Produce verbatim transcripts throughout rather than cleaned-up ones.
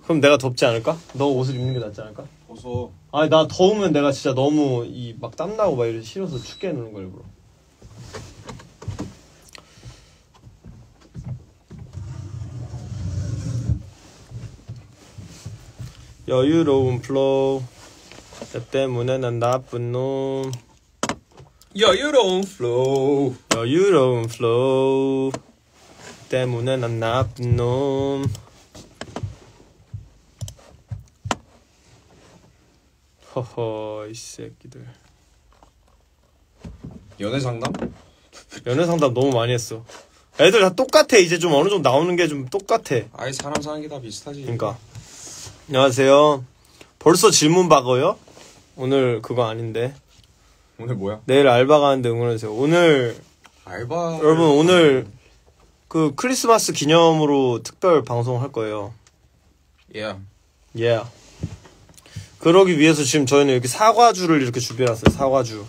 그럼 내가 덥지 않을까? 너 옷을 입는 게 낫지 않을까? 벗어. 아니 나 더우면 내가 진짜 너무 이 막 땀나고 막 이래서 싫어서 춥게 해놓는 거 일부러. 여유로운 플로우. 때 때문에 난 나쁜 놈. 여유로운 플로우. 여유로운 플로우. 때문에 난 나쁜 놈. 허허 이 새끼들. 연애 상담? 연애 상담 너무 많이 했어. 애들 다 똑같아. 이제 좀 어느 정도 나오는 게 좀 똑같아. 아이 사람 사는 게 다 비슷하지. 그러니까. 안녕하세요. 벌써 질문 박어요? 오늘 그거 아닌데. 오늘 뭐야? 내일 알바 가는데 응원해주세요. 오늘 알바. 여러분 오늘 그 크리스마스 기념으로 특별 방송 할 거예요. 예. 예. Yeah. 그러기 위해서 지금 저희는 이렇게 사과주를 이렇게 준비해놨어요. 사과주.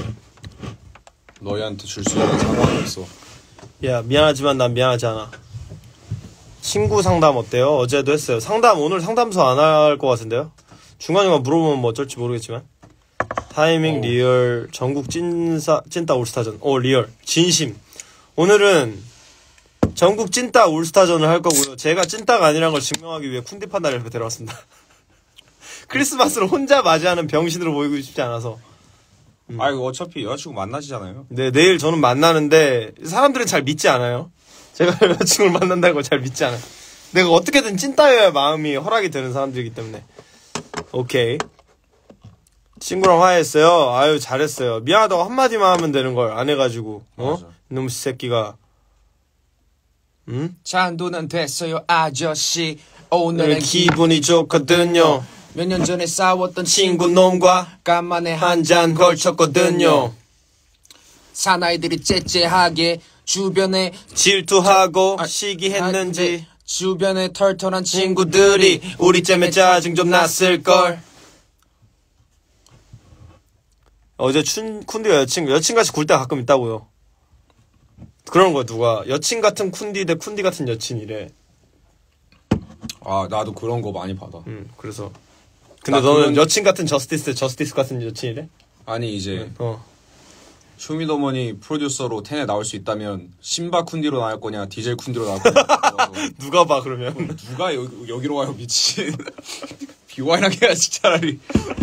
너희한테 줄 수 있는 사과가 있어. 야 미안하지만 난 미안하지 않아. 친구 상담 어때요? 어제도 했어요. 상담 오늘 상담소 안 할 것 같은데요? 중간중간 물어보면 뭐 어쩔지 모르겠지만. 타이밍 오. 리얼 전국 찐사 찐따 올스타전. 오 리얼 진심. 오늘은 전국 찐따 올스타전을 할 거고요. 제가 찐따가 아니라는 걸 증명하기 위해 쿤디 판다를 이렇게 데려왔습니다. 크리스마스를 혼자 맞이하는 병신으로 보이고 싶지 않아서. 음. 아 이거 어차피 여자친구 만나시잖아요. 네 내일 저는 만나는데 사람들은 잘 믿지 않아요. 제가 여자친구를 만난다는 걸 잘 믿지 않아요. 내가 어떻게든 찐따여야 마음이 허락이 되는 사람들이기 때문에. 오케이. 친구랑 화해했어요. 아유 잘했어요. 미안하다고 한마디만 하면 되는 걸 안 해가지고. 어? 맞아. 이놈 새끼가. 응? 잔도는 됐어요 아저씨. 오늘은 기분이 좋거든요. 몇 년 전에 싸웠던 친구 놈과 간만에 한 잔 걸쳤거든요. 사나이들이 째째하게 주변에 질투하고 아, 시기했는지 아, 주변에 털털한 친구들이 우리 잼에 짜증 좀 났을걸. 어제 춘, 쿤디가 여친, 여친같이 굴 때가 가끔 있다고요. 그런 거야 누가. 여친 같은 쿤디 대 쿤디 같은 여친이래. 아 나도 그런 거 많이 받아. 음 그래서 근데 너는 그런... 여친 같은 저스티스 대 저스티스 같은 여친이래? 아니 이제 어. 쇼미더머니 프로듀서로 텐에 나올 수 있다면 신바 쿤디로 나올 거냐 디젤 쿤디로 나올 거냐. 누가 봐 그러면. 누가 여기, 여기로 와요 미친. 비와이랑 해야지 차라리.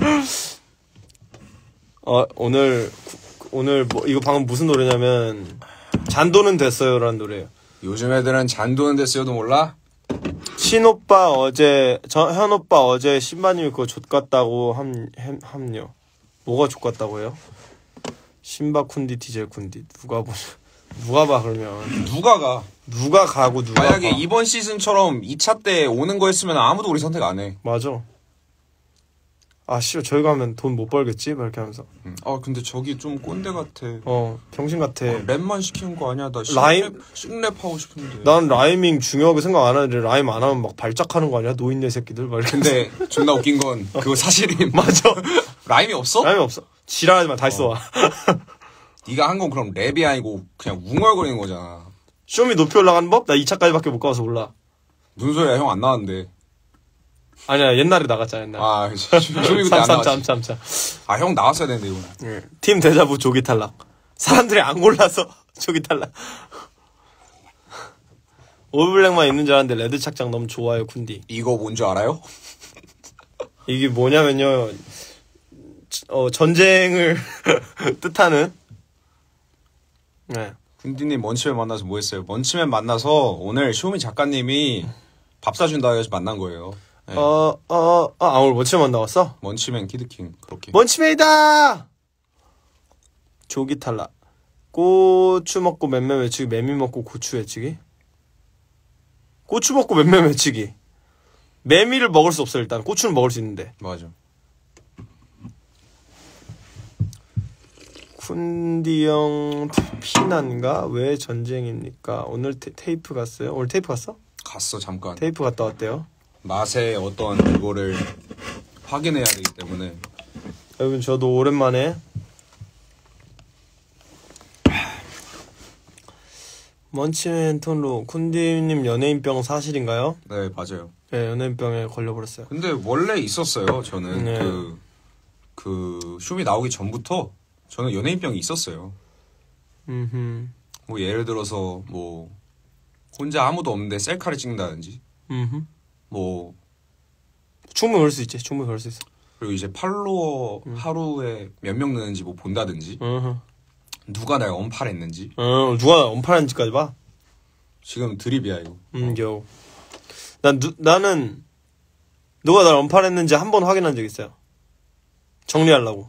어 오늘 오늘 뭐 이거 방금 무슨 노래냐면 잔도는 됐어요라는 노래예요. 요즘 애들은 잔도는 됐어요도 몰라? 신오빠 어제 저 현오빠 어제 신바님이 그거 좆같다고 함, 함 함요. 뭐가 좆같다고요? 신바 쿤디 디젤 쿤디 누가 보냐. 누가 봐 그러면. 누가 가? 누가 가고 누가 만약에 봐. 이번 시즌처럼 이 차 때 오는 거였으면 아무도 우리 선택 안 해. 맞아. 아 씨 저희 가면 돈 못 벌겠지? 막 이렇게 하면서. 응. 아 근데 저기 좀 꼰대 같아. 어 병신 같아. 어, 랩만 시키는 거 아니야. 나 라임 싱랩 하고 싶은데. 난 라이밍 중요하게 생각 안 하는데 라임 안 하면 막 발작하는 거 아니야? 노인네 새끼들 막 이렇게. 근데 존나 웃긴 건 그거 사실임. 맞아. 라임이 없어? 라임이 없어. 지랄하지 마. 다시 써. 네가 한 건 그럼 랩이 아니고 그냥 웅얼거리는 거잖아. 쇼미 높이 올라가는 법? 나 이 차까지밖에 못 가서 몰라. 무슨 소리야? 형 안 나왔는데. 아니야 옛날에 나갔잖아 옛날. 아 쇼미 그때 안 나왔지. 삼삼삼삼. 아 형 나왔어야 되는데 이거. 네. 팀 대자부 조기 탈락. 사람들이 안 골라서 조기 탈락. 올블랙만 있는 줄 알았는데 레드 착장 너무 좋아요 쿤디. 이거 뭔지 알아요? 이게 뭐냐면요. 어 전쟁을 뜻하는. 네. 쿤디님 먼치맨 만나서 뭐 했어요? 먼치맨 만나서 오늘 쇼미 작가님이 밥 사준다 해서 만난 거예요. 네. 어, 어, 어, 아, 오늘 먼치맨 나왔어? 먼치맨 키드킹, 그렇게. 먼치맨이다! 조기 탈락. 고추 먹고 맴매 외치기, 매미 먹고 고추 외치기? 고추 먹고 맴매 외치기. 매미를 먹을 수 없어, 일단. 고추는 먹을 수 있는데. 맞아. 쿤디 형, 피난가? 왜 전쟁입니까? 오늘 테, 테이프 갔어요? 오늘 테이프 갔어? 갔어, 잠깐. 테이프 갔다 왔대요? 맛의 어떤 그거를 확인해야 되기 때문에. 여러분 저도 오랜만에 먼치맨 톤로 쿤디님 연예인병 사실인가요? 네 맞아요. 네, 연예인병에 걸려버렸어요. 근데 원래 있었어요. 저는 네. 그, 그 쇼미 나오기 전부터 저는 연예인병이 있었어요. 음흠. 뭐 예를 들어서 뭐 혼자 아무도 없는데 셀카를 찍는다든지 음흠. 뭐 충분히 그럴 수 있지. 충분히 그럴 수 있어. 그리고 이제 팔로워 음. 하루에 몇 명 느는지 뭐 본다든지 음흠. 누가 날 언팔했는지 어, 누가 언팔한지까지 봐? 지금 드립이야 이거. 음, 겨우. 난, 누, 나는, 누가 날 언팔했는지 한 번 확인한 적 있어요. 정리하려고.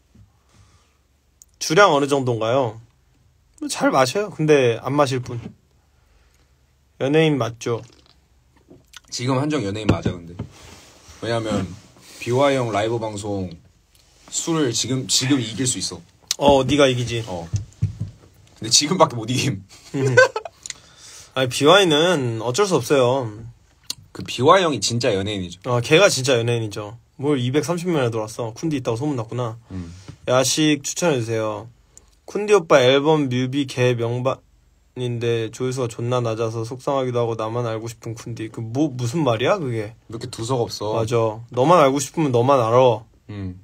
주량 어느 정도인가요? 잘 마셔요. 근데 안 마실 뿐. 연예인 맞죠? 지금 한정 연예인 맞아 근데. 왜냐면 비와이 형 라이브 방송 술을 지금 지금 이길 수 있어. 어, 네가 이기지. 어. 근데 지금밖에 못 이김. 아니, 비와이는 어쩔 수 없어요. 그 비와이 형이 진짜 연예인이죠. 어, 걔가 진짜 연예인이죠. 뭘 이백삼십 명이나 들어왔어. 쿤디 있다고 소문났구나. 음. 야식 추천해주세요. 쿤디 오빠 앨범 뮤비 개 명반인데 조회수가 존나 낮아서 속상하기도 하고 나만 알고 싶은 쿤디. 그 뭐 무슨 말이야 그게? 왜 이렇게 두석 없어? 맞아. 너만 알고 싶으면 너만 알아. 음.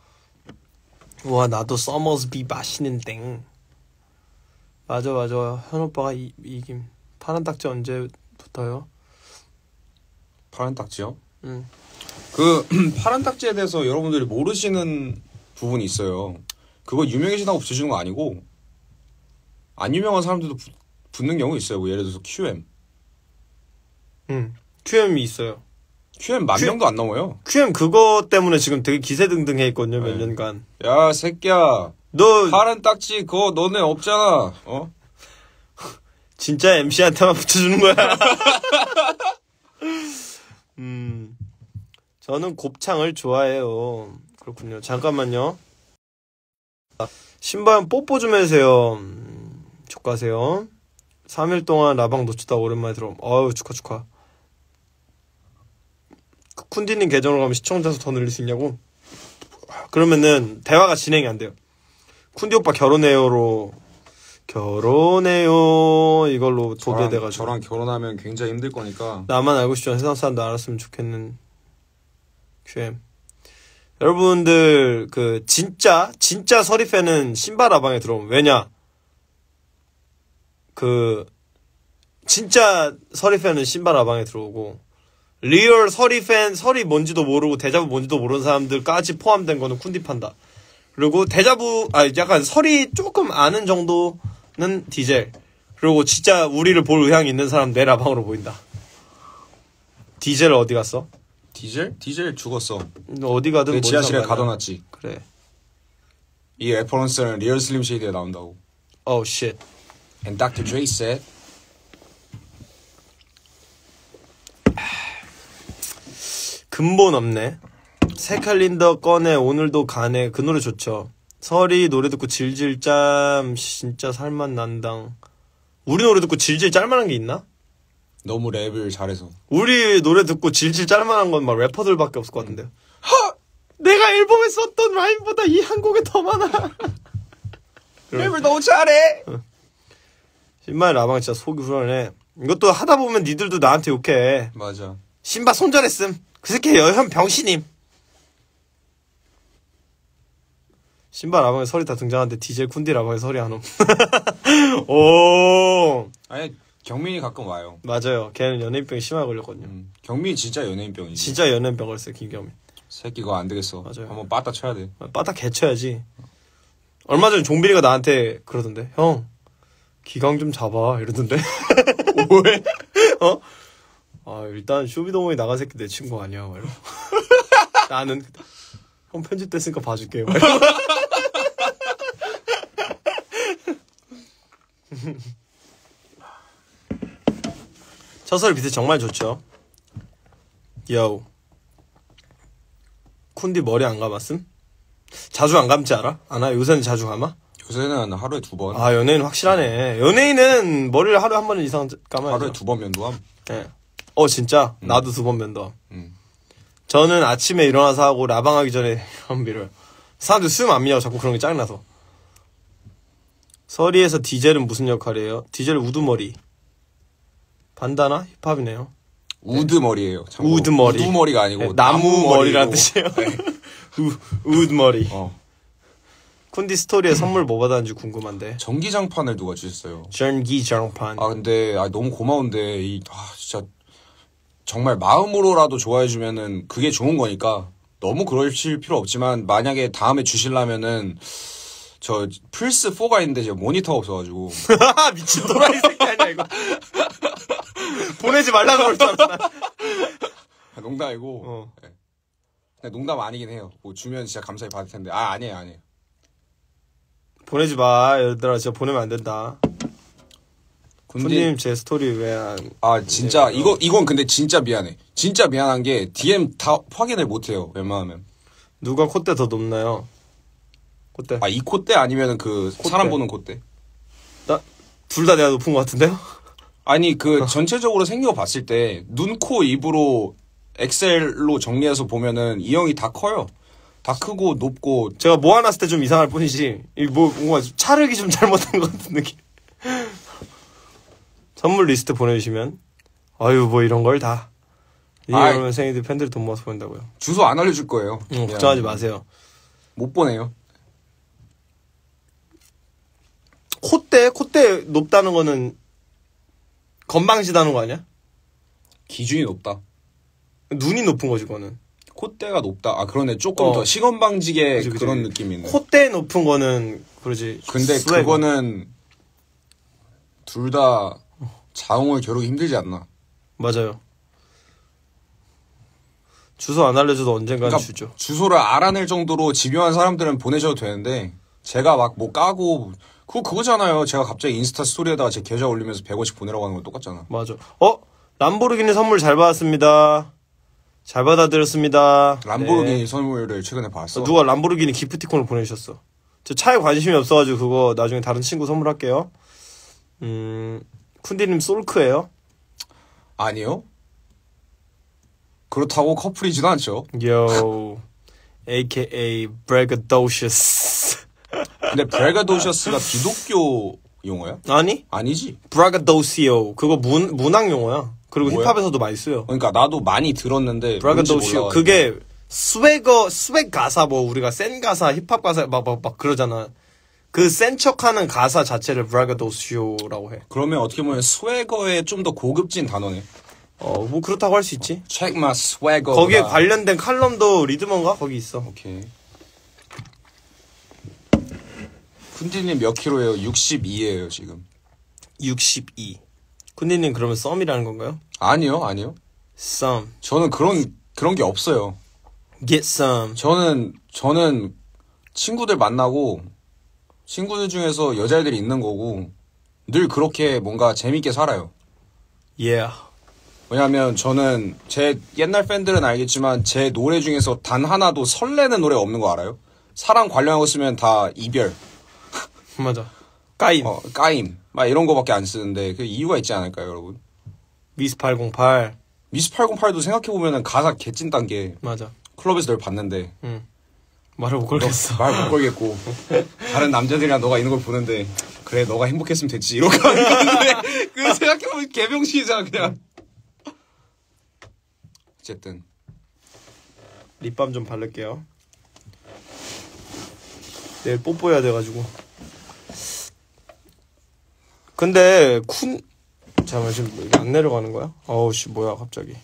와 나도 서머스비 마시는 땡. 맞아 맞아. 현 오빠가 이, 이김. 파란 딱지 언제부터요? 파란 딱지요? 응. 그 파란 딱지에 대해서 여러분들이 모르시는 부분이 있어요. 그거 유명해진다고 붙여주는 거 아니고 안 유명한 사람들도 부, 붙는 경우 있어요. 뭐 예를 들어서 큐엠. 응. 큐엠이 있어요. 큐엠 만 큐- 명도 안 넘어요. 큐엠 그거 때문에 지금 되게 기세등등해 있거든요. 몇 네. 년간. 야 새끼야. 너 파란 딱지 그거 너네 없잖아. 어? 진짜 엠씨한테만 붙여주는 거야. 음, 저는 곱창을 좋아해요. 그렇군요. 잠깐만요. 신발 뽀뽀 좀 해주세요. 음, 족가세요. 삼 일 동안 라방 놓치다 오랜만에 들어옴. 어우, 축하, 축하. 그 쿤디님 계정으로 가면 시청자 수 더 늘릴 수 있냐고? 그러면은, 대화가 진행이 안 돼요. 쿤디 오빠 결혼해요로, 결혼해요. 이걸로 저랑, 도배돼가지고. 저랑 결혼하면 굉장히 힘들 거니까. 나만 알고 싶지만 세상 사람도 알았으면 좋겠는 큐엠. 여러분들 그 진짜 진짜 서리팬은 신발 라방에 들어오면 왜냐? 그 진짜 서리팬은 신발 라방에 들어오고 리얼 서리팬 서리 뭔지도 모르고 데자부 뭔지도 모르는 사람들까지 포함된 거는 쿤디 판다. 그리고 데자부 아 약간 서리 조금 아는 정도는 디젤. 그리고 진짜 우리를 볼 의향이 있는 사람 내 라방으로 보인다. 디젤 어디 갔어? 디젤? 디젤 죽었어. 너 어디 가든 내 뭔 지하실에 상관이야. 가둬놨지. 그래. 이 레퍼런스는 리얼 슬림 쉐이드에 나온다고. Oh shit. And 닥터 Dre said. 근본 없네. 새 캘린더 꺼내 오늘도 가네. 그 노래 좋죠. 설이 노래 듣고 질질 짬 진짜 살맛 난당. 우리 노래 듣고 질질 짤만한 게 있나? 너무 랩을 잘해서. 우리 노래 듣고 질질 짤만한 건 막 래퍼들밖에 없을 것 같은데. 하! 내가 앨범에 썼던 라인보다 이 한 곡에 더 많아. 랩을 너무 잘해. 신발 라방 진짜 속이 후련해. 이것도 하다 보면 니들도 나한테 욕해. 맞아. 신발 손절했음. 그 새끼 여현 병신임. 신발 라방에 설이 다 등장하는데 디젤 쿤디 라방에 설이 안 옴. 오. 아니 경민이 가끔 와요. 맞아요. 걔는 연예인병이 심하게 걸렸거든요. 음, 경민이 진짜 연예인병이지. 진짜 연예인병 걸렸어요, 김경민. 새끼 그거 안 되겠어. 맞아요. 한번 빠따 쳐야 돼. 빠딱 개쳐야지. 얼마 전에 종빈이가 나한테 그러던데. 형, 기강 좀 잡아. 이러던데. 왜? 어? 아, 일단 쇼미더머니 나간 새끼 내 친구 아니야. 막 이러고. 나는 형 편집됐으니까 봐줄게. 막 이러고. 처설 비트 정말 좋죠. 요. 쿤디 머리 안 감았음? 자주 안 감지 않아? 안 와? 요새는 자주 감아? 요새는 하루에 두 번. 아, 연예인 확실하네. 연예인은 머리를 하루에 한 번 이상 감아야죠. 하루에 두 번 면도함. 네. 어, 진짜? 음. 나도 두 번 면도. 음. 저는 아침에 일어나서 하고 라방하기 전에 한 밀어요. 사람들 수염 안 미냐고 자꾸 그런 게 짜증나서. 서리에서 디젤은 무슨 역할이에요? 디젤 우두머리. 반다나? 힙합이네요. 우드 머리예요. 참고로. 우드 머리. 우드 머리가 아니고 네, 나무 머리라는 머리고. 뜻이에요. 네. 우, 우드 머리. 어. 쿤디 스토리에 선물 뭐 받았는지 궁금한데. 전기장판을 누가 주셨어요. 전기장판. 아 근데 아 너무 고마운데 이 아 진짜 정말 마음으로라도 좋아해 주면은 그게 좋은 거니까 너무 그러실 필요 없지만 만약에 다음에 주실라면은 저 플스 포가 있는데 제가 모니터가 없어가지고 미친 도라이 새끼 아니야 이거. 보내지 말라 그랬잖아. 아, 농담이고 어. 네. 근데 농담 아니긴 해요. 뭐 주면 진짜 감사히 받을 텐데 아 아니에요 아니에요. 보내지 마 얘들아 진짜 보내면 안 된다. 군디 군디님 제 스토리 왜 안? 아 진짜 네, 이거 이건 근데 진짜 미안해. 진짜 미안한 게 디엠 다 확인을 못해요. 웬만하면. 누가 콧대 더 높나요? 콧대. 아 이 콧대 아니면은 그 콧대. 사람 보는 콧대. 둘 다 내가 높은 것 같은데요? 아니 그 전체적으로 생겨 봤을 때 눈, 코, 입으로 엑셀로 정리해서 보면은 이 형이 다 커요. 다 크고 높고 제가 모아놨을 때 좀 이상할 뿐이지. 이 뭐 뭔가 차르기 좀 잘못된 것 같은 느낌. 선물 리스트 보내주시면 아유 뭐 이런 걸 다. 아이. 이러면 생이들 팬들이 돈 모아서 보낸다고요. 주소 안 알려줄 거예요. 응, 그냥 걱정하지 마세요. 못 보내요. 콧대 콧대 높다는 거는 건방지다는 거 아니야? 기준이 높다. 눈이 높은 거지 그거는. 콧대가 높다. 아 그러네. 조금 어. 더 시건방지게 그치, 그치. 그런 느낌이 있네. 콧대 높은 거는 그러지. 근데 스웨거. 그거는 둘 다 자웅을 겨루기 힘들지 않나. 맞아요. 주소 안 알려줘도 언젠간 그러니까 주죠. 주소를 알아낼 정도로 집요한 사람들은 보내셔도 되는데 제가 막 뭐 까고 그거 그거잖아요. 제가 갑자기 인스타 스토리에다가 제 계좌 올리면서 백 원씩 보내라고 하는 건 똑같잖아. 맞아. 어? 람보르기니 선물 잘 받았습니다. 잘 받아들였습니다. 람보르기니 네. 선물을 최근에 봤어. 누가 람보르기니 기프티콘을 보내주셨어. 저 차에 관심이 없어가지고 그거 나중에 다른 친구 선물할게요. 음, 쿤디님 솔크예요? 아니요. 그렇다고 커플이지도 않죠. Yo, 에이케이에이 braggadocious. 근데 브레가도셔스가 기독교 용어야? 아니? 아니지. braggadocio. 그거 문, 문학 용어야. 그리고 뭐야? 힙합에서도 많이 쓰요. 그러니까 나도 많이 들었는데 braggadocio. 뭔지 몰라가지고. 그게 스웨거, 스웩 가사 뭐 우리가 센 가사, 힙합 가사 막, 막, 막 그러잖아. 그 센 척하는 가사 자체를 braggadocio라고 해. 그러면 어떻게 보면 스웨거의 좀 더 고급진 단어네. 어, 뭐 그렇다고 할 수 있지. Check my swagger. 거기에 관련된 칼럼도 리드먼가 거기 있어. 오케이. 쿤디님 몇 킬로예요? 육십이예요 지금. 육십이. 쿤디님 그러면 썸이라는 건가요? 아니요, 아니요. Some. 저는 그런 그런 게 없어요. Get some. 저는 저는 친구들 만나고 친구들 중에서 여자애들이 있는 거고 늘 그렇게 뭔가 재밌게 살아요. Yeah. 왜냐하면 저는 제 옛날 팬들은 알겠지만 제 노래 중에서 단 하나도 설레는 노래 없는 거 알아요? 사랑 관련한 거 쓰면 다 이별, 맞아. 까임. 어, 까임 막 이런 거밖에 안 쓰는데 그 이유가 있지 않을까요, 여러분? 미스 팔공팔. 미스 팔공팔도 생각해보면 가사 개찐단 게 맞아. 클럽에서 널 봤는데 응. 말을 못 걸겠어. 말 못 걸겠고 다른 남자들이랑 너가 있는 걸 보는데 그래 너가 행복했으면 됐지 이러고 하는 건데 그 생각해보면 개병신이잖아 그냥. 어쨌든 립밤 좀 바를게요. 내일 뽀뽀해야 돼가지고. 근데 쿤 잠깐만 지금 안 내려가는 거야? 어우 씨 뭐야 갑자기.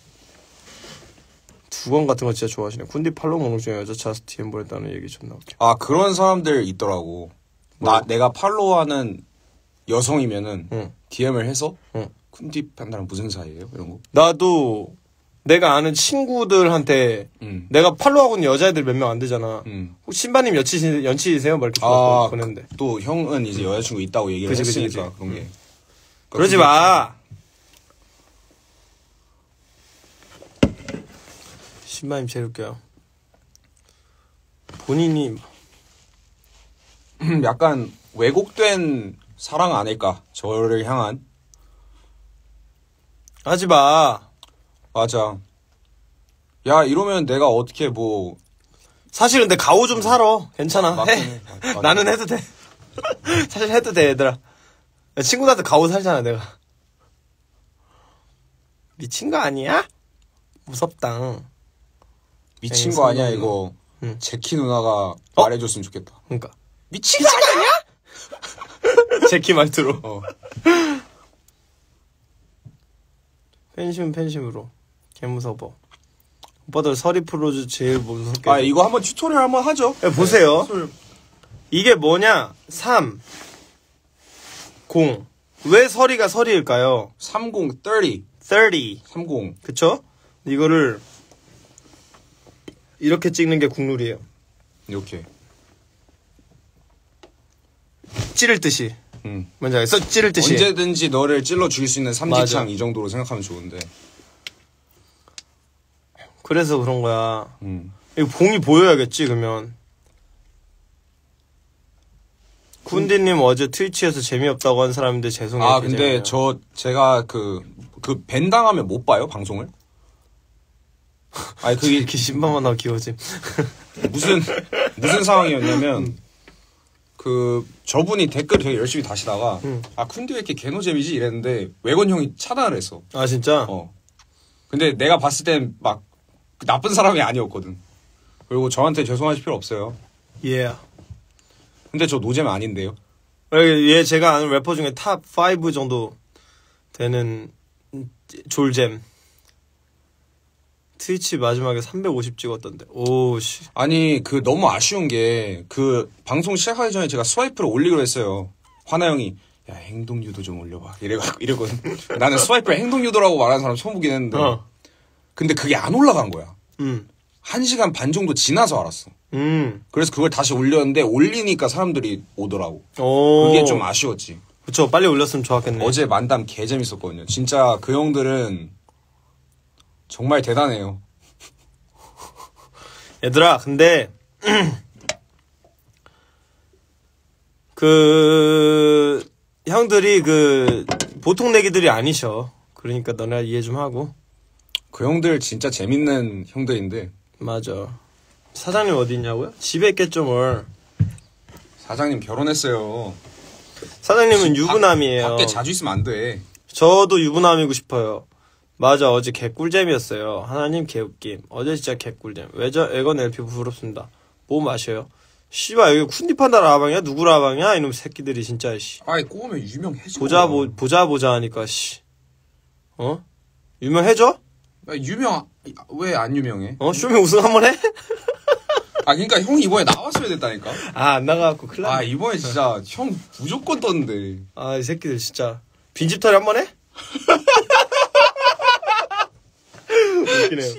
두건 같은 거 진짜 좋아하시네. 쿤디 팔로우 목록 중에 여자 차스 디엠 보냈다는 얘기 존나 웃겨. 아 그런 사람들 있더라고. 나 뭐? 내가 팔로우하는 여성이면은 응. 디엠을 해서 응. 쿤디 팬다랑 무슨 사이예요? 이런 거. 나도 내가 아는 친구들한테 음. 내가 팔로우하고 있는 여자애들 몇 명 안 되잖아. 음. 혹시 신바님 여친, 연치이세요? 막 이렇게 아, 보냈는데. 그, 또 형은 이제 여자친구 있다고 얘기를 그치, 그치, 했으니까 그치. 그런 게. 그러지 마! 신바님 제일 웃겨요. 본인이 약간 왜곡된 사랑 아닐까? 저를 향한. 하지 마. 맞아. 야 이러면 내가 어떻게 뭐 사실 근데 가오 좀 사러. 괜찮아. 맞긴 해. 해. 맞- 맞아. 나는 해도 돼. 사실 해도 돼, 얘들아. 친구들한테 가오 살잖아, 내가. 미친 거 아니야? 무섭다. 미친 거 아니야 이거. 응. 제키 누나가 어? 말해줬으면 좋겠다. 그러니까 미친 거 아니야? 제키 말투로. 어. 팬심 팬심으로 개 무서워. 오빠들 서리 프로즈 제일 무섭게. 아 이거 한번 튜토리얼 한번 하죠. 네, 보세요. 네, 이게 뭐냐? 삼, 공. 왜 서리가 서리일까요? 삼십, 삼십. 삼십. 삼십. 그쵸? 이거를 이렇게 찍는 게 국룰이에요. 이렇게. 찌를 듯이. 음. 뭔지 알겠어? 찌를 듯이. 언제든지 너를 찔러 죽일 수 있는 삼지창 맞아. 이 정도로 생각하면 좋은데. 그래서 그런 거야. 음. 이거 봉이 보여야겠지, 그러면. 군디님 어제 트위치에서 재미없다고 한 사람인데 죄송해요. 아 근데 저 제가 그 그 밴당하면 못 봐요 방송을? 아니 그게 이렇게 신발만 하고 귀여워지. 무슨 무슨 상황이었냐면 그 저분이 댓글 되게 열심히 다시다가 음. 아 쿤디 왜 이렇게 개노잼이지 이랬는데 외건 형이 차단을 했어. 아 진짜? 어. 근데 내가 봤을 땐 막 나쁜 사람이 아니었거든. 그리고 저한테 죄송하실 필요 없어요. 예. Yeah. 근데 저 노잼 아닌데요. 얘 제가 아는 래퍼 중에 탑 오 정도 되는 졸잼. 트위치 마지막에 삼백오십 찍었던데. 오씨. 아니 그 너무 아쉬운 게 그 방송 시작하기 전에 제가 스와이프를 올리기로 했어요. 화나 형이 야 행동 유도 좀 올려봐 이래가 이러거든. 나는 스와이프를 행동 유도라고 말하는 사람 처음 보긴 했는데. 어. 근데 그게 안 올라간 거야. 음. 한 시간 반 정도 지나서 알았어. 음. 그래서 그걸 다시 올렸는데 올리니까 사람들이 오더라고. 오. 그게 좀 아쉬웠지. 그쵸. 빨리 올렸으면 좋았겠네. 어제 만담 개 재밌었거든요. 진짜 그 형들은 정말 대단해요. 얘들아, 근데 그 형들이 그 보통 내기들이 아니셔. 그러니까 너네 이해 좀 하고. 그 형들 진짜 재밌는 형들인데. 맞아. 사장님 어디 있냐고요? 집에 있겠죠 뭘. 사장님 결혼했어요. 사장님은 지- 유부남이에요. 밖에 자주 있으면 안 돼. 저도 유부남이고 싶어요. 맞아, 어제 개꿀잼이었어요. 하나님 개웃김. 어제 진짜 개꿀잼. 외저 에건 엘피 부럽습니다. 뭐 마셔요? 씨발 여기 쿤디 판다 라방이야? 누구 라방이야? 이놈 새끼들이 진짜 씨. 아이 꼬우면 유명해져. 보자 보 보자 보자 하니까 씨. 어? 유명해져? 아, 유명 왜 안 유명해? 어? 쇼미 우승 한번 해? 아 그러니까 형이 이번에 나왔어야 됐다니까. 아, 안 나가갖고 큰일 났네. 아 이번에 진짜 형 무조건 떴는데. 아, 이 새끼들 진짜. 빈집털이 한번 해? 웃기네요.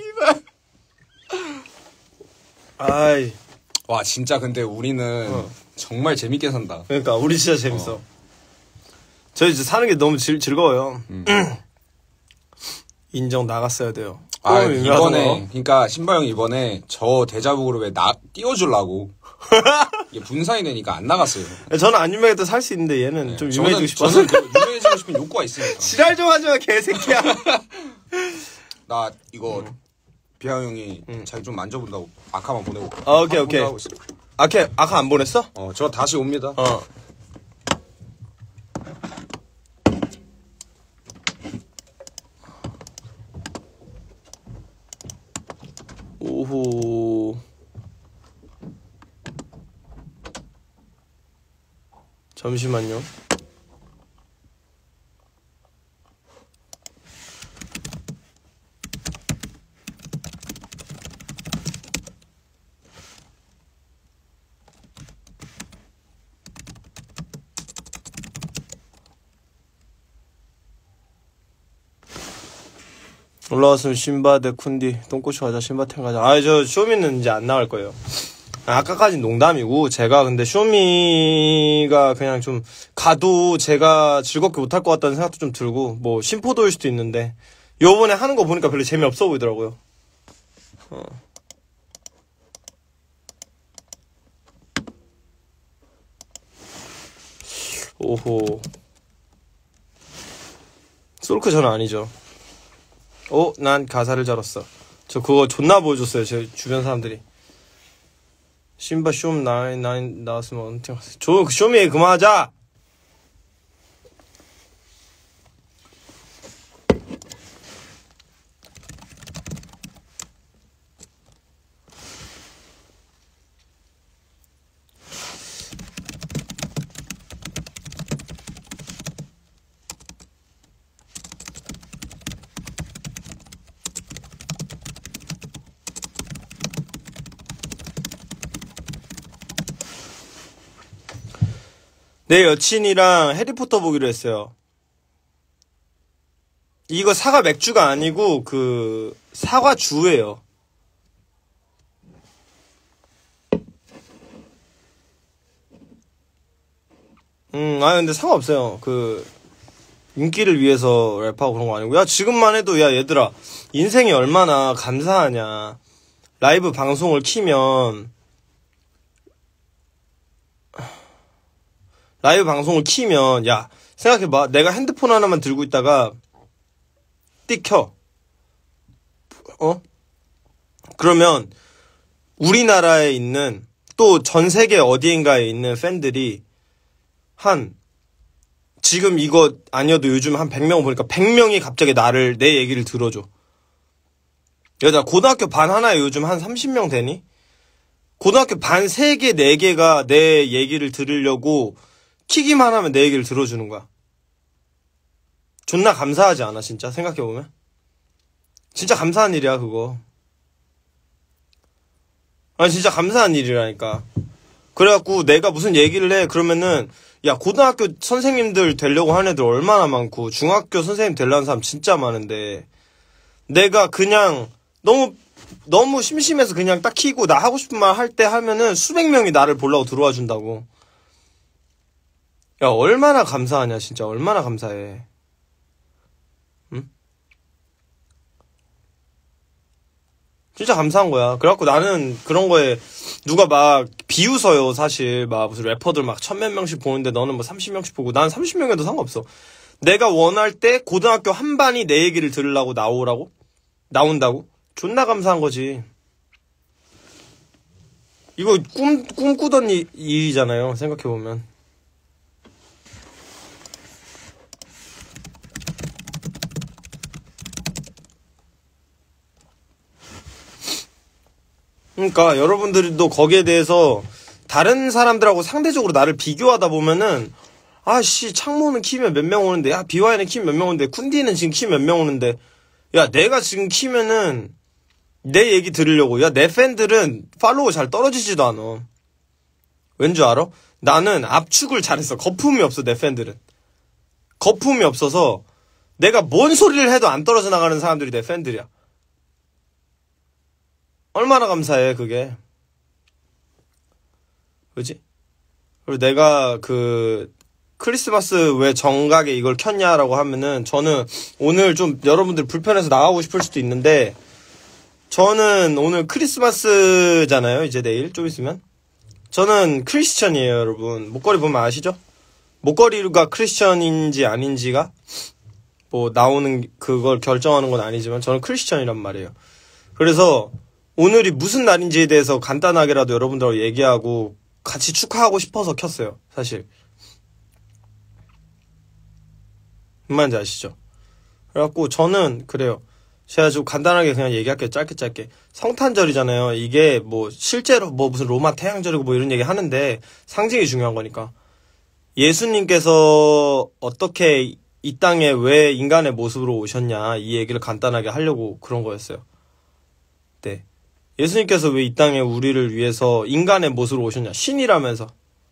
아이. 와 진짜 근데 우리는 어. 정말 재밌게 산다. 그러니까 우리 진짜 재밌어. 저희 이제 사는 게 너무 즐, 즐거워요. 음. 인정 나갔어야 돼요. 아 꼬우면 이번에 유명하잖아. 그러니까 신바 형 이번에 저 대자부 그룹에 나 띄워주려고 이게 분산이 되니까 안 나갔어요. 저는 안 유명해도 살 수 있는데 얘는 좀 저는- 유명해지고 싶어서. 저는 그 유명해지고 싶은 욕구가 있으니까. 지랄 좀 하지 마 개새끼야. 나 이거 음. 비하 형이 자기 좀 만져본다고 아카만 보내고. 아, 오케이, 오케이. 하고 있어. 아케 아까 안 보냈어? 어, 저 다시 옵니다. 어. 오호. 잠시만요. 올라왔으면 신바 대 쿤디 똥꼬쇼 가자 신바탱 가자. 아 저 쇼미는 이제 안 나갈 거예요. 아까까진 농담이고 제가 근데 쇼미가 그냥 좀 가도 제가 즐겁게 못할 것 같다는 생각도 좀 들고 뭐 심포도일 수도 있는데 요번에 하는 거 보니까 별로 재미없어 보이더라고요. 어. 오호. 솔크 저는 아니죠. 어, 난 가사를 잘했어. 저 그거 존나 보여줬어요. 제 주변 사람들이. 신바 쇼미 나인 나인 나왔으면 언제 갔어? 저 쇼미 그만하자. 내 여친이랑 해리포터 보기로 했어요. 이거 사과 맥주가 아니고 그 사과주예요. 음, 아 근데 상관없어요. 그 인기를 위해서 랩하고 그런 거 아니고. 야, 지금만 해도 야 얘들아, 인생이 얼마나 감사하냐. 라이브 방송을 키면 라이브 방송을 키면 야 생각해봐. 내가 핸드폰 하나만 들고 있다가 띡 켜. 어? 그러면 우리나라에 있는 또 전 세계 어디인가에 있는 팬들이 한 지금 이거 아니어도 요즘 한 백 명 보니까 백 명이 갑자기 나를 내 얘기를 들어줘. 얘들아, 고등학교 반 하나에 요즘 한 삼십 명 되니? 고등학교 반 세 개, 네 개가 내 얘기를 들으려고 키기만 하면 내 얘기를 들어주는 거야. 존나 감사하지 않아, 진짜? 생각해보면. 진짜 감사한 일이야, 그거. 아니, 진짜 감사한 일이라니까. 그래갖고 내가 무슨 얘기를 해. 그러면은, 야, 고등학교 선생님들 되려고 하는 애들 얼마나 많고, 중학교 선생님 되려는 사람 진짜 많은데, 내가 그냥 너무, 너무 심심해서 그냥 딱 키고 나 하고 싶은 말 할 때 하면은 수백 명이 나를 보려고 들어와 준다고. 야, 얼마나 감사하냐, 진짜. 얼마나 감사해. 응? 진짜 감사한 거야. 그래갖고 나는 그런 거에 누가 막 비웃어요, 사실. 막 무슨 래퍼들 막 천몇 명씩 보는데 너는 뭐 삼십 명씩 보고. 난 삼십 명에도 상관없어. 내가 원할 때 고등학교 한 반이 내 얘기를 들으려고 나오라고? 나온다고? 존나 감사한 거지. 이거 꿈, 꿈꾸던 일, 일이잖아요, 생각해보면. 그러니까 여러분들도 거기에 대해서 다른 사람들하고 상대적으로 나를 비교하다 보면은 아씨 창모는 키면 몇 명 오는데 야 비와이는 키면 몇 명 오는데 쿤디는 지금 키면 몇 명 오는데 야 내가 지금 키면은 내 얘기 들으려고 야 내 팬들은 팔로우 잘 떨어지지도 않아. 왠 줄 알아? 나는 압축을 잘했어. 거품이 없어. 내 팬들은 거품이 없어서 내가 뭔 소리를 해도 안 떨어져 나가는 사람들이 내 팬들이야. 얼마나 감사해, 그게. 그지? 그리고 내가 그, 크리스마스 왜 정각에 이걸 켰냐라고 하면은, 저는 오늘 좀 여러분들 불편해서 나가고 싶을 수도 있는데, 저는 오늘 크리스마스잖아요, 이제 내일, 좀 있으면. 저는 크리스천이에요, 여러분. 목걸이 보면 아시죠? 목걸이가 크리스천인지 아닌지가, 뭐, 나오는, 그걸 결정하는 건 아니지만, 저는 크리스천이란 말이에요. 그래서, 오늘이 무슨 날인지에 대해서 간단하게라도 여러분들하고 얘기하고 같이 축하하고 싶어서 켰어요. 사실. 무슨 말인지 아시죠? 그래갖고 저는 그래요. 제가 좀 간단하게 그냥 얘기할게요. 짧게 짧게. 성탄절이잖아요. 이게 뭐 실제로 뭐 무슨 로마 태양절이고 뭐 이런 얘기 하는데 상징이 중요한 거니까. 예수님께서 어떻게 이 땅에 왜 인간의 모습으로 오셨냐 이 얘기를 간단하게 하려고 그런 거였어요. 네. 예수님께서 왜 이 땅에 우리를 위해서 인간의 모습으로 오셨냐? 신이라면서.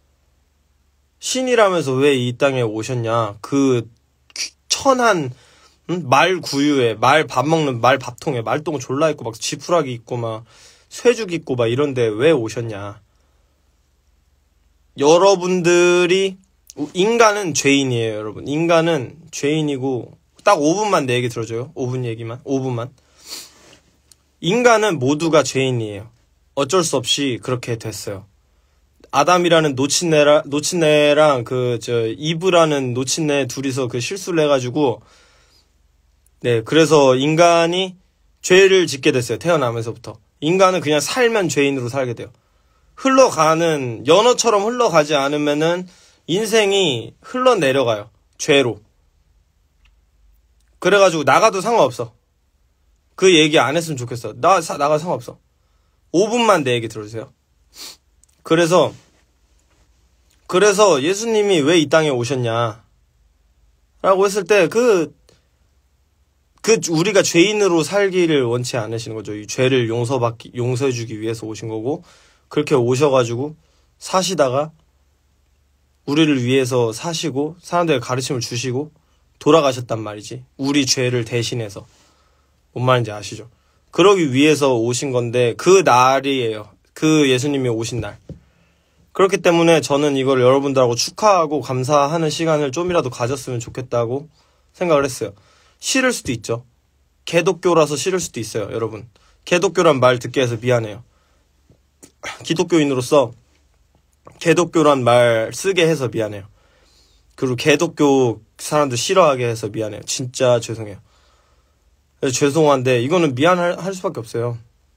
신이라면서 왜 이 땅에 오셨냐? 그 천한 응? 말 구유에 말 밥 먹는 말 밥통에 말똥 졸라 있고 막 지푸라기 있고 막 쇠죽 있고 막 이런데 왜 오셨냐? 여러분들이 인간은 죄인이에요, 여러분. 인간은 죄인이고 딱 오 분만 내 얘기 들어줘요. 오 분 얘기만. 오 분만. 인간은 모두가 죄인이에요. 어쩔 수 없이 그렇게 됐어요. 아담이라는 노친네라, 노친네랑 그, 저, 이브라는 노친네 둘이서 그 실수를 해가지고, 네, 그래서 인간이 죄를 짓게 됐어요. 태어나면서부터. 인간은 그냥 살면 죄인으로 살게 돼요. 흘러가는, 연어처럼 흘러가지 않으면은 인생이 흘러내려가요. 죄로. 그래가지고 나가도 상관없어. 그 얘기 안 했으면 좋겠어. 나, 사, 나가 상관없어. 오 분만 내 얘기 들어주세요. 그래서, 그래서 예수님이 왜 이 땅에 오셨냐. 라고 했을 때, 그, 그, 우리가 죄인으로 살기를 원치 않으시는 거죠. 이 죄를 용서받기, 용서해주기 위해서 오신 거고, 그렇게 오셔가지고, 사시다가, 우리를 위해서 사시고 사람들에게 가르침을 주시고 돌아가셨단 말이지. 우리 죄를 대신해서. 뭔 말인지 아시죠? 그러기 위해서 오신 건데 그 날이에요. 그 예수님이 오신 날. 그렇기 때문에 저는 이걸 여러분들하고 축하하고 감사하는 시간을 좀이라도 가졌으면 좋겠다고 생각을 했어요. 싫을 수도 있죠. 개독교라서 싫을 수도 있어요, 여러분. 개독교란 말 듣게 해서 미안해요. 기독교인으로서 개독교란 말 쓰게 해서 미안해요. 그리고 개독교 사람들 싫어하게 해서 미안해요. 진짜 죄송해요. 죄송한데 이거는 미안할 수밖에 없어요.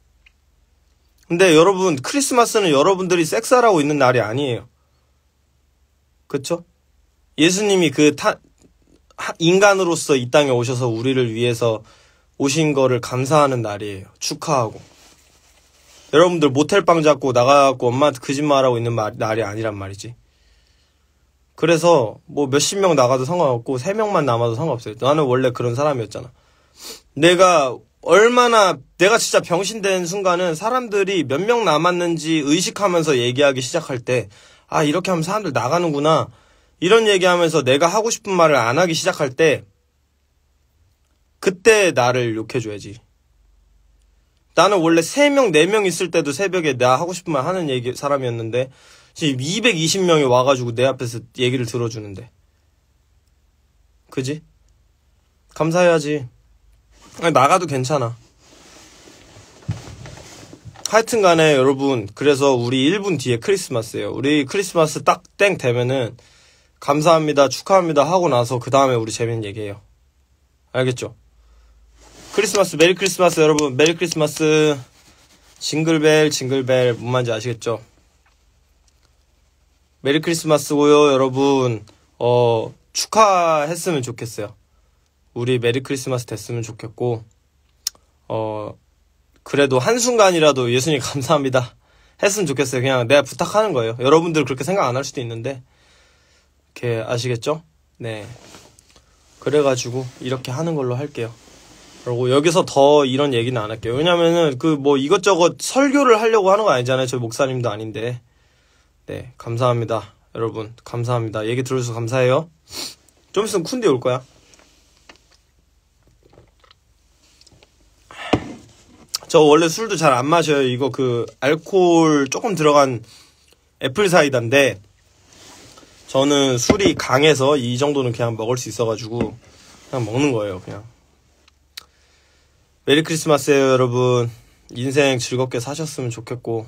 근데 여러분, 크리스마스는 여러분들이 섹스하라고 있는 날이 아니에요. 그쵸? 예수님이 그 타, 인간으로서 이 땅에 오셔서 우리를 위해서 오신 거를 감사하는 날이에요. 축하하고. 여러분들 모텔방 잡고 나가고 엄마한테 거짓말하고 있는 말, 날이 아니란 말이지. 그래서 뭐 몇십 명 나가도 상관없고 세 명만 남아도 상관없어요. 나는 원래 그런 사람이었잖아. 내가 얼마나 내가 진짜 병신된 순간은 사람들이 몇 명 남았는지 의식하면서 얘기하기 시작할 때 아 이렇게 하면 사람들 나가는구나 이런 얘기하면서 내가 하고 싶은 말을 안 하기 시작할 때 그때 나를 욕해줘야지. 나는 원래 세 명, 네 명 있을 때도 새벽에 나 하고 싶은 말 하는 얘기 사람이었는데 지금 이백이십 명이 와가지고 내 앞에서 얘기를 들어주는데 그지? 감사해야지. 아니, 나가도 괜찮아. 하여튼 간에 여러분, 그래서 우리 일 분 뒤에 크리스마스예요. 우리 크리스마스 딱 땡 되면은 감사합니다, 축하합니다 하고 나서 그 다음에 우리 재밌는 얘기해요. 알겠죠? 크리스마스, 메리 크리스마스 여러분. 메리 크리스마스. 징글벨 징글벨 뭔 말인지 아시겠죠? 메리 크리스마스고요 여러분. 어 축하했으면 좋겠어요. 우리 메리 크리스마스 됐으면 좋겠고 어 그래도 한순간이라도 예수님 감사합니다 했으면 좋겠어요. 그냥 내가 부탁하는 거예요. 여러분들 그렇게 생각 안 할 수도 있는데 이렇게 아시겠죠? 네. 그래가지고 이렇게 하는 걸로 할게요. 그리고 여기서 더 이런 얘기는 안 할게요. 왜냐면은 그 뭐 이것저것 설교를 하려고 하는 거 아니잖아요. 저희 목사님도 아닌데. 네, 감사합니다. 여러분, 감사합니다. 얘기 들어줘서 감사해요. 좀 있으면 쿤디 올 거야. 저 원래 술도 잘 안 마셔요. 이거 그 알코올 조금 들어간 애플 사이다인데 저는 술이 강해서 이 정도는 그냥 먹을 수 있어가지고 그냥 먹는 거예요. 그냥. 메리 크리스마스예요, 여러분. 인생 즐겁게 사셨으면 좋겠고.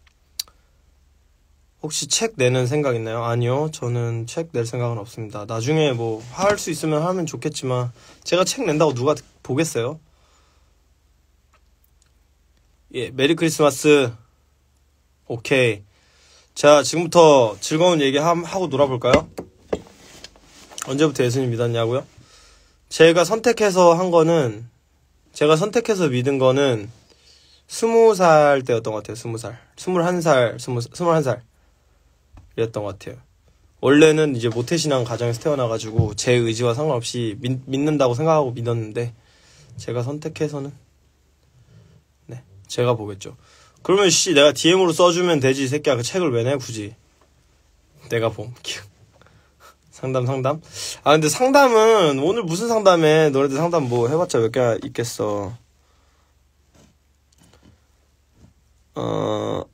혹시 책 내는 생각 있나요? 아니요, 저는 책 낼 생각은 없습니다. 나중에 뭐 할 수 있으면 하면 좋겠지만 제가 책 낸다고 누가 보겠어요? 예, 메리 크리스마스. 오케이. 자, 지금부터 즐거운 얘기 하고 놀아볼까요? 언제부터 예수님 믿었냐고요? 제가 선택해서 한 거는 제가 선택해서 믿은 거는 스무 살 때였던 것 같아요. 스무 살. 스물한 살, 스무, 스물한 살. 이랬던 것 같아요. 원래는 이제 모태신앙 가정에서 태어나가지고 제 의지와 상관없이 믿, 믿는다고 생각하고 믿었는데 제가 선택해서는 네, 제가 보겠죠. 그러면 씨 내가 디엠으로 써주면 되지 이 새끼야. 그 책을 왜 내 굳이. 내가 봄. 상담 상담? 아 근데 상담은 오늘 무슨 상담해. 너네들 상담 뭐 해봤자 몇 개 있겠어. 어...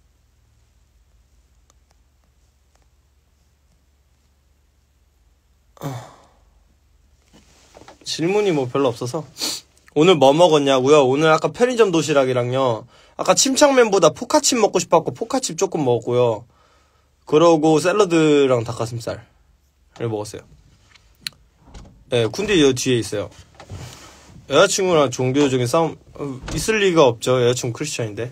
질문이 뭐 별로 없어서. 오늘 뭐 먹었냐고요? 오늘 아까 편의점 도시락이랑요, 아까 침착맨보다 포카칩 먹고 싶었고 포카칩 조금 먹었고요, 그러고 샐러드랑 닭가슴살을 먹었어요. 네, 쿤디 여 뒤에 있어요. 여자친구랑 종교적인 싸움 어, 있을 리가 없죠. 여자친구 크리스찬인데.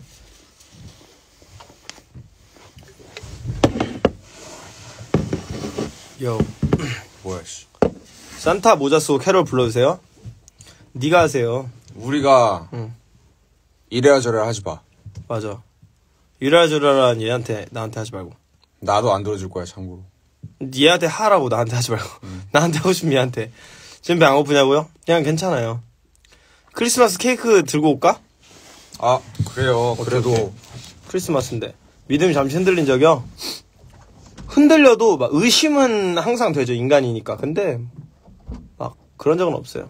요. 뭐야 씨. 산타 모자 쓰고 캐롤 불러주세요. 네가 하세요. 우리가 응. 이래야 저래야 하지 마. 맞아. 이래저래란 얘한테 나한테 하지 말고. 나도 안 들어줄 거야 참고로. 얘한테 하라고 나한테 하지 말고. 응. 나한테 하고 싶으면 얘한테. 지금 배 안 고프냐고요? 그냥 괜찮아요. 크리스마스 케이크 들고 올까? 아 그래요. 그래도 오케이. 크리스마스인데 믿음이 잠시 흔들린 적이요? 흔 흔들려도 막 의심은 항상 되죠. 인간이니까. 근데 막 그런 적은 없어요.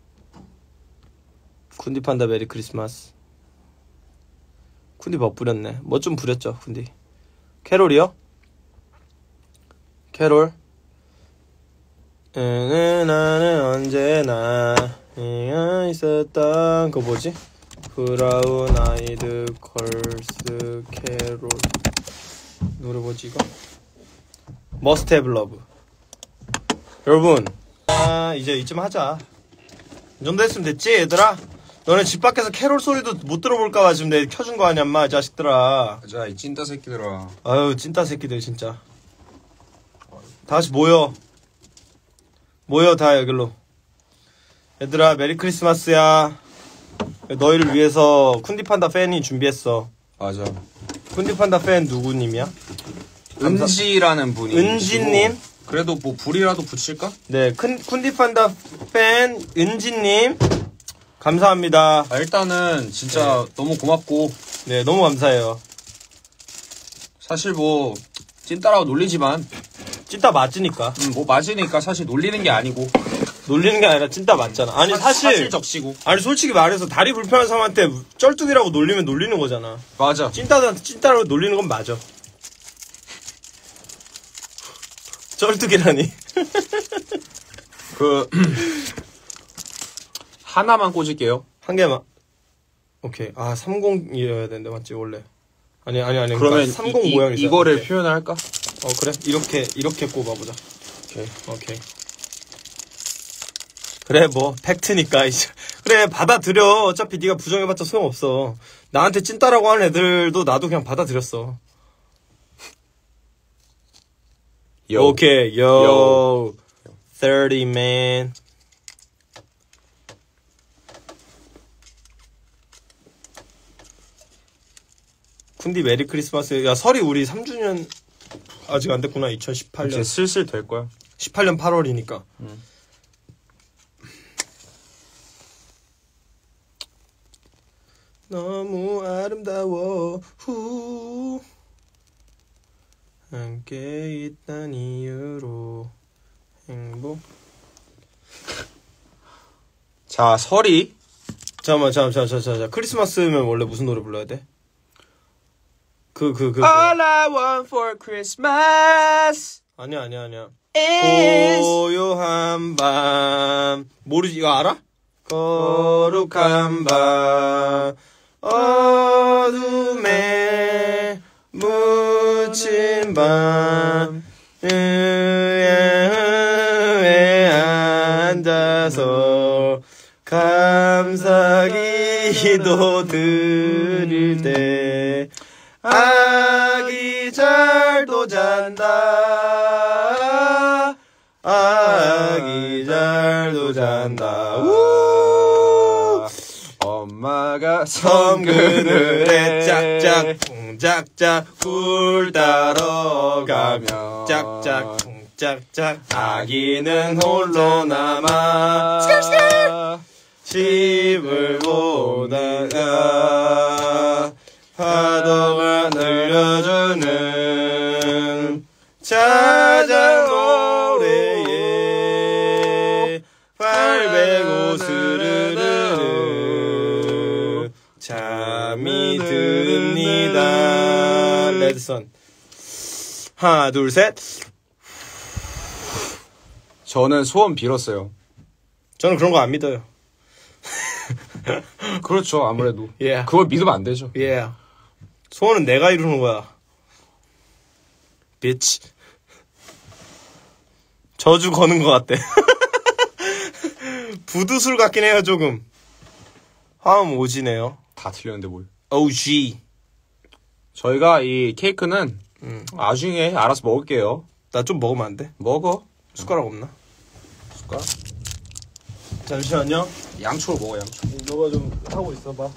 쿤디 판다 메리 크리스마스. 쿤디 멋부렸네. 뭐 좀 부렸죠, 쿤디. 캐롤이요? 캐롤. 나는 언제나 있었던 그 뭐지? 브라운 아이드 걸스 캐롤. 노래 뭐지 이거? Must Have Love. 여러분, 아, 이제 이쯤 하자. 이 정도 했으면 됐지, 얘들아? 너네 집 밖에서 캐롤 소리도 못 들어볼까봐 지금 내 켜준 거 아니야, 인마, 자식들아. 자, 이 찐따 새끼들아. 아유, 찐따 새끼들, 진짜. 다 같이 모여. 모여, 다 여기로. 얘들아, 메리 크리스마스야. 너희를 위해서 쿤디판다 팬이 준비했어. 맞아. 쿤디판다 팬 누구님이야? 은지라는 분이. 은지님? 그래도 뭐 불이라도 붙일까? 네, 큰, 쿤디판다 팬 은지님. 감사합니다. 아, 일단은 진짜 네. 너무 고맙고. 네, 너무 감사해요. 사실 뭐 찐따라고 놀리지만 찐따 맞으니까. 음, 뭐 맞으니까 사실 놀리는 게 아니고 놀리는 게 아니라 찐따 맞잖아. 아니 사, 사실 사실 적시고. 아니 솔직히 말해서 다리 불편한 사람한테 쩔뚝이라고 놀리면 놀리는 거잖아. 맞아. 찐따한테 찐따라고 놀리는 건 맞아. 쩔뚝이라니. 그 하나만 꽂을게요. 한 개만. 오케이. 아 삼십이어야 되는데 맞지 원래. 아니 아니 아니. 그러면 그러니까 삼십 이, 모양이 이, 이거를 표현을 할까? 어 그래? 이렇게 이렇게 꼽아보자. 오케이. 오케이. 그래 뭐 팩트니까 이제 그래 받아들여. 어차피 네가 부정해봤자 소용없어. 나한테 찐따라고 하는 애들도 나도 그냥 받아들였어. 요. 오케이 요 thirty man. 쿤디 메리 크리스마스. 야 설이 우리 삼 주년 아직 안 됐구나. 이천십팔 년 이제 슬슬 될 거야. 십팔 년 팔월이니까. 음. 너무 아름다워. 후. 함께 있단 이유로 행복. 자, 설이 잠깐만, 잠깐만, 잠깐만, 잠깐만. 크리스마스면 원래 무슨 노래 불러야 돼? 그, 그, 그. All I want for Christmas 아니야, 아니야, 아니야. is 고요한 밤. 모르지, 이거 알아? 거룩한 밤. 어둠에 묻힌 밤. 의에 앉아서 감사기도 드릴 때 아기 잘도 잔다. 아기 잘도 잔다. 우! 엄마가 섬 그늘에 섬그늘에 짝짝 쿵짝짝 굴 따러 가며 가며 짝짝 쿵짝짝 아기는 홀로 남아 집을 보다가 파도가 들려주는 자장 노래에 팔백오 스르르 잠이 듭니다. 레드선 하나 둘 셋. 저는 소원 빌었어요. 저는 그런 거 안 믿어요. 그렇죠, 아무래도. 예. 그걸 믿으면 안 되죠. 예. 소원은 내가 이루는 거야. 비치. 저주 거는 것 같대. 부두술 같긴 해요, 조금. 화음 오지네요. 다 틀렸는데 뭘. 오지. 저희가 이 케이크는 음. 나중에 알아서 먹을게요. 나 좀 먹으면 안 돼? 먹어. 숟가락 없나? 숟가락. 잠시만요. 양초로 먹어, 양초. 너가 좀 하고 있어봐.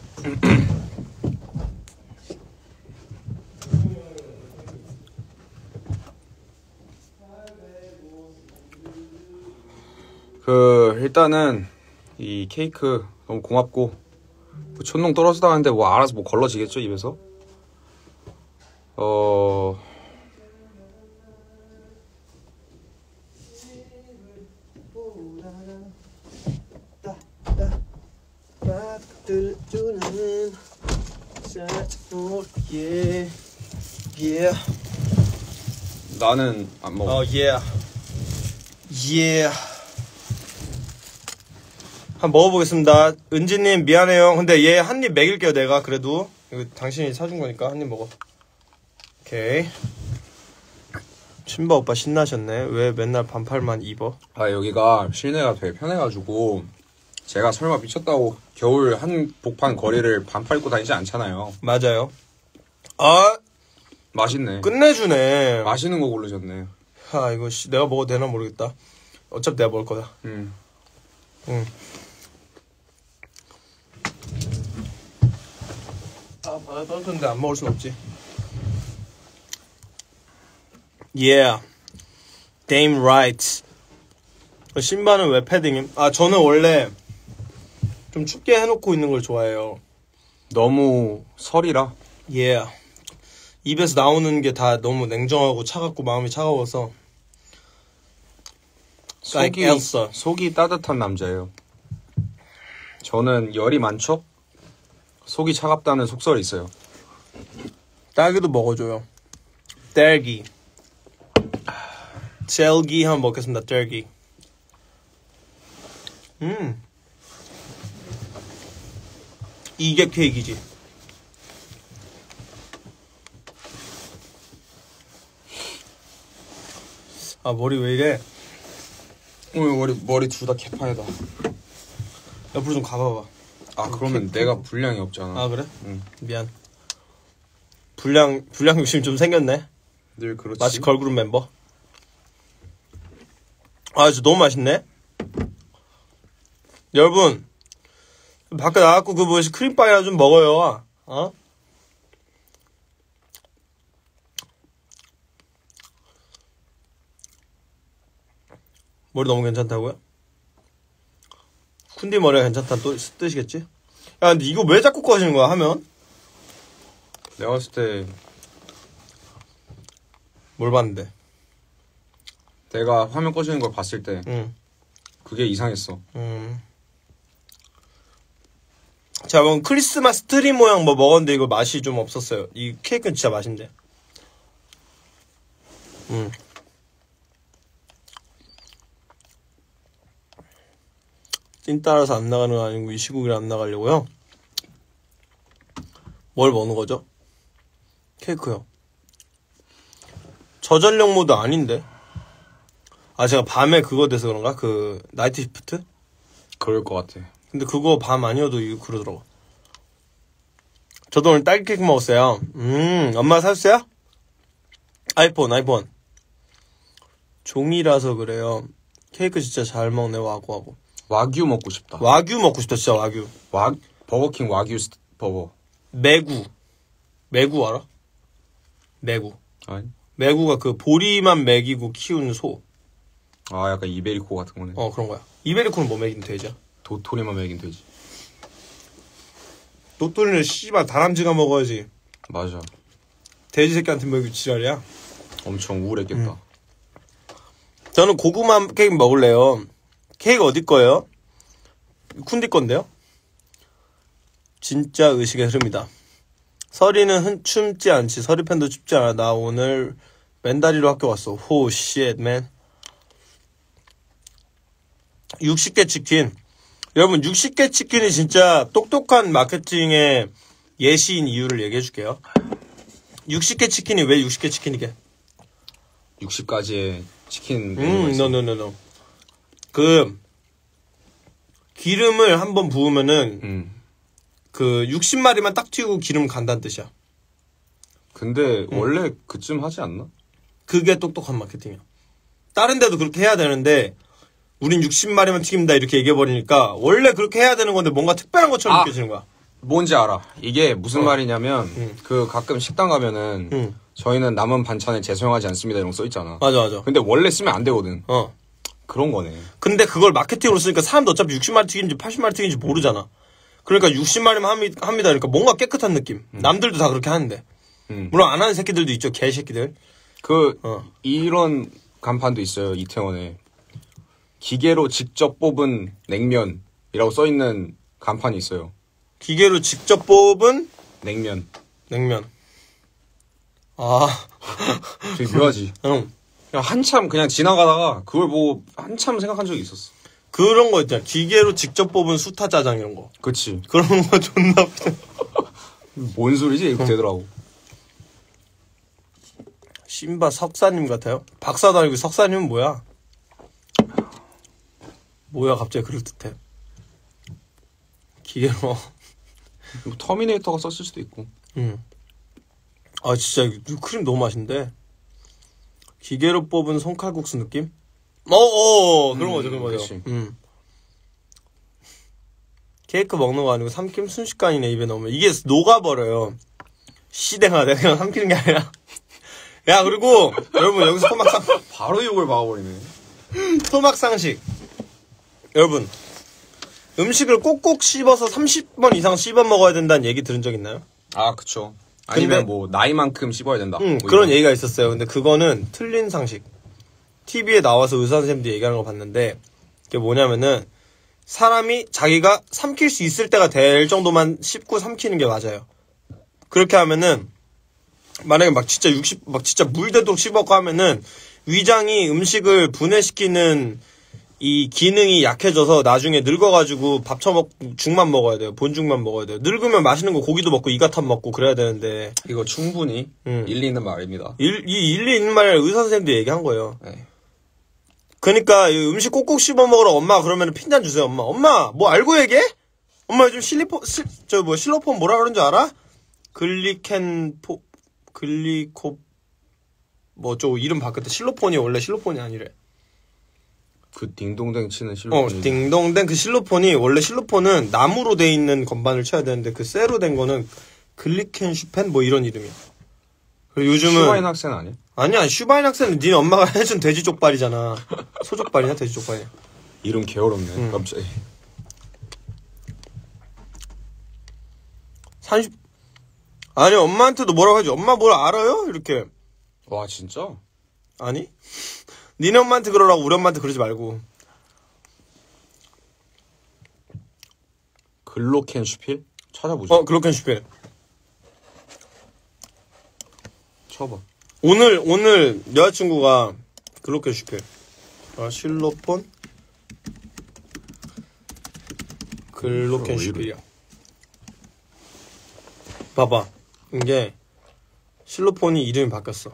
그 일단은 이 케이크 너무 고맙고 뭐 촌농 떨어지다가는데 뭐 알아서 뭐 걸러지겠죠 입에서. 어 뚜루뚜루는 오, 예, 예. 나는 안 먹어. 어, 예, 예. 한번 먹어보겠습니다. 은지님 미안해요. 근데 얘 한 입 먹일게요. 내가 그래도 이거 당신이 사준 거니까 한 입 먹어. 오케이. 친바 오빠 신나셨네. 왜 맨날 반팔만 입어? 아 여기가 실내가 되게 편해가지고 제가 설마 미쳤다고 겨울 한 복판 거리를 반팔 입고 다니지 않잖아요. 맞아요. 아 맛있네. 끝내주네. 맛있는 거 고르셨네. 아 이거 씨, 내가 먹어도 되나 모르겠다. 어차피 내가 먹을 거야. 음. 응. 아 바다 떨어졌는데 안 먹을 순 없지. Yeah. Damn right. 신발은 왜 패딩임? 아 저는 원래 좀 춥게 해놓고 있는 걸 좋아해요. 너무 설이라. Yeah. 입에서 나오는 게 다 너무 냉정하고 차갑고 마음이 차가워서. 속이, Like Elsa. 속이 따뜻한 남자예요. 저는 열이 많죠? 속이 차갑다는 속설이 있어요. 딸기도 먹어줘요. 딸기. 젤기 한번 먹겠습니다. 딸기. 음. 이게 케이크지. 아 머리 왜 이래? 오늘 머리 머리 둘 다 개판이다. 옆으로 좀 가봐봐. 아 그러면 내가 분량이 없잖아. 아 그래? 응. 미안. 분량 분량 욕심 좀 생겼네. 늘 그렇지. 마치 걸그룹 멤버. 아 진짜 너무 맛있네. 여러분 밖에 나가고 그 뭐지 크림빵이나 좀 먹어요. 어? 머리 너무 괜찮다고요? 쿤디 머리가 괜찮다는 또 뜻이겠지? 야 근데 이거 왜 자꾸 꺼지는 거야 하면? 내가 봤을 때 뭘 봤는데? 내가 화면 꺼지는 걸 봤을 때 응. 그게 이상했어. 음. 자, 그럼 크리스마스 트리 모양 뭐 먹었는데 이거 맛이 좀 없었어요. 이 케이크는 진짜 맛있는데. 음. 찐 따라서 안 나가는 거 아니고 이 시국에 안 나가려고요? 뭘 먹는 거죠? 케이크요. 저전력 모드 아닌데? 아, 제가 밤에 그거 돼서 그런가? 그, 나이트 시프트? 그럴 것 같아. 근데 그거 밤 아니어도 이거 그러더라고. 저도 오늘 딸기 케이크 먹었어요. 음, 엄마 사줬어요? 아이폰, 아이폰. 종이라서 그래요. 케이크 진짜 잘 먹네, 와구와구. 와규 먹고 싶다. 와규 먹고 싶다, 진짜 와규. 와 버거킹 와규 스, 버거. 메구. 메구 알아? 메구. 아니? 메구가 그 보리만 먹이고 키우는 소. 아 약간 이베리코 같은 거네. 어, 그런 거야. 이베리코는 뭐 먹이면 되죠? 도토리만 먹이긴 되지. 도토리는 씨발 다람쥐가 먹어야지. 맞아. 돼지 새끼한테 먹이고 지랄이야. 엄청 우울했겠다. 음. 저는 고구마 케이크 먹을래요. 케이크 어디 거예요? 쿤디 건데요? 진짜 의식의 흐름이다. 서리는 흔, 춤지 않지. 서리 팬도 춥지 않아. 나 오늘 맨다리로 학교 왔어. 호, 쉣, 맨. 육십 개 치킨. 여러분, 육십 개 치킨이 진짜 똑똑한 마케팅의 예시인 이유를 얘기해 줄게요. 육십 개 치킨이 왜 육십 개 치킨이게? 육십 가지의 치킨. 음, 노노노노. 그, 기름을 한번 부으면은, 음. 그, 육십 마리만 딱 튀우고 기름 간다는 뜻이야. 근데 원래 그쯤 하지 않나? 그게 똑똑한 마케팅이야. 다른 데도 그렇게 해야 되는데, 우린 육십 마리만 튀긴다 이렇게 얘기해버리니까, 원래 그렇게 해야 되는 건데 뭔가 특별한 것처럼 아, 느껴지는 거야. 뭔지 알아. 이게 무슨 어. 말이냐면 음. 그 가끔 식당 가면은 응. 저희는 남은 반찬에 재사용하지 않습니다 이런 거 써있잖아. 맞아, 맞아. 근데 원래 쓰면 안 되거든. 어. 그런 거네. 근데 그걸 마케팅으로 쓰니까 사람도 어차피 육십 마리 튀긴지 팔십 마리 튀긴지 모르잖아. 그러니까 육십 마리만 합니다. 그러니까 뭔가 깨끗한 느낌. 음. 남들도 다 그렇게 하는데. 음. 물론 안 하는 새끼들도 있죠. 개새끼들. 그 어. 이런 간판도 있어요. 이태원에. 기계로 직접 뽑은 냉면이라고 써있는 간판이 있어요. 기계로 직접 뽑은 냉면. 냉면. 아, 되게 묘하지. 응. 그냥 한참 그냥 지나가다가 그걸 보고 한참 생각한 적이 있었어. 그런 거 있잖아. 기계로 직접 뽑은 수타 짜장 이런 거. 그치. 그런 거 존나 웃겨. 뭔 소리지? 이렇게 되더라고. 신바 석사님 같아요? 박사도 아니고 석사님은 뭐야? 뭐야 갑자기 그럴듯해. 기계로. 뭐 터미네이터가 썼을 수도 있고. 응. 아 진짜 크림 너무 맛있는데. 기계로 뽑은 손칼국수 느낌? 어어 그런 음, 거죠 그런 거죠. 그치. 음. 케이크 먹는 거 아니고 삼킴 순식간이네 입에 넣으면 이게 녹아버려요. 씨댕아 내가 그냥 삼키는 게 아니라. 야 그리고 여러분 여기서 토막상 바로 욕을 막아버리네. 토막상식. 여러분 음식을 꼭꼭 씹어서 삼십 번 이상 씹어 먹어야 된다는 얘기 들은 적 있나요? 아, 그쵸. 아니면 근데- 뭐 나이만큼 씹어야 된다. 응 뭐 그런 이런. 얘기가 있었어요. 근데 그거는 틀린 상식. 티비에 나와서 의사 선생님들이 얘기하는 거 봤는데 그게 뭐냐면은 사람이 자기가 삼킬 수 있을 때가 될 정도만 씹고 삼키는 게 맞아요. 그렇게 하면은 만약에 막 진짜 육십 막 진짜 물 되도록 씹었고 하면은 위장이 음식을 분해시키는 이 기능이 약해져서 나중에 늙어가지고 밥 처먹 죽만 먹어야 돼요. 본죽만 먹어야 돼요. 늙으면 맛있는 거 고기도 먹고 이가탄 먹고 그래야 되는데 이거 충분히 음. 일리 있는 말입니다. 일, 이 일리 있는 말 의사 선생님도 얘기한 거예요. 네. 그러니까 이 음식 꼭꼭 씹어 먹으러 엄마 그러면 핀잔 주세요. 엄마 엄마 뭐 알고 얘기해? 엄마 요즘 실리폰 저 뭐 실로폰 뭐라 그러는 줄 알아? 글리켄포 글리코 뭐 저 이름 바뀌었대. 실로폰이 원래 실로폰이 아니래. 그 딩동댕 치는 어 실로폰이. 딩동댕 그 실로폰이 원래 실로폰은 나무로 돼 있는 건반을 쳐야 되는데 그 쇠로 된 거는 글리켄슈펜 뭐 이런 이름이야. 그리고 요즘은 슈바인 학생 아니야? 아니야 슈바인 학생은 니네 엄마가 해준 돼지 족발이잖아. 소족발이냐 돼지 족발이냐. 이름 개어렵네. 음. 갑자기. 삼십 아니 엄마한테도 뭐라고 하지. 엄마 뭘 알아요? 이렇게. 와, 진짜? 아니 니네 엄마한테 그러라고 우리 엄마한테 그러지 말고. 글로켄 슈필? 찾아보자. 어 글로켄슈펜. 쳐봐. 오늘 오늘 여자친구가 글로켄슈펜. 아 실로폰 글로켄슈펜이야. 봐봐 이게 실로폰이 이름이 바뀌었어.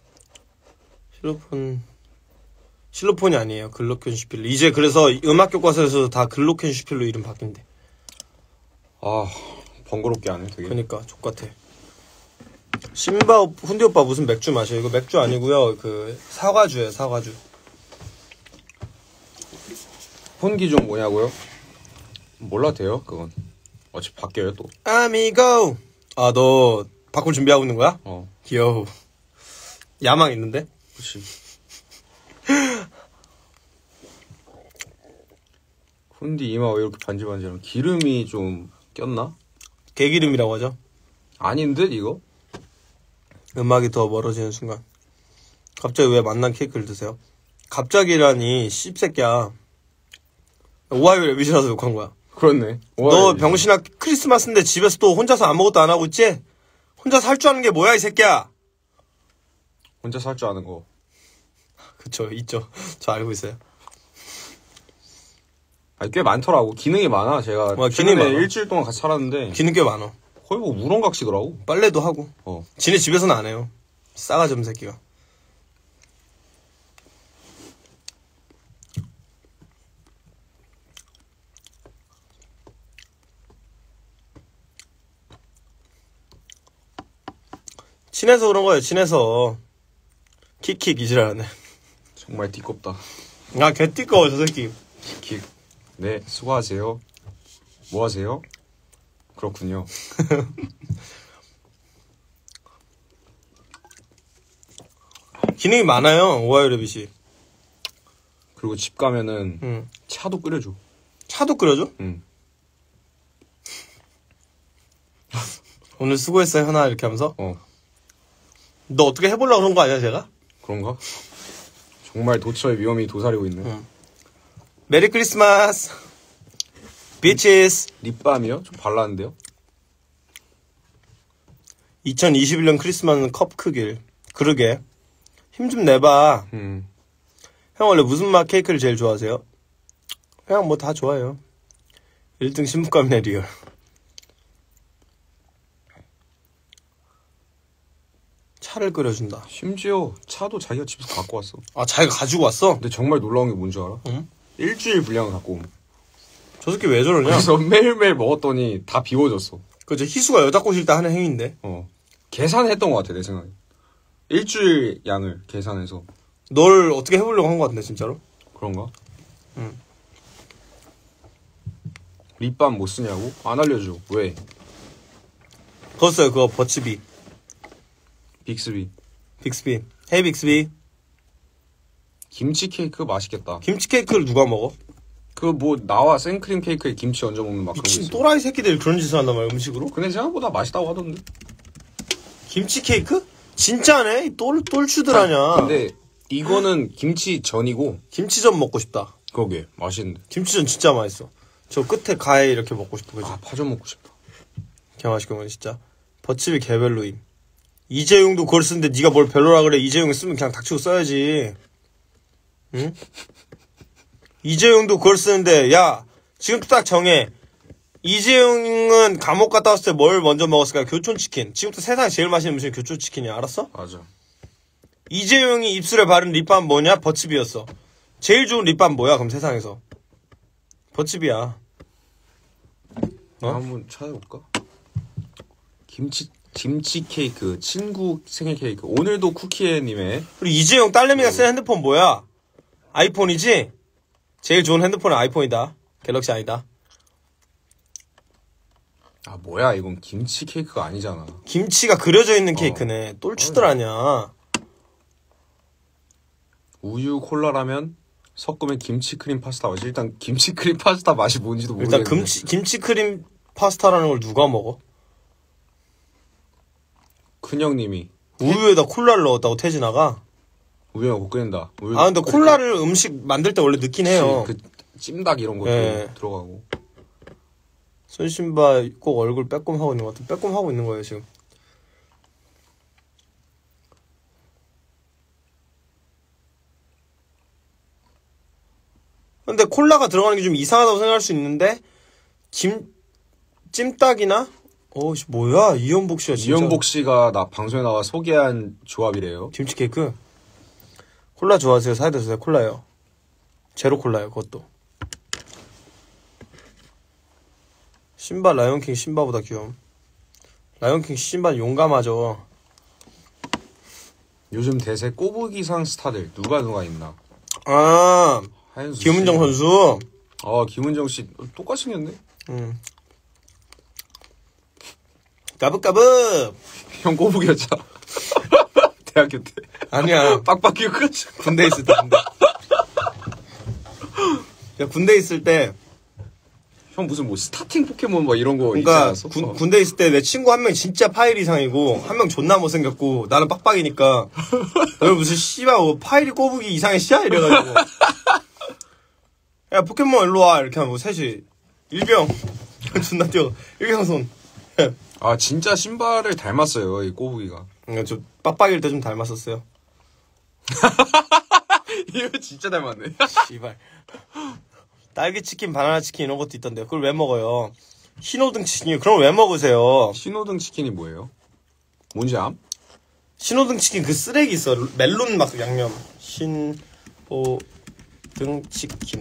실로폰 실로폰이 아니에요. 글로켄슈필. 이제 그래서 음악 교과서에서 다 글로켄슈필로 이름 바뀐대. 아, 번거롭게 하네, 되게. 그니까 족같아. 신바 오- 훈디 오빠 무슨 맥주 마셔? 이거 맥주 아니고요. 그 사과주예요. 사과주. 혼기종 뭐냐고요? 몰라도 돼요, 그건. 어차피 바뀌어요, 또. 아미고. 아 너 바꿀 준비하고 있는 거야? 어, 귀여워. 야망 있는데? 그치. 혼디 이마 왜 이렇게 반질반질한? 기름이 좀 꼈나? 개기름이라고 하죠. 아닌 듯, 이거? 음악이 더 멀어지는 순간. 갑자기 왜 만난 케이크를 드세요? 갑자기라니 씹새끼야. 오하이오 레빗이라서 욕한 거야. 그렇네. 너 병신아 크리스마스인데 집에서 또 혼자서 아무것도 안 하고 있지? 혼자 살 줄 아는 게 뭐야 이 새끼야. 혼자 살 줄 아는 거. 그쵸 있죠. 저 알고 있어요. 아니, 꽤 많더라고. 기능이 많아, 제가. 와, 최근에 기능이 많아. 일주일 동안 같이 살았는데, 기능 꽤 많어. 거의 뭐 우렁각시더라고. 빨래도 하고. 어. 지네 집에서는 안 해요. 싸가지 없는 새끼가. 친해서 그런 거예요. 친해서. 킥킥 이지라네. 정말 띠껍다. 아 개띠꺼워 저 새끼. 킥. 네, 수고하세요. 뭐 하세요? 그렇군요. 기능이 많아요. 오하이오 레빗이. 그리고 집 가면은 응. 차도 끓여줘. 차도 끓여줘? 응. 오늘 수고했어요 현아 이렇게 하면서. 어, 너 어떻게 해보려고 그런 거 아니야 제가? 그런가? 정말 도처의 위험이 도사리고 있네. 응. 메리 크리스마스. 비치스. 립밤이요? 좀 발랐는데요? 이천이십일 년 크리스마스는 컵 크길. 그러게. 힘 좀 내봐. 음. 형 원래 무슨 맛 케이크를 제일 좋아하세요? 그냥 뭐 다 좋아해요. 일 등 신부감이네 리얼. 차를 끓여준다. 심지어 차도 자기가 집에서 갖고 왔어. 아 자기가 가지고 왔어? 근데 정말 놀라운 게 뭔지 알아? 응? 일주일 분량을 갖고 옴. 저 새끼 왜 저러냐? 그래서 매일매일 먹었더니 다 비워졌어. 그저 희수가 여자 꼬실 때 하는 행위인데. 어. 계산했던 것 같아, 내 생각에. 일주일 양을 계산해서. 널 어떻게 해보려고 한 것 같은데 진짜로? 그런가? 응. 립밤 못 쓰냐고? 안 알려줘. 왜? 그거 써요 그거 버치비. 빅스비. 빅스비. 헤이 빅스비. 김치 케이크 맛있겠다. 김치 케이크를 누가 먹어? 그 뭐 나와 생크림 케이크에 김치 얹어 먹는 막 그런 거 미친 있어. 또라이 새끼들 그런 짓을 한단 말이야 음식으로? 근데 생각보다 맛있다고 하던데. 김치 케이크? 진짜네? 이 똘, 똘추들 아냐. 근데 이거는 김치 전이고 김치전 먹고 싶다. 그러게 맛있는데. 김치전 진짜 맛있어. 저 끝에 가에 이렇게 먹고 싶어 그지? 아 파전 먹고 싶다. 개 맛있게 먹네 진짜. 버치비 개별로임. 이재용도 그걸 쓰는데 네가 뭘 별로라 그래. 이재용 쓰면 그냥 닥치고 써야지. 응? 이재용도 그걸 쓰는데 야 지금부터 딱 정해. 이재용은 감옥 갔다 왔을 때 뭘 먼저 먹었을까? 교촌치킨. 지금부터 세상에 제일 맛있는 음식은 교촌치킨이야. 알았어? 맞아. 이재용이 입술에 바른 립밤 뭐냐? 버치비였어. 제일 좋은 립밤 뭐야? 그럼 세상에서. 버치비야. 어? 한번 찾아볼까? 김치 김치 케이크 친구 생일 케이크 오늘도 쿠키애님의 그리고 이재용 딸내미가 쓴 핸드폰 뭐야? 아이폰이지? 제일 좋은 핸드폰은 아이폰이다. 갤럭시 아니다. 아 뭐야 이건 김치 케이크가 아니잖아. 김치가 그려져 있는 케이크네. 똘추들 아냐. 우유 콜라라면 섞으면 김치 크림 파스타 맛이 일단 김치 크림 파스타 맛이 뭔지도 모르겠는데. 일단 김치, 김치 크림 파스타라는 걸 누가 먹어? 큰형님이 우유에다 콜라를 넣었다고 태진아가? 우유가 못 끓인다. 우유 아 근데 콜라를 음식 만들 때 원래 넣긴 해요. 그 찜닭 이런 것도 예. 들어가고. 손신바 꼭 얼굴 빼꼼하고 있는 것 같아. 빼꼼하고 있는 거예요 지금. 근데 콜라가 들어가는 게 좀 이상하다고 생각할 수 있는데 김 찜닭이나 어씨 뭐야 이연복 씨가 진짜 이연복 씨가 나 방송에 나와 소개한 조합이래요. 김치 케이크 콜라 좋아하세요? 사이다 드세요? 콜라요. 제로 콜라요 그것도. 신바 라이온킹 신바보다 귀여움. 라이온킹 신바 용감하죠. 요즘 대세 꼬부기상 스타들 누가 누가 있나? 아 하현수 김은정 씨. 선수. 아 김은정 씨 똑같이 생겼네. 음. 까붓까붓. 형 꼬부기였잖아. 대학교 때. 아니야. 빡빡이 였지. 군대 있을 때 군대. 야, 군대 있을 때 형 무슨 뭐 스타팅 포켓몬 뭐 이런 거 있지 그러니까 않았어? 군, 군대 있을 때 내 친구 한 명 진짜 파일 이상이고 한 명 존나 못생겼고 나는 빡빡이니까 너 무슨 씨발 뭐 파일이 꼬부기 이상의 씨야 이래가지고 야 포켓몬 일로 와 이렇게 하면 뭐 셋이 일병 존나 뛰어 일병손. 아 진짜 신발을 닮았어요 이 꼬부기가. 그러니까 좀 빡빡일 때 좀 닮았었어요. 이거 진짜 닮았네. 씨발. 딸기치킨, 바나나치킨 이런 것도 있던데 그걸 왜 먹어요? 신호등 치킨이요? 그럼 왜 먹으세요? 신호등 치킨이 뭐예요? 뭔지 암? 신호등 치킨 그 쓰레기 있어. 멜론 막 양념. 신호등 치킨.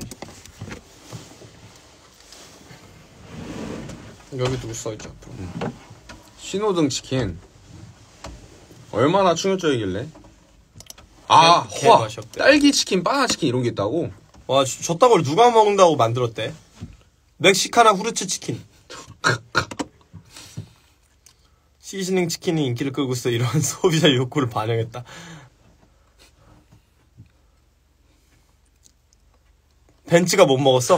여기 누구 써있죠? 음. 신호등 치킨 얼마나 충격적이길래? 아, 개- 와, 개맛이 없대. 딸기 치킨, 바나나 치킨 이런 게 있다고? 와, 저딴 걸 누가 먹는다고 만들었대? 멕시카나 후르츠 치킨. 시즈닝 치킨이 인기를 끌고 있어. 이런 소비자 욕구를 반영했다. 벤츠가 못 먹었어?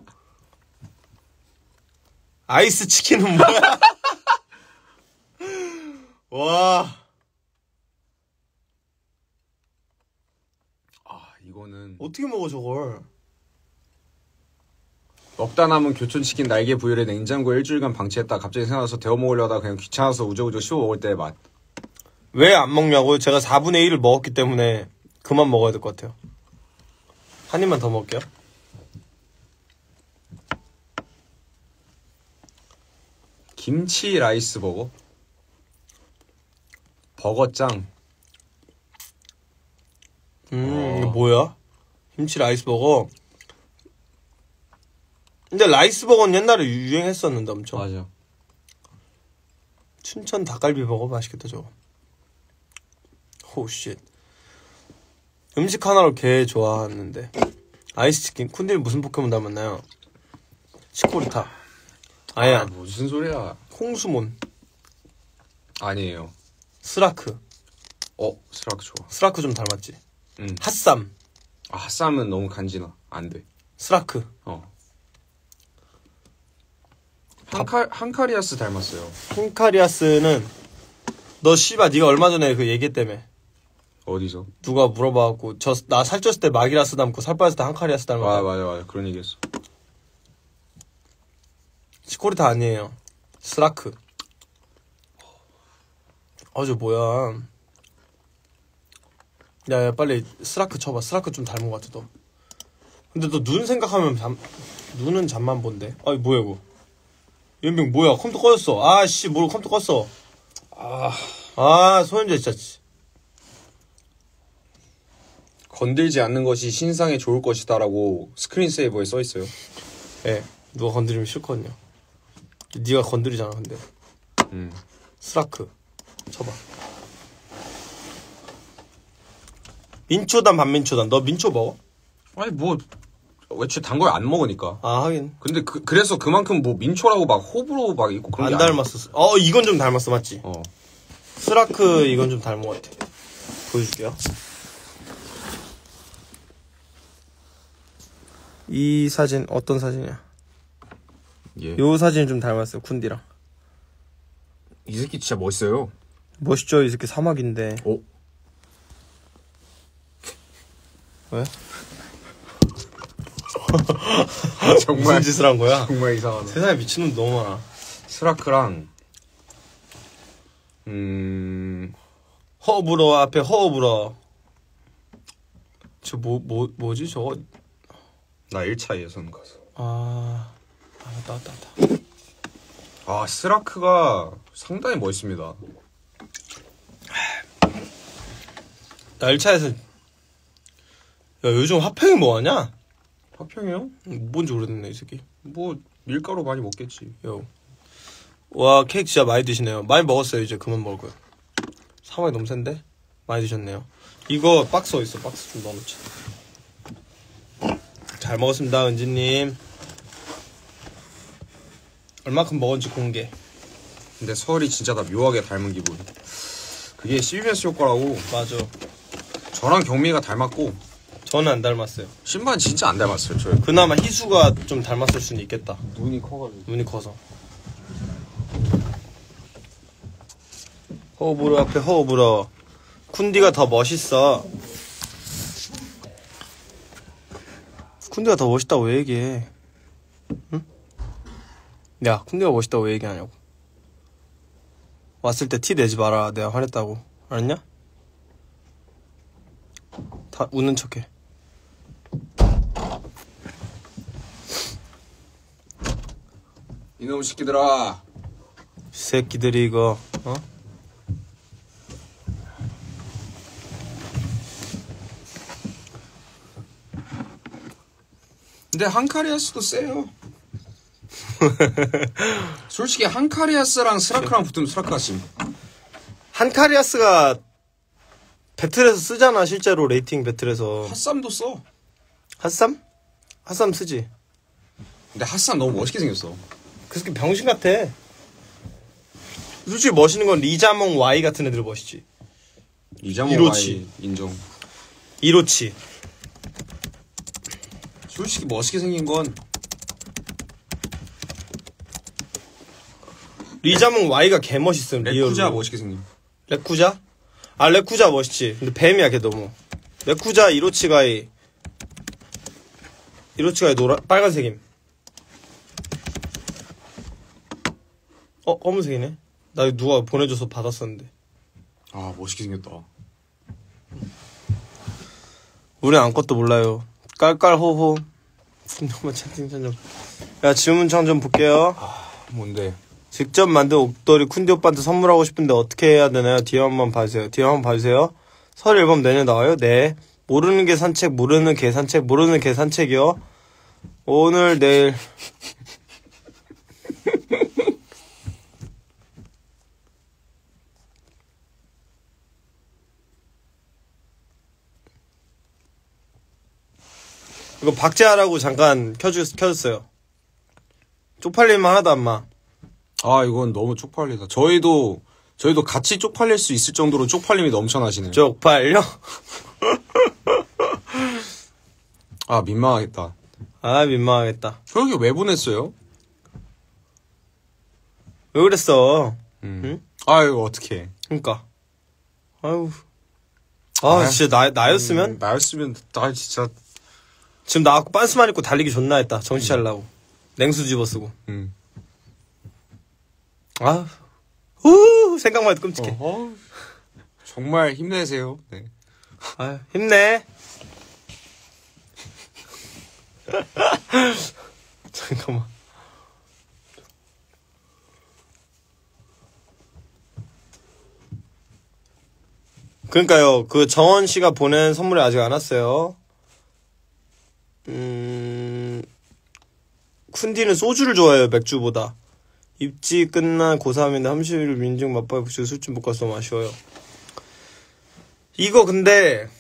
아이스 치킨은 뭐야? 와. 아, 이거는 어떻게 먹어 저걸? 먹다 남은 교촌치킨 날개 부위를 냉장고에 일주일간 방치했다 갑자기 생각나서 데워 먹으려다가 그냥 귀찮아서 우적우적 씹어 먹을 때의 맛. 왜 안 먹냐고요? 제가 사분의 일을 먹었기 때문에 그만 먹어야 될 것 같아요. 한 입만 더 먹을게요. 김치 라이스 버거? 버거짱. 음, 이거 뭐야? 김치 라이스버거. 근데 라이스버거는 옛날에 유행했었는데 엄청. 맞아. 춘천 닭갈비버거 맛있겠다 저거. 호우쉣. 음식 하나로 개 좋아하는데. 아이스치킨. 쿤딜 무슨 포켓몬 닮았나요? 치코리타. 아야. 아, 무슨 소리야. 홍수몬. 아니에요. 스라크. 어, 스라크 좋아. 스라크 좀 닮았지. 응. 핫쌈. 아, 핫쌈은 너무 간지나. 안 돼. 스라크. 어. 한칼, 한카리아스 닮았어요. 힌카리아스는 너 씨발 네가 얼마 전에 그 얘기했다며. 어디서? 누가 물어봐갖고 저 나 살쪘을 때 마기라스 닮고 살 빠졌을 때 한카리아스 닮았다. 아, 맞아, 맞아. 그런 얘기 했어. 치코리타 아니에요. 스라크. 어저 뭐야. 야, 야 빨리 스라크 쳐봐. 스라크 좀 닮은 것 같아 너. 근데 너 눈 생각하면 잠 눈은 잠만 본데. 아이 뭐야 이거. 연병 뭐야 컴퓨터 꺼졌어. 아씨 뭘 컴퓨터 껐어. 아, 아 소현재 진짜. 건들지 않는 것이 신상에 좋을 것이다라고 스크린세이버에 써 있어요. 예. 누가 건드리면 싫거든요. 네가 건드리잖아 근데. 음. 스라크 쳐봐. 민초단 반민초단. 너 민초 먹어? 아니 뭐 애초에 단 걸 안 먹으니까. 아 하긴. 근데 그, 그래서 그만큼 뭐 민초라고 막 호불호 막 있고 그런 안 게 닮았어. 어 이건 좀 닮았어 맞지? 어. 스라크 이건 좀 닮은 것 같아. 보여줄게요. 이 사진 어떤 사진이야? 예. 요 사진 좀 닮았어요. 쿤디랑. 이 새끼 진짜 멋있어요. 멋있죠? 이 새끼 사막인데. 오. 왜? 정말 무슨 짓을 한 거야? 정말 이상하다. 세상에 미친놈 너무 많아. 스라크랑 음 허브러 앞에 허브러. 저 뭐 뭐 뭐지 저거? 나 일 차 예선 가서. 아, 아 맞다 맞다 맞다. 아 스라크가 상당히 멋있습니다. 나 일 차에서 야 요즘 화평이 뭐하냐? 화평이요? 뭔지 오래됐네 이 새끼. 뭐 밀가루 많이 먹겠지. 요. 와 케이크 진짜 많이 드시네요. 많이 먹었어요. 이제 그만 먹을 거예요. 사막이 너무 센데? 많이 드셨네요. 이거 박스 어딨어? 박스 좀 넣어놓자. 잘 먹었습니다 은지님. 얼마큼 먹었는지 공개. 근데 설이 진짜 다 묘하게 닮은 기분. 그게 씨비에스 효과라고. 맞아. 저랑 경미가 닮았고 저는 안 닮았어요. 신반 진짜 안 닮았어요. 저 그나마 희수가 좀 닮았을 수는 있겠다. 눈이 커가지고. 눈이 커서. 허브러 앞에 허브러. 쿤디가 더 멋있어. 쿤디가 더 멋있다고 왜 얘기해? 응? 야, 쿤디가 멋있다고 왜 얘기하냐고. 왔을 때 티 내지 마라. 내가 화냈다고. 알았냐? 다 웃는 척해. 이놈 새끼들아. 새끼들이 이거 어? 근데 한카리아스도 세요. 솔직히 한카리아스랑 스라크랑 붙으면 스라크가 심. 한카리아스가 배틀에서 쓰잖아 실제로. 레이팅 배틀에서. 핫쌈도 써. 핫삼? 핫삼 쓰지. 근데 핫쌈 너무 멋있게 생겼어. 그 새끼 병신 같아. 솔직히 멋있는 건 리자몽 Y 같은 애들 멋있지. 이자모 이로치. 인정. 이로치. 솔직히 멋있게 생긴 건 리자몽 Y가 개 멋있음. 레쿠자 리얼로. 멋있게 생긴. 레쿠자? 아 레쿠자 멋있지. 근데 뱀이야 걔 너무. 레쿠자 이로치가이. 이로치가이 노란 빨간색임. 어, 검은색이네. 나 이거 누가 보내줘서 받았었는데. 아, 멋있게 생겼다. 우린 아무것도 몰라요. 깔깔호호. 한번 채팅창 좀. 야, 질문창 좀 볼게요. 아, 뭔데? 직접 만든 옷돌이 쿤디 오빠한테 선물하고 싶은데 어떻게 해야 되나요? 뒤에 한번 봐주세요. 뒤에 한번 봐주세요. 설 앨범 내년 나와요? 네. 모르는 게 산책, 모르는 개 산책, 모르는 개 산책이요. 오늘, 내일. 이거 박제하라고 잠깐 켜주, 켜줬어요. 쪽팔림만 하나도 안 마. 아, 이건 너무 쪽팔리다. 저희도, 저희도 같이 쪽팔릴 수 있을 정도로 쪽팔림이 넘쳐나시네요. 쪽팔려? 아, 민망하겠다. 아, 민망하겠다. 저렇게 왜 보냈어요? 왜 그랬어? 음. 응? 아, 이거 어떡해. 그니까. 아유. 아, 아유. 진짜 나, 나였으면? 음, 나였으면, 나 진짜. 지금 나갖고 빤스만 입고 달리기 존나 했다. 정신 차리려고. 냉수 집어쓰고. 음. 아, 후 생각만 해도 끔찍해. 어허. 정말 힘내세요. 네. 아, 힘내. 잠깐만. 그러니까요. 그 정원 씨가 보낸 선물이 아직 안 왔어요. 음, 쿤디는 소주를 좋아해요. 맥주보다. 입지 끝난 고삼인데 삼십 일 민증 맛봐야 붙이고 술집 못 가서 너무 아쉬워요. 이거 근데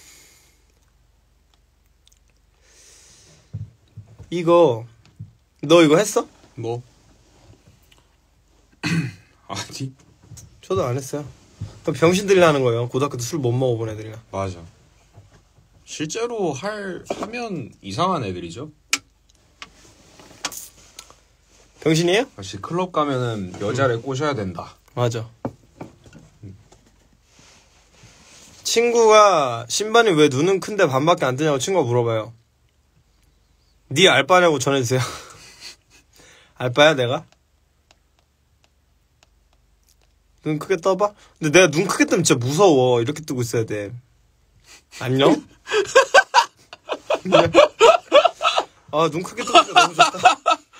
이거 너 이거 했어? 뭐? 아니. 저도 안 했어요. 병신들이나 하는 거예요. 고등학교 때 술 못 먹어본 애들이나. 맞아. 실제로 할, 하면 이상한 애들이죠. 병신이에요? 역시 클럽 가면은 여자를 음. 꼬셔야 된다. 맞아. 친구가 신반이 왜 눈은 큰데 반밖에 안 뜨냐고 친구가 물어봐요. 네 알바냐고 전해주세요. 알바야 내가? 눈 크게 떠봐? 근데 내가 눈 크게 뜨면 진짜 무서워. 이렇게 뜨고 있어야 돼. 안녕? 아, 눈 크게 뜨니까 너무 좋다.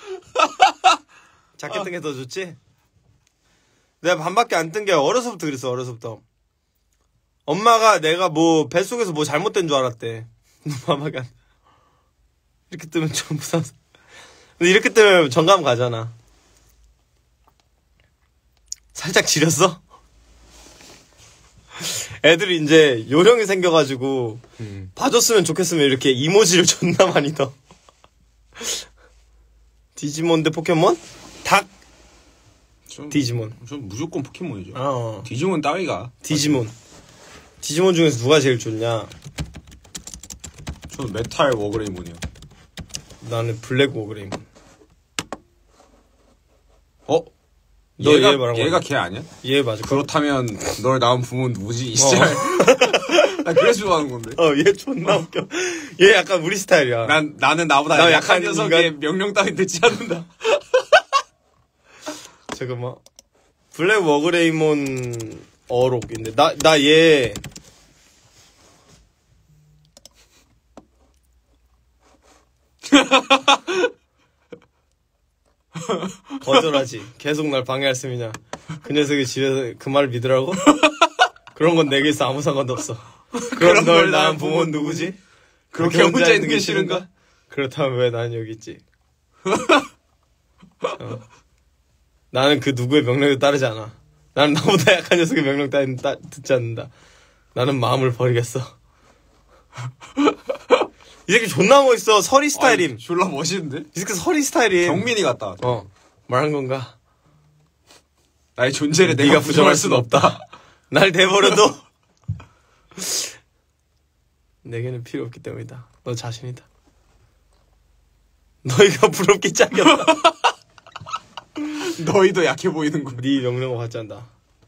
작게 뜬 게 더 좋지? 내가 반밖에 안 뜬 게 어려서부터 그랬어. 어려서부터. 엄마가 내가 뭐 뱃속에서 뭐 잘못된 줄 알았대. 눈 반밖에 안. 이렇게 뜨면 좀 무서워. 근데 이렇게 뜨면 정감 가잖아. 살짝 지렸어? 애들이 이제 요령이 생겨가지고 음. 봐줬으면 좋겠으면 이렇게 이모지를 존나 많이 넣어. 디지몬 대 포켓몬? 닭. 전, 디지몬. 전 무조건 포켓몬이죠. 어. 디지몬 따위가. 디지몬. 디지몬 중에서 누가 제일 좋냐? 저는 메탈 워그레이몬이요. 나는 블랙 워그레이몬. 어? 너 얘가, 얘 말한 얘가 걔 아니야? 얘 맞을 거야. 그렇다면 널 낳은 부모는 누구지? 이 시절. 어. 나 그래서 좋아하는 건데. 어, 얘 존나 웃겨. 얘 약간 우리 스타일이야. 난, 나는 나보다 나 약한 약간 녀석의 인간... 명령 따윈 듣지 않는다. 잠깐만. 블랙 워그레이몬 어록인데. 나, 나 얘. 거절하지. 계속 날 방해할 셈이냐. 그 녀석이 집에서 그 말을 믿으라고? 그런 건 내게서 아무 상관도 없어. 그럼 널 낳은 부모는 누구지? 그렇게 혼자 있는 게 싫은가? 그렇다면 왜 나는 여기 있지? 어. 나는 그 누구의 명령에 따르지 않아. 나는 나보다 약한 녀석의 명령 따위는 따, 듣지 않는다. 나는 마음을 버리겠어. 이 새끼 존나 멋있어. 서리 스타일임. 아니, 졸라 멋있는데? 이 새끼 서리 스타일임. 경민이 같다. 어. 말한 건가? 나의 존재를 내가 부정할 수는 없다. 날 내버려도 내게는 필요 없기 때문이다. 너 자신이다. 너희가 부럽기 짝이었다. 너희도 약해 보이는군. 네 명령을 받지 않다.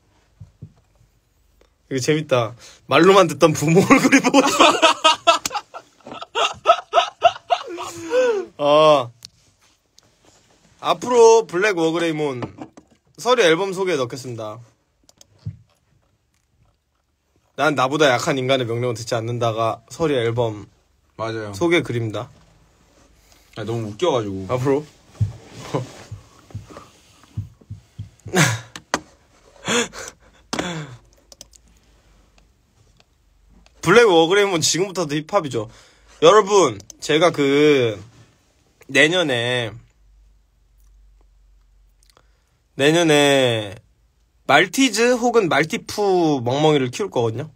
이거 재밌다. 말로만 듣던 부모 얼굴이 보고 어. 앞으로 블랙 워그레이몬 설이 앨범 소개에 넣겠습니다. 난 나보다 약한 인간의 명령을 듣지 않는다가 설이 앨범 맞아요. 소개 글입니다. 아, 너무 웃겨가지고. 앞으로. 블랙 워그레임은 지금부터도 힙합이죠. 여러분, 제가 그 내년에 내년에 말티즈 혹은 말티푸 멍멍이를 키울 거거든요.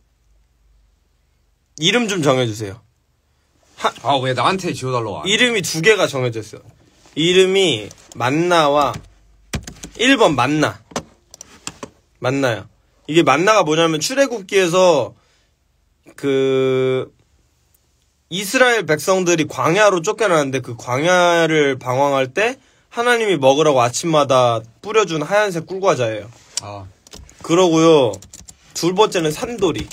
이름 좀 정해주세요. 아, 왜 나한테 지어달라고 안 해? 이름이 두 개가 정해져 있어요. 이름이 만나와 일 번 만나. 만나요. 이게 만나가 뭐냐면 출애굽기에서 그 이스라엘 백성들이 광야로 쫓겨나는데 그 광야를 방황할 때 하나님이 먹으라고 아침마다 뿌려준 하얀색 꿀과자예요. 아. 그러고요. 둘 번째는 산돌이.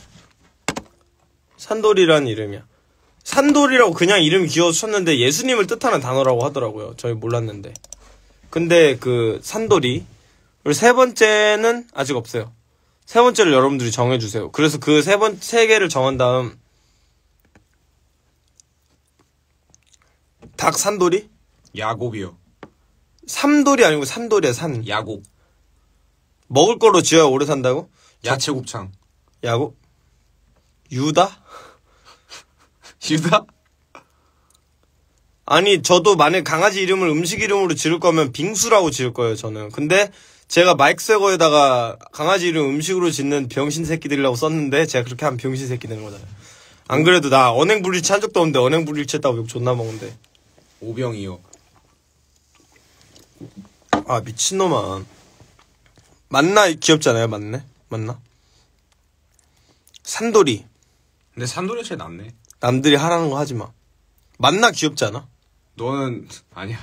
산돌이라는 이름이야. 산돌이라고 그냥 이름이 귀여워서 쳤는데 예수님을 뜻하는 단어라고 하더라고요. 저희 몰랐는데. 근데 그 산돌이. 그리고 세 번째는 아직 없어요. 세 번째를 여러분들이 정해주세요. 그래서 그 세 번, 세 개를 정한 다음 닭 산돌이? 야곱이요. 삼돌이 아니고 산돌이야, 산. 야곱. 먹을 거로 지어야 오래 산다고? 야채 곱창. 야곱? 유다? 유다? 아니, 저도 만약 강아지 이름을 음식 이름으로 지을 거면 빙수라고 지을 거예요, 저는. 근데 제가 마이크 쇠거에다가 강아지 이름 음식으로 짓는 병신 새끼들이라고 썼는데 제가 그렇게 하면 병신 새끼 되는 거잖아요. 안 그래도 나 언행불일치 한 적도 없는데 언행불일치 했다고 욕 존나 먹는데. 오병이요. 아, 미친놈아. 만나 귀엽잖아요, 맞네? 맞나? 산돌이. 근데 산돌이 제일 낫네. 남들이 하라는 거 하지 마. 만나 귀엽지 않아? 너는 아니야.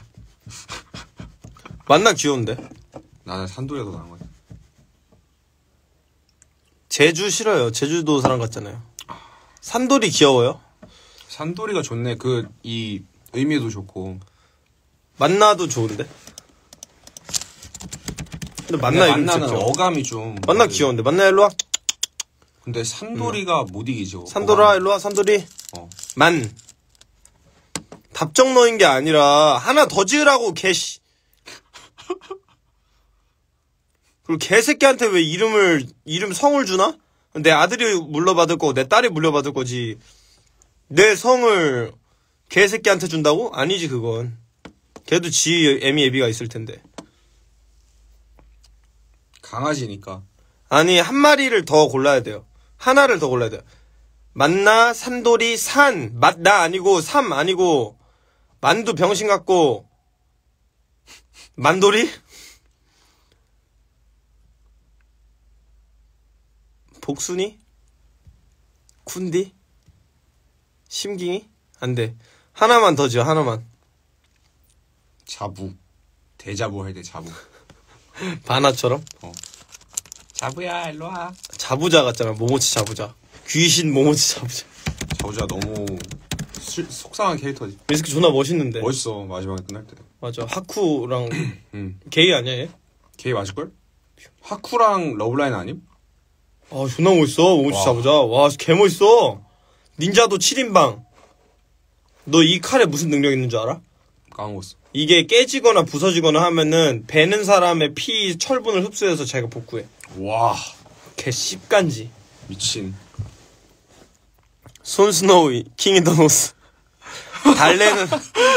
만나 귀여운데? 나는 산돌이가 더 나은 거야. 제주 싫어요. 제주도 사람 같잖아요. 산돌이 귀여워요? 산돌이가 좋네. 그 이 의미도 좋고. 만나도 좋은데? 근데 만나 이름 만나는 진짜 어감이 좀. 만나 귀여운데. 만나 일로와. 근데 산돌이가 음. 못 이기죠. 산돌아 어감이. 일로와 산돌이. 어. 만. 답정 너인 게 아니라 하나 더 지으라고 개씨. 그리고 개새끼한테 왜 이름을 이름 성을 주나? 내 아들이 물려받을 거고 내 딸이 물려받을 거지. 내 성을 개새끼한테 준다고? 아니지 그건. 걔도 지 애미 애비가 있을 텐데. 강아지니까. 아니 한 마리를 더 골라야 돼요. 하나를 더 골라야 돼요. 만나, 산돌이, 산. 맛나 아니고 삼 아니고 만두 병신 같고 만돌이? 복순이? 쿤디? 심깅이? 안 돼. 하나만 더 지어, 하나만. 자부. 대자부 할 때 자부. 바나처럼? 어. 자부야, 일로 와. 자부자 같잖아, 모모치 자부자. 귀신 모모치 자부자. 자부자 너무 수, 속상한 캐릭터지. 이 새끼 존나 멋있는데. 멋있어, 마지막에 끝날 때. 맞아, 하쿠랑 응. 게이 아니야, 얘? 걔 맞을걸? 하쿠랑 러블라인 아님? 아, 존나 멋있어, 모모치 와. 자부자. 와, 개 멋있어. 닌자도 칠 인방. 너 이 칼에 무슨 능력 있는 줄 알아? 까먹었어. 이게 깨지거나 부서지거나 하면은 베는 사람의 피 철분을 흡수해서 자기가 복구해. 와. 개 씹간지. 미친. 손 스노우 킹 인 더 노스. 달래는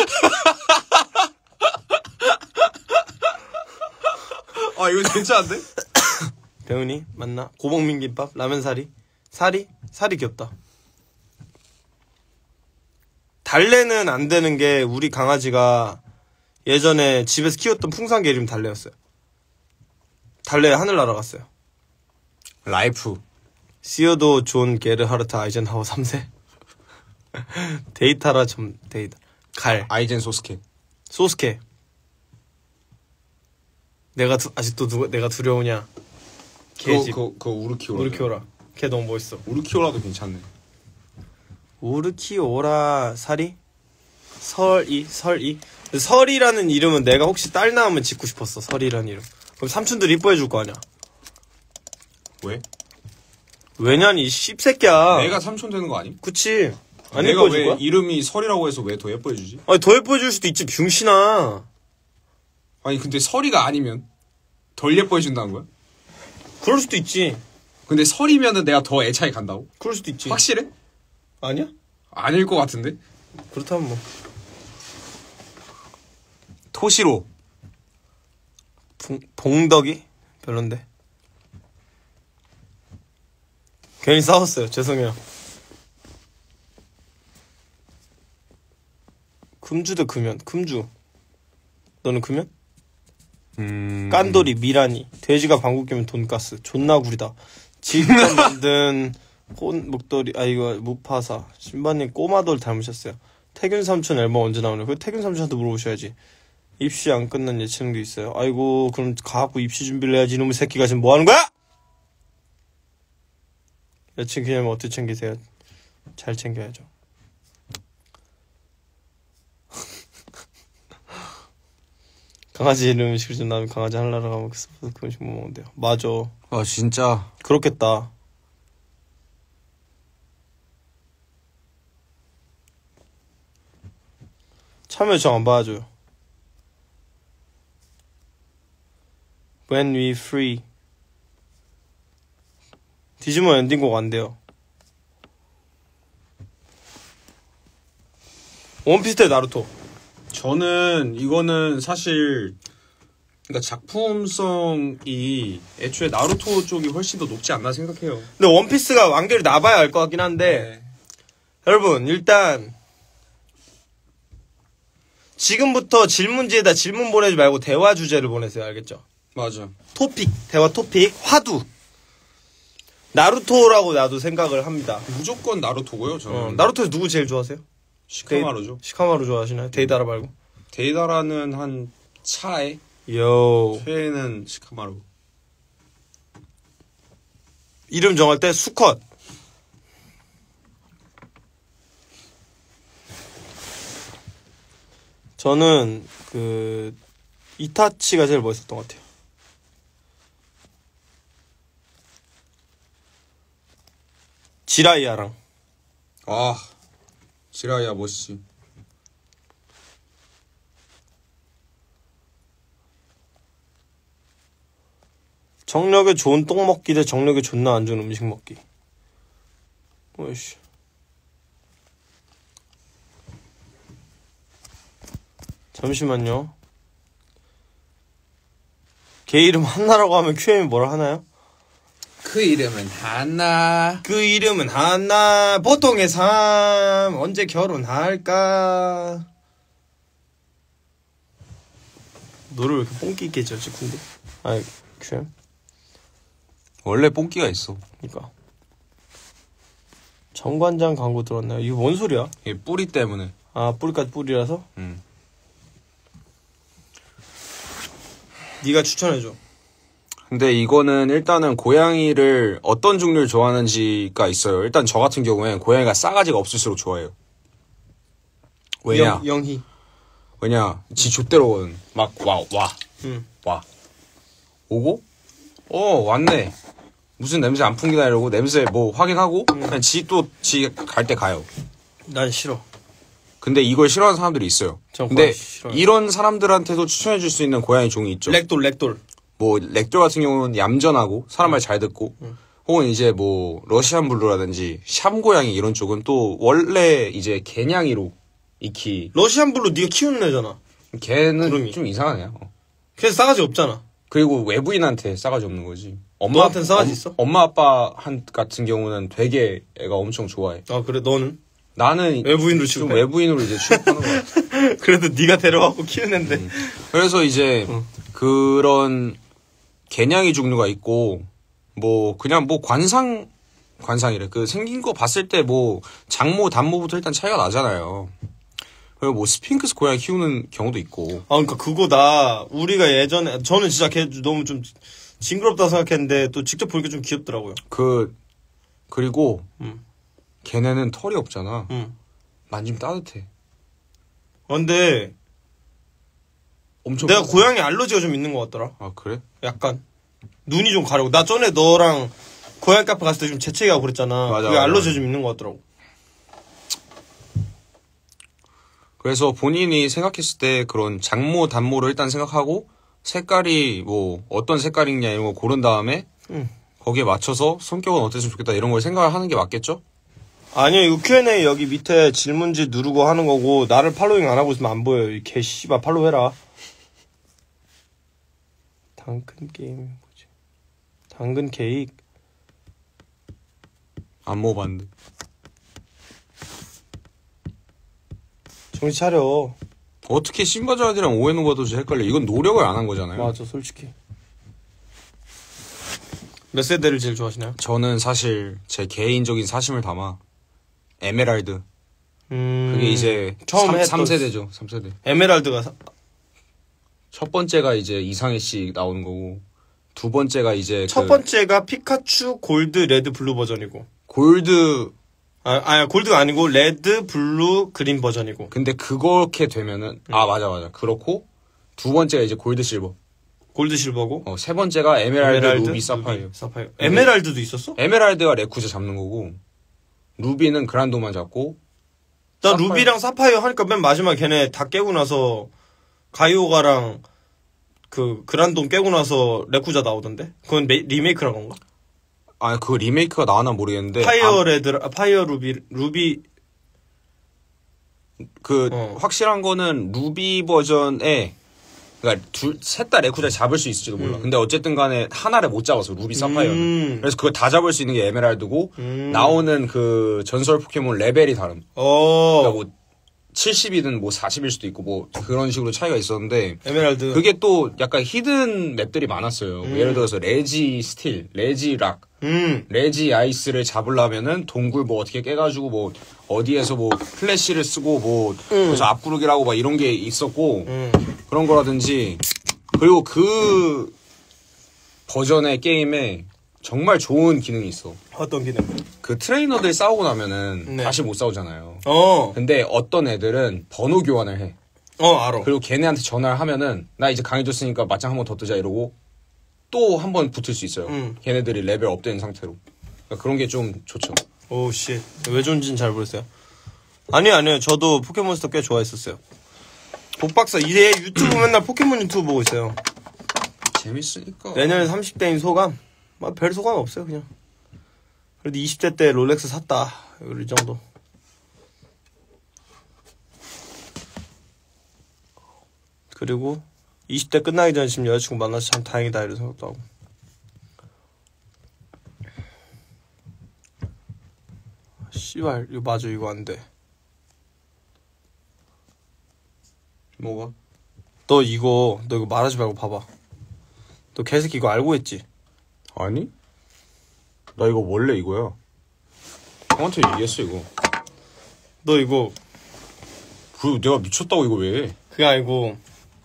아, 이거 괜찮은데? 배우니 맞나? 고봉민 김밥 라면 사리 사리 사리 귀엽다. 달래는 안 되는 게 우리 강아지가 예전에 집에서 키웠던 풍산개 이름 달래였어요. 달래 하늘 날아갔어요. 라이프. 시어도 존 게르하르트 아이젠하워 삼 세. 데이터라 좀 데이터. 갈. 아이젠 소스케. 소스케. 내가 두, 아직도 누가 내가 두려우냐? 개집. 그거, 그거, 그거 우르키오라. 우르키오라. 걔 너무 멋있어. 우르키오라도 괜찮네. 우르키오라 사리? 설이 설이 설이라는 이름은 내가 혹시 딸 낳으면 짓고 싶었어. 설이라는 이름. 그럼 삼촌들이 이뻐해 줄 거 아니야. 왜? 왜냐니 이 씹새끼야. 내가 삼촌 되는 거 아님? 그치. 안 내가 이뻐해 줄 왜 거야? 이름이 설이라고 해서 왜 더 예뻐해주지? 아니 더 예뻐해 줄 수도 있지 병신아. 아니 근데 설이가 아니면 덜 예뻐해준다는 거야? 그럴 수도 있지. 근데 설이면은 내가 더 애착이 간다고? 그럴 수도 있지. 확실해? 아니야? 아닐 것 같은데? 그렇다면 뭐. 토시로. 봉, 봉덕이? 별론데. 괜히 싸웠어요. 죄송해요. 금주 대 금연. 금주. 너는 금연? 음... 깐돌이, 미라니. 돼지가 방귀 뀌면 돈가스. 존나 구리다. 직접 만든 혼 목도리. 아 이거 무파사. 신바님 꼬마돌 닮으셨어요. 태균 삼촌 앨범 언제 나오냐. 그 태균 삼촌한테 물어보셔야지. 입시 안 끝난 예체능도 있어요. 아이고 그럼 가갖고 입시 준비를 해야지. 이놈의 새끼가 지금 뭐하는 거야? 여친 기념일 어떻게 챙기세요? 잘 챙겨야죠. 강아지 이름 음식을 좀 나면 강아지 하려고 가면 그 음식 못 먹는데요. 맞아. 아 진짜 그렇겠다. 참여 요청 안 받아줘요. When we free. 디지몬 엔딩곡 안 돼요. 원피스 대 나루토. 저는 이거는 사실 그러니까 작품성이 애초에 나루토 쪽이 훨씬 더 높지 않나 생각해요. 근데 원피스가 완결이 나봐야 알 것 같긴 한데 네. 여러분 일단 지금부터 질문지에다 질문 보내지 말고 대화 주제를 보내세요. 알겠죠? 맞아. 토픽, 대화 토픽, 화두. 나루토라고 나도 생각을 합니다. 무조건 나루토고요. 저는. 어, 나루토에서 누구 제일 좋아하세요? 시카마루죠. 시카마루 좋아하시나요? 데이다라 말고. 데이다라는 한 차에 요. 최애는 시카마루. 이름 정할 때 수컷. 저는 그 이타치가 제일 멋있었던 것 같아요. 지라이아랑. 아, 지라이아 멋있지. 정력에 좋은 똥 먹기 대 정력에 존나 안 좋은 음식 먹기. 어이씨. 잠시만요. 걔 이름 한나라고 하면 큐엠이 뭐라 하나요? 그 이름은 한나. 그 이름은 한나. 보통의 삶. 언제 결혼할까? 너를 왜 이렇게 뽕기 있게 지었지, 근데? 아이, 큐엠? 원래 뽕기가 있어. 그니까. 정관장 광고 들었나요? 이거 뭔 소리야? 이게 뿌리 때문에. 아, 뿌리까지 뿌리라서? 음. 네가 추천해줘. 근데 이거는 일단은 고양이를 어떤 종류를 좋아하는지가 있어요. 일단 저 같은 경우엔 고양이가 싸가지가 없을수록 좋아해요. 왜냐? 영, 영희. 왜냐? 지 좆대로는 막 와, 와, 응. 와. 오고? 어, 왔네. 무슨 냄새 안 풍기나 이러고 냄새 뭐 확인하고 그냥 지 또 지 갈 때 가요. 난 싫어. 근데 이걸 싫어하는 사람들이 있어요. 전 근데 고양이 싫어요. 이런 사람들한테도 추천해줄 수 있는 고양이 종이 있죠. 렉돌, 렉돌. 뭐 렉돌 같은 경우는 얌전하고 사람 말 잘 듣고 응. 혹은 이제 뭐 러시안 블루라든지 샴 고양이 이런 쪽은 또 원래 이제 개냥이로 익히 러시안 블루 네가 키우는 애잖아. 걔는 구름이. 좀 이상하네요. 그래서 싸가지 없잖아. 그리고 외부인한테 싸가지 없는 거지. 엄마 너한텐 싸가지 엄- 있어? 엄마 아빠 한 같은 경우는 되게 애가 엄청 좋아해. 아 그래 너는? 나는 외부인으로 좀 취급해? 외부인으로 이제 취급하는 거야. 그래도 네가 데려가고 키우는데. 음. 그래서 이제 응. 그런 개냥이 종류가 있고 뭐 그냥 뭐 관상 관상이래. 그 생긴 거 봤을 때 뭐 장모 단모부터 일단 차이가 나잖아요. 그리고 뭐 스핑크스 고양이 키우는 경우도 있고. 아 그러니까 그거다. 우리가 예전에 저는 진짜 걔 너무 좀 징그럽다 생각했는데 또 직접 보니까 좀 귀엽더라고요. 그 그리고 음. 걔네는 털이 없잖아. 음. 만지면 따뜻해. 아, 근데 엄청. 내가 고양이 알러지가 좀 있는 것 같더라. 아 그래? 약간 눈이 좀 가려고. 나 전에 너랑 고양이 카페 갔을 때 좀 재채기하고 그랬잖아. 맞아, 그게 맞아. 알러지가 좀 있는 것 같더라고. 그래서 본인이 생각했을 때 그런 장모, 단모를 일단 생각하고 색깔이 뭐 어떤 색깔이냐 이런 거 고른 다음에 응. 거기에 맞춰서 성격은 어땠으면 좋겠다 이런 걸 생각을 하는 게 맞겠죠? 아니요, 이거 큐 앤 에이 여기 밑에 질문지 누르고 하는 거고, 나를 팔로잉 안 하고 있으면 안 보여요. 이 개씨발 팔로우 해라. 당근 게임, 뭐지? 당근 케이크. 안 먹어봤는데. 정신 차려. 어떻게 신바자드랑 오해노바도지 헷갈려. 이건 노력을 안 한 거잖아요. 맞아, 솔직히. 몇 세대를 제일 좋아하시나요? 저는 사실 제 개인적인 사심을 담아 에메랄드. 음... 그게 이제 처음 했던 삼 세대죠. 삼 세대. 에메랄드가 사... 첫 번째가 이제 이상해 씨 나오는 거고 두 번째가 이제 첫 그 번째가 피카츄 골드 레드 블루 버전이고, 골드. 아, 아니 골드가 아니고 레드 블루 그린 버전이고. 근데 그렇게 되면은 아 맞아 맞아 그렇고 두 번째가 이제 골드 실버. 골드 실버고. 어, 세 번째가 에메랄드, 에메랄드 루비, 사파이어. 루비, 사파이어. 에메랄드도 있었어? 에메랄드가 레쿠자 잡는 거고 루비는 그란도만 잡고. 나 사파이어. 루비랑 사파이어 하니까 맨 마지막 걔네 다 깨고 나서 가이오가랑 그 그란돈 깨고 나서 레쿠자 나오던데? 그건 메, 리메이크란 건가? 아 그 리메이크가 나왔나 모르겠는데 파이어 아, 레드, 아, 파이어 루비, 루비. 그 어. 확실한 거는 루비 버전에 그러니까 둘셋 다 레쿠자 잡을 수 있을지도 몰라. 음. 근데 어쨌든 간에 하나를 못 잡았어. 루비 사파이어는. 음. 그래서 그걸 다 잡을 수 있는 게 에메랄드고 음. 나오는 그 전설 포켓몬 레벨이 다름. 어. 그러니까 뭐 칠십이든 뭐 사십일 수도 있고 뭐 그런 식으로 차이가 있었는데 에메랄드. 그게 또 약간 히든 맵들이 많았어요. 음. 예를 들어서 레지 스틸, 레지 락, 음. 레지 아이스를 잡으려면은 동굴 뭐 어떻게 깨가지고 뭐 어디에서 뭐 플래시를 쓰고 뭐 그래서 앞구르기라고 막 이런 게 있었고 음. 그런 거라든지 그리고 그 버전의 게임에 정말 좋은 기능이 있어. 어떤 기능? 그 트레이너들 싸우고 나면은 네. 다시 못 싸우잖아요. 어. 근데 어떤 애들은 번호 교환을 해. 어, 알아. 그리고 걔네한테 전화를 하면은 나 이제 강해졌으니까 맞짱 한 번 더 뜨자 이러고 또 한 번 붙을 수 있어요. 음. 걔네들이 레벨 업된 상태로. 그러니까 그런 게 좀 좋죠. 오, 씨. 왜 좋은지는 잘 모르겠어요. 아니요, 아니요. 저도 포켓몬스터 꽤 좋아했었어요. 복박사, 이제 유튜브 맨날 포켓몬 유튜브 보고 있어요. 재밌으니까. 내년에 삼십 대인 소감? 뭐, 별 소감 없어요, 그냥. 그래도 이십 대 때 롤렉스 샀다. 이 정도. 그리고 이십 대 끝나기 전에 지금 여자친구 만나서 참 다행이다 이런 생각도 하고. 씨발, 이거 맞아, 이거 안 돼. 뭐가? 너 이거, 너 이거 말하지 말고 봐봐. 너 개새끼 이거 알고 했지? 아니? 나 이거 원래 이거야. 형한테 얘기했어 이거. 너 이거, 그 내가 미쳤다고 이거 왜? 그게 아니고,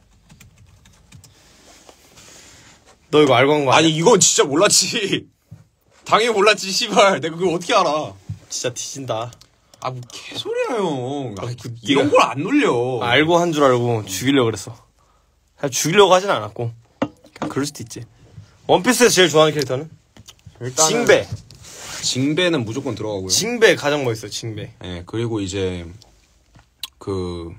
너 이거 알고 한 거 아니야? 아니 이건 진짜 몰랐지. 당연히 몰랐지 씨발. 내가 그걸 어떻게 알아? 진짜 뒤진다. 아 뭐 개소리야 형. 아, 그 이런 네가- 걸 안 놀려. 알고 한 줄 알고 죽이려고 그랬어. 사실 죽이려고 하진 않았고. 그냥 그럴 수도 있지. 원피스에서 제일 좋아하는 캐릭터는? 일단은 징베. 징베는 무조건 들어가고요. 징베 가장 멋있어요, 징베. 예, 그리고 이제 그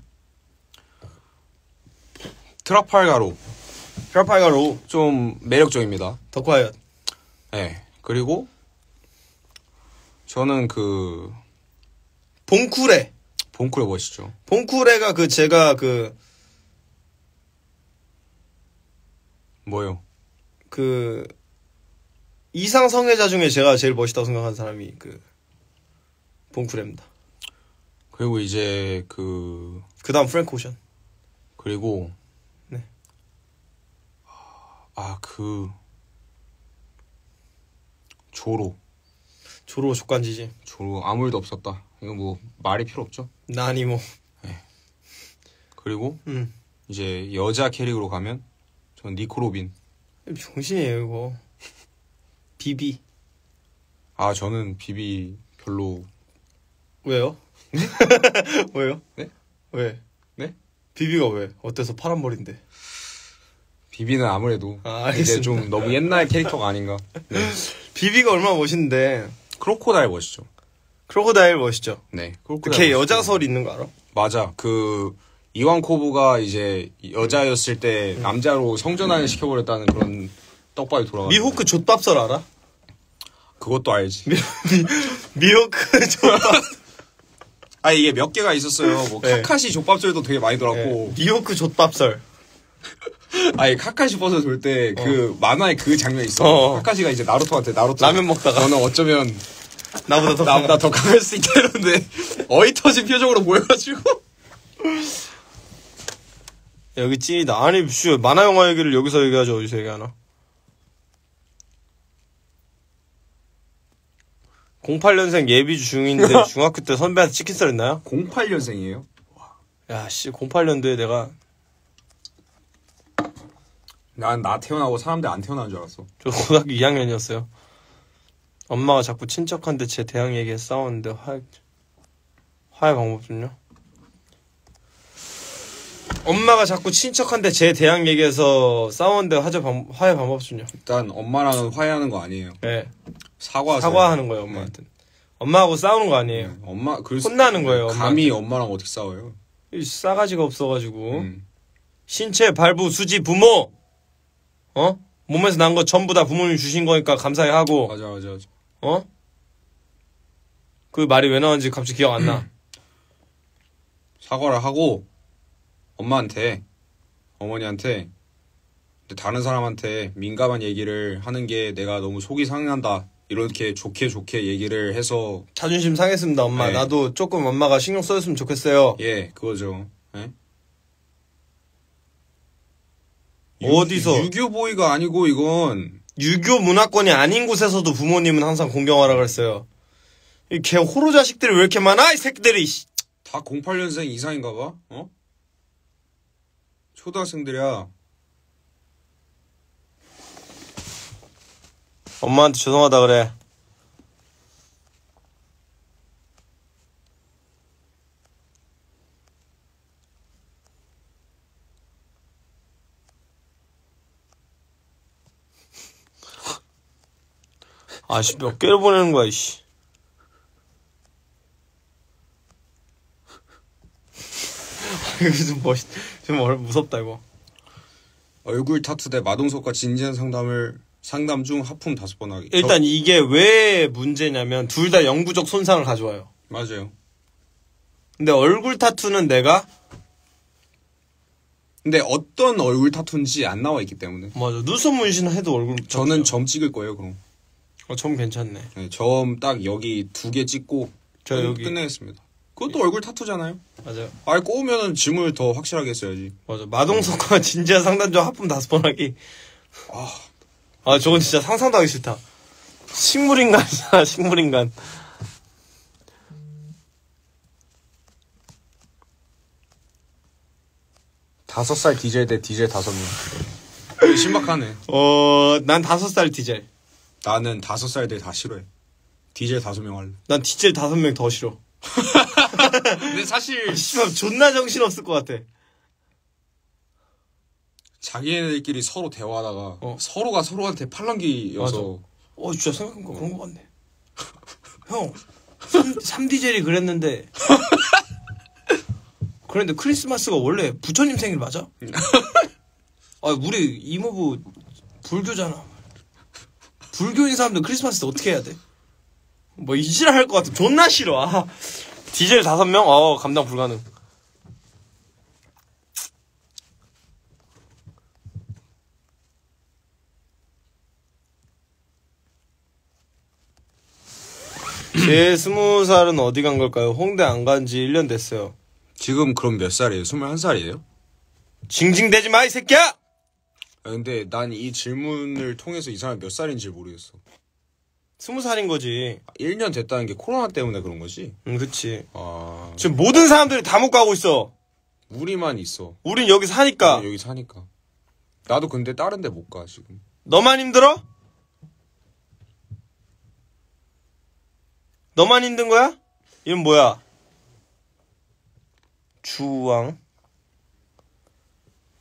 트라팔가로 트라파이가로, 좀 매력적입니다. 덕화이엇. 예. 그리고 저는 그 봉쿠레. 봉쿠레 멋있죠. 봉쿠레가 그 제가 그, 뭐요? 그, 이상 성애자 중에 제가 제일 멋있다고 생각하는 사람이 그, 봉쿠레입니다. 그리고 이제 그 그 다음 프랭크 오션. 그리고 네. 아 그 조로 조로 족간지지. 조로 아무 일도 없었다. 이거 뭐 말이 필요 없죠. 나니 뭐. 그리고 음. 이제 여자 캐릭으로 가면 전 니코로빈. 정신이에요, 이거. 비비. 아 저는 비비 별로. 왜요? 왜요? 네? 왜? 네? 비비가 왜? 어때서 파란머리인데? 비비는 아무래도 아, 이제 알겠습니다. 좀 너무 옛날 캐릭터가 아닌가. 네. 비비가 얼마나 멋있는데. 크로코다일 멋있죠. 크로코다일 멋있죠? 네. 걔 여자 설 있는 거 알아? 맞아. 그 이완 코브가 이제 여자였을 때 남자로 성전환을 시켜버렸다는 그런 떡밥이 돌아가. 미호크 족밥설 알아? 그것도 알지. 미, 미, 미호크 족밥. 아 이게 몇 개가 있었어요. 뭐 네. 카카시 족밥설도 되게 많이 돌았고. 네. 미호크 족밥설. 아니 카카시 버섯 돌 때 그 만화에 그 장면 있어. 어. 카카시가 이제 나루토한테 나루토 라면 먹다가. 너는 어쩌면 나보다 더 나보다 더 강할 수 있다 이러는데 어이 터진 표정으로 보여가지고. 여기 찐이다. 아니, 씨, 만화 영화 얘기를 여기서 얘기하지, 어디서 얘기하나? 공팔 년생 예비 중인데 중학교 때 선배한테 치킨 썰 했나요? 공팔 년생이에요? 야, 씨, 공팔 년도에 내가 난 나 태어나고 사람들 안 태어난 줄 알았어. 저 고등학교 이 학년이었어요. 엄마가 자꾸 친척한테 제 대학 얘기에 싸웠는데 화, 화해 방법 좀요? 엄마가 자꾸 친척한테 제 대학 얘기해서 싸웠는데 화제 방, 화해 방법 좀요? 일단 엄마랑은 화해하는 거 아니에요. 네. 사과 사과하는 거예요, 엄마한테. 네. 엄마하고 싸우는 거 아니에요. 네. 엄마 그래서 혼나는 거예요, 감히 엄마한테. 엄마랑 어떻게 싸워요? 이 싸가지가 없어가지고. 음. 신체, 발부, 수지, 부모! 어? 몸에서 난 거 전부 다 부모님 주신 거니까 감사히 하고, 맞아 맞아 맞아. 어? 그 말이 왜 나왔는지 갑자기 기억 안 나. 사과를 하고 엄마한테 어머니한테 근데 다른 사람한테 민감한 얘기를 하는 게 내가 너무 속이 상한다 이렇게 좋게 좋게 얘기를 해서 자존심 상했습니다, 엄마. 네. 나도 조금 엄마가 신경 써줬으면 좋겠어요. 예 그거죠. 예? 어디서? 유교 보이가 아니고 이건 유교 문화권이 아닌 곳에서도 부모님은 항상 공경하라 그랬어요. 이 개 호로 자식들이 왜 이렇게 많아? 이 새끼들이. 씨. 다 공팔 년생 이상인가 봐. 어? 초등학생들이야. 엄마한테 죄송하다 그래. 아씨, 몇 개를 보내는 거야, 이씨. 이거 좀 멋있, 좀 어려- 무섭다, 이거. 얼굴 타투 대 마동석과 진지한 상담을 상담 중 하품 다섯 번 하기. 일단 이게 왜 문제냐면 둘 다 영구적 손상을 가져와요. 저- 맞아요. 근데 얼굴 타투는 내가 근데 어떤 얼굴 타투인지 안 나와 있기 때문에 맞아 눈썹 문신 해도 얼굴 저는 타투죠. 점 찍을 거예요. 그럼 어, 점 괜찮네. 네, 점 딱 여기 두 개 찍고 저 끝- 여기 끝내겠습니다. 그것도 얼굴 타투잖아요. 맞아요. 알 꼬우면은 짐을 더 확실하게 써야지. 맞아 마동석과 진지한 상담 중 하품 다섯 번 하기. 아, 아 저건 진짜 상상도 하기 싫다. 식물인간이잖아 식물인간. 다섯 살 디젤 대 디젤 다섯 명. 신박하네. 어난 다섯 살 디젤. 나는 다섯 살들 다 싫어해. 디젤 다섯 명 할래. 난 디젤 다섯 명 더 싫어. 근데 사실 씨발 존나 정신 없을 것 같아. 자기네들끼리 서로 대화하다가 어. 서로가 서로한테 팔랑귀여서 어 진짜 생각해보니까 그런 거 같네. 형 삼 디젤이 그랬는데 그런데 크리스마스가 원래 부처님 생일 맞아? 아 우리 이모부 불교잖아. 불교인 사람들 크리스마스 때 어떻게 해야 돼? 뭐 이지랄 할 것 같아. 존나 싫어. 아, 디젤 다섯 명? 어 감당 불가능. 제 스무 살은 어디 간 걸까요? 홍대 안 간 지 일 년 됐어요. 지금 그럼 몇 살이에요? 스물한 살이에요? 징징대지 마 이 새끼야! 근데 난 이 질문을 통해서 이 사람이 몇 살인지 모르겠어. 스무 살인 거지. 일 년 됐다는 게 코로나 때문에 그런 거지? 응, 그치. 아, 지금 모든 사람들이 다 못 가고 있어. 우리만 있어. 우린 여기 사니까. 여기 사니까. 나도 근데 다른 데 못 가, 지금. 너만 힘들어? 너만 힘든 거야? 이건 뭐야? 주왕.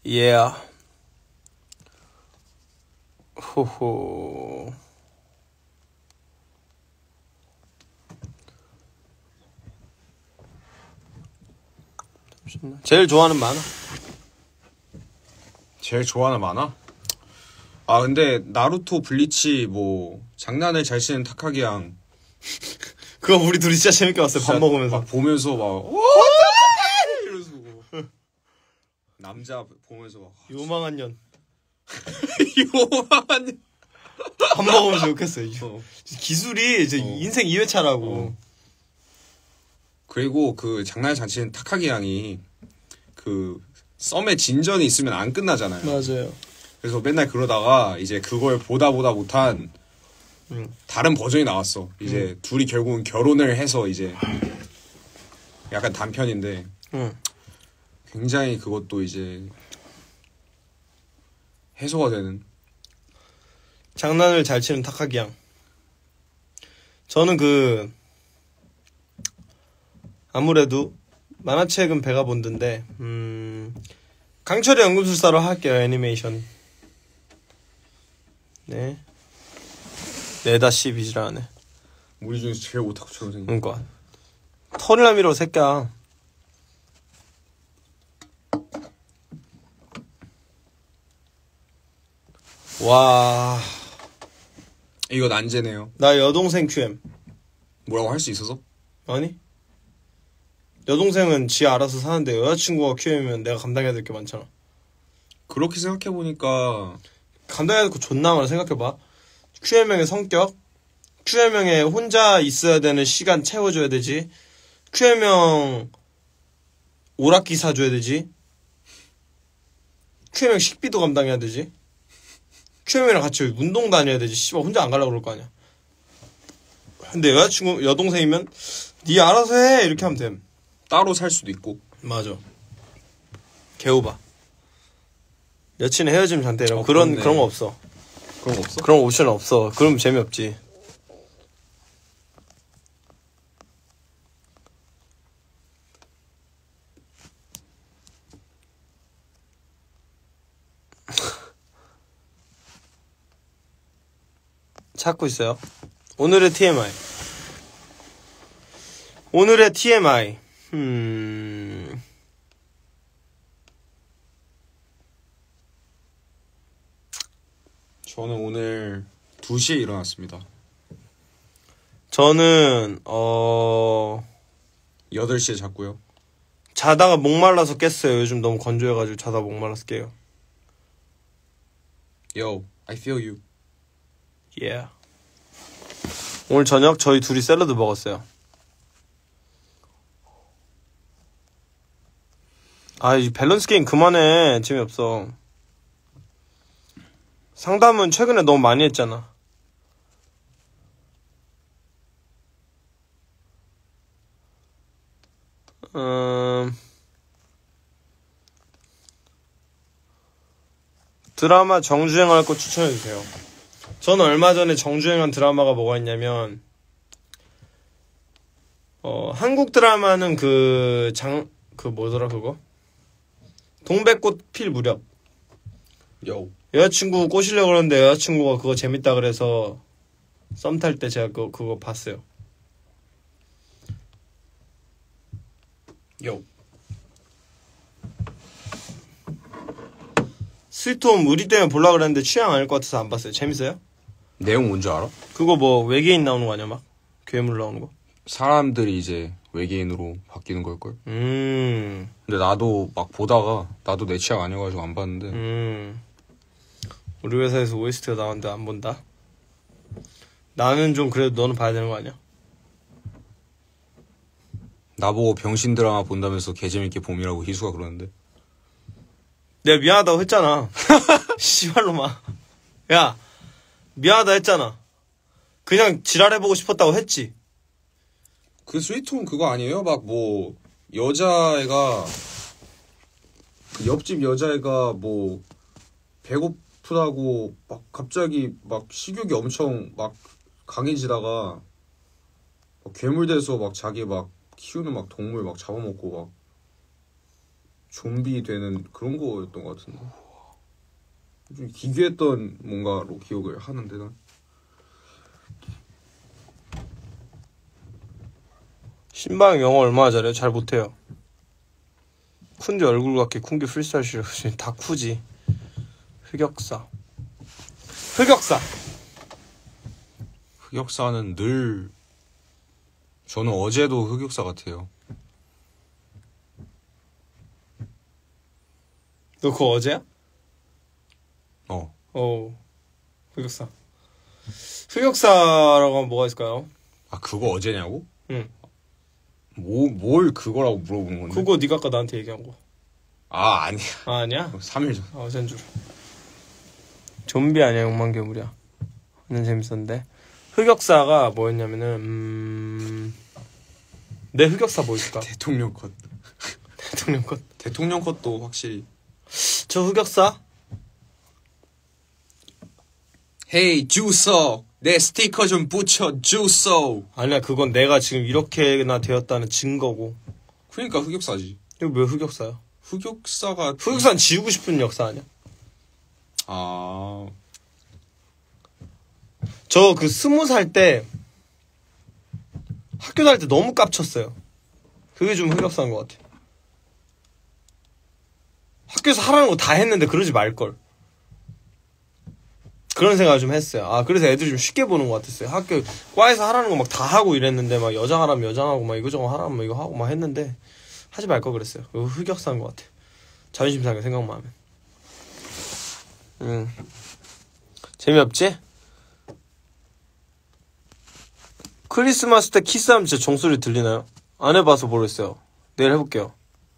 Yeah. 호호. 제일 좋아하는 만화? 제일 좋아하는 만화? 아 근데 나루토, 블리치 뭐 장난을 잘 치는 타카기양 그거 우리 둘이 진짜 재밌게 봤어요. 밥 먹으면서. 막 보면서 막 이러면서 남자 보면서 막 요망한 년. 요망한 년. 밥 먹으면서 욕했어요. 어. 기술이 이제 어. 인생 이 회차라고. 어. 그리고 그 장난을 잘 치는 타카기양이 그 썸에 진전이 있으면 안 끝나잖아요. 맞아요. 그래서 맨날 그러다가 이제 그걸 보다 보다 못한 음. 다른 버전이 나왔어. 이제 음. 둘이 결국은 결혼을 해서 이제 약간 단편인데 음. 굉장히 그것도 이제 해소가 되는. 장난을 잘 치는 타카기양. 저는 그 아무래도 만화책은 배가 본드인데 음, 강철의 연금술사로 할게요. 애니메이션. 네. 네다 씨 비지라네. 우리 중에서 제일 오타쿠처럼 생긴. 그러니까 털이나 밀어 새끼야. 와. 이거 난제네요. 나 여동생 큐엠. 뭐라고 할 수 있어서? 아니? 여동생은 지 알아서 사는데 여자친구가 큐엠이면 내가 감당해야 될 게 많잖아. 그렇게 생각해보니까 감당해야 될 거 존나 많아. 생각해봐. 큐엠형의 성격, 큐엠형의 혼자 있어야 되는 시간 채워줘야 되지. 큐엠형 오락기 사줘야 되지. 큐엠형 식비도 감당해야 되지. 큐엠이랑 같이 운동 다녀야 되지. 씨발 혼자 안 가려고 그럴 거 아니야. 근데 여자친구 여동생이면 니 알아서 해 이렇게 하면 됨. 따로 살 수도 있고. 맞아. 개오바. 여친 헤어지면 잔대 이런 어, 그런 그렇네. 그런 거 없어. 그런 거 없어? 그런 옵션 없어. 그럼 재미없지. 찾고 있어요. 오늘의 티엠아이. 오늘의 티엠아이. 음. 저는 오늘 두 시에 일어났습니다. 저는 어 여덟 시에 잤고요. 자다가 목말라서 깼어요. 요즘 너무 건조해가지고 자다 목말라서 깨요. Yo, I feel you. Yeah. 오늘 저녁 저희 둘이 샐러드 먹었어요. 아, 이 밸런스 게임 그만해. 재미없어. 상담은 최근에 너무 많이 했잖아. 음... 드라마 정주행할 거 추천해주세요. 저는 얼마 전에 정주행한 드라마가 뭐가 있냐면 어 한국 드라마는 그 장 그 뭐더라 그거 동백꽃 필 무렵. Yo. 여자친구 꼬시려고 그러는데 여자친구가 그거 재밌다 그래서 썸 탈 때 제가 그거, 그거 봤어요. Yo. 스위트홈 우리 때문에 보려고 그랬는데 취향 아닐 것 같아서 안 봤어요. 재밌어요? 내용 뭔지 알아? 그거 뭐 외계인 나오는 거 아니야 막? 괴물 나오는 거? 사람들이 이제 외계인으로 바뀌는 걸걸? 음... 근데 나도 막 보다가 나도 내 취향 아니어가지고 안 봤는데 음... 우리 회사에서 오에스티가 나왔는데 안 본다? 나는 좀 그래도 너는 봐야 되는 거 아니야? 나보고 병신 드라마 본다면서 개재밌게 봄이라고 희수가 그러는데 내가 미안하다고 했잖아. 씨발로마. 야, 미안하다 했잖아. 그냥 지랄해보고 싶었다고 했지. 그 스위트홈 그거 아니에요? 막 뭐 여자애가 그 옆집 여자애가 뭐 배고프다고 막 갑자기 막 식욕이 엄청 막 강해지다가 막 괴물 돼서 막 자기 막 키우는 막 동물 막 잡아먹고 막 좀비 되는 그런 거였던 것 같은데. 좀 기괴했던 뭔가로 기억을 하는데 난. 신방 영어 얼마나 잘해요? 잘 못해요. 쿤디 얼굴 같게 쿤기 프리스타일 싫어. 다 쿠지. 흑역사. 흑역사. 흑역사는 늘 저는 어제도 흑역사 같아요. 너 그거 어제야? 어. 어. 흑역사. 흑역사라고 하면 뭐가 있을까요? 아 그거 어제냐고? 응. 뭐, 뭘 그거라고 물어보는 건데? 그거 네가 아까 나한테 얘기한 거. 아 아니야. 아, 아니야? 삼 일 전. 아, 어젠 줄. 좀비 아니야, 욕망괴물이야. 완전 재밌었는데. 흑역사가 뭐였냐면은, 음... 내 흑역사 뭐 있을까? 대통령 컷. 대통령 것. 대통령 컷도 확실히. 저 흑역사? 헤이 주소 내 스티커 좀 붙여 주소. 아니야, 그건 내가 지금 이렇게나 되었다는 증거고. 그러니까 흑역사지. 이거 왜 흑역사야? 흑역사가 흑역사는 지우고 싶은 역사 아니야? 아 저 그 스무 살 때 학교 다닐 때 너무 깝쳤어요. 그게 좀 흑역사인 것 같아. 학교에서 하라는 거 다 했는데 그러지 말걸. 그런 생각을 좀 했어요. 아, 그래서 애들이 좀 쉽게 보는 것 같았어요. 학교 과에서 하라는 거 막 다 하고 이랬는데 막 여장 하라면 여장하고 막 이거저거 하라면 막 이거 하고 막 했는데 하지 말걸 그랬어요. 그거 흑역사인 것 같아. 자존심 상해 생각만 하면. 응. 재미없지? 크리스마스 때 키스하면 진짜 종소리 들리나요? 안 해봐서 모르겠어요. 내일 해볼게요.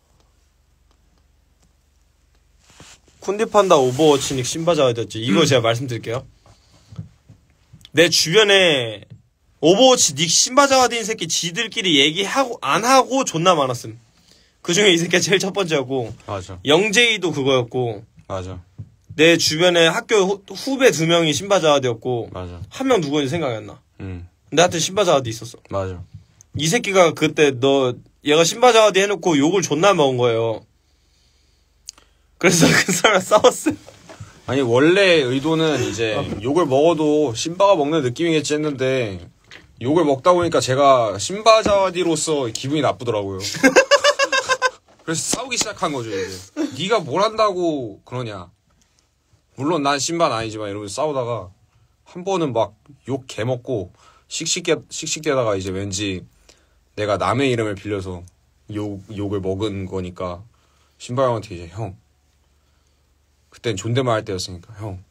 쿤디판다 오버워치 닉 신바자가 됐지. 이거 음. 제가 말씀드릴게요. 내 주변에 오버워치 닉 신바자가 된 새끼 지들끼리 얘기하고 안 하고 존나 많았음. 그 중에 이 새끼가 제일 첫 번째였고. 맞아. 영제이도 그거였고. 맞아. 내 주변에 학교 후, 후배 두 명이 신바자와디였고. 맞아. 한 명 누구인지 생각이 안 나. 응. 근데 하여튼 신바자와디 있었어. 맞아. 이 새끼가 그때 너 얘가 신바자와디 해놓고 욕을 존나 먹은 거예요. 그래서 그 사람 싸웠어요. 아니 원래 의도는 이제 욕을 먹어도 신바가 먹는 느낌이겠지 했는데 욕을 먹다 보니까 제가 신바자와디로서 기분이 나쁘더라고요. 그래서 싸우기 시작한 거죠 이제. 네가 뭘 한다고 그러냐. 물론 난 신바는 아니지만 이러면서 싸우다가 한 번은 막 욕 개먹고 씩씩대, 씩씩대다가 이제 왠지 내가 남의 이름을 빌려서 욕, 욕을 먹은 거니까 신바 형한테 이제 형 그땐 존댓말 할 때였으니까 형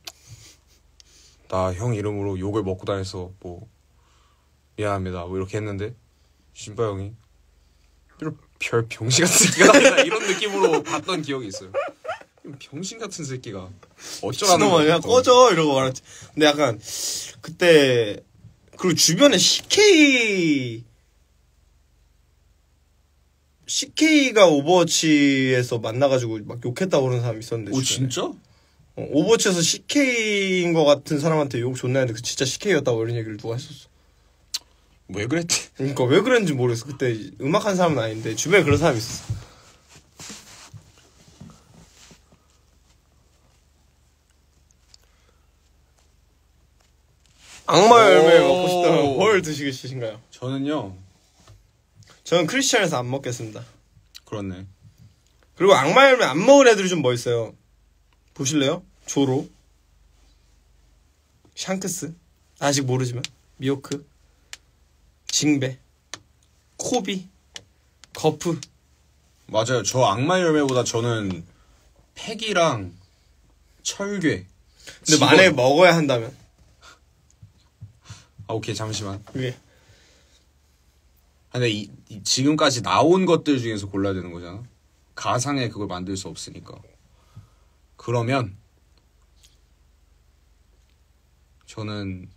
나 형 이름으로 욕을 먹고 다녀서 뭐 미안합니다 뭐 이렇게 했는데 신바 형이 이런 별 병신 같은 새끼가 나다 이런 느낌으로 봤던 기억이 있어요. 병신 같은 새끼가 어쩌라는 거야. 그냥 꺼져 이러고 말았지. 근데 약간 그때 그리고 주변에 씨케이 씨케이가 오버워치에서 만나가지고 막 욕했다고 그러는 사람 있었는데. 오 주변에. 진짜? 어, 오버워치에서 씨케이인 것 같은 사람한테 욕 존나 했는데 그 진짜 씨케이였다고 이런 얘기를 누가 했었어. 왜 그랬지? 그러니까 왜 그랬는지 모르겠어. 그때 음악하는 사람은 아닌데 주변에 그런 사람이 있었어. 악마 열매 먹고 싶다면 뭘 드시고 싶으신가요? 저는요. 저는 크리스찬에서 안 먹겠습니다. 그렇네. 그리고 악마 열매 안 먹을 애들이 좀 뭐 있어요? 보실래요? 조로, 샹크스, 아직 모르지만 미호크, 징베, 코비, 거프. 맞아요. 저 악마 열매보다 저는 팩이랑 철괴. 근데 직원. 만약에 먹어야 한다면? 아 오케이 잠시만. 왜? 근데 이, 이 지금까지 나온 것들 중에서 골라야 되는 거잖아. 가상에 그걸 만들 수 없으니까. 그러면 저는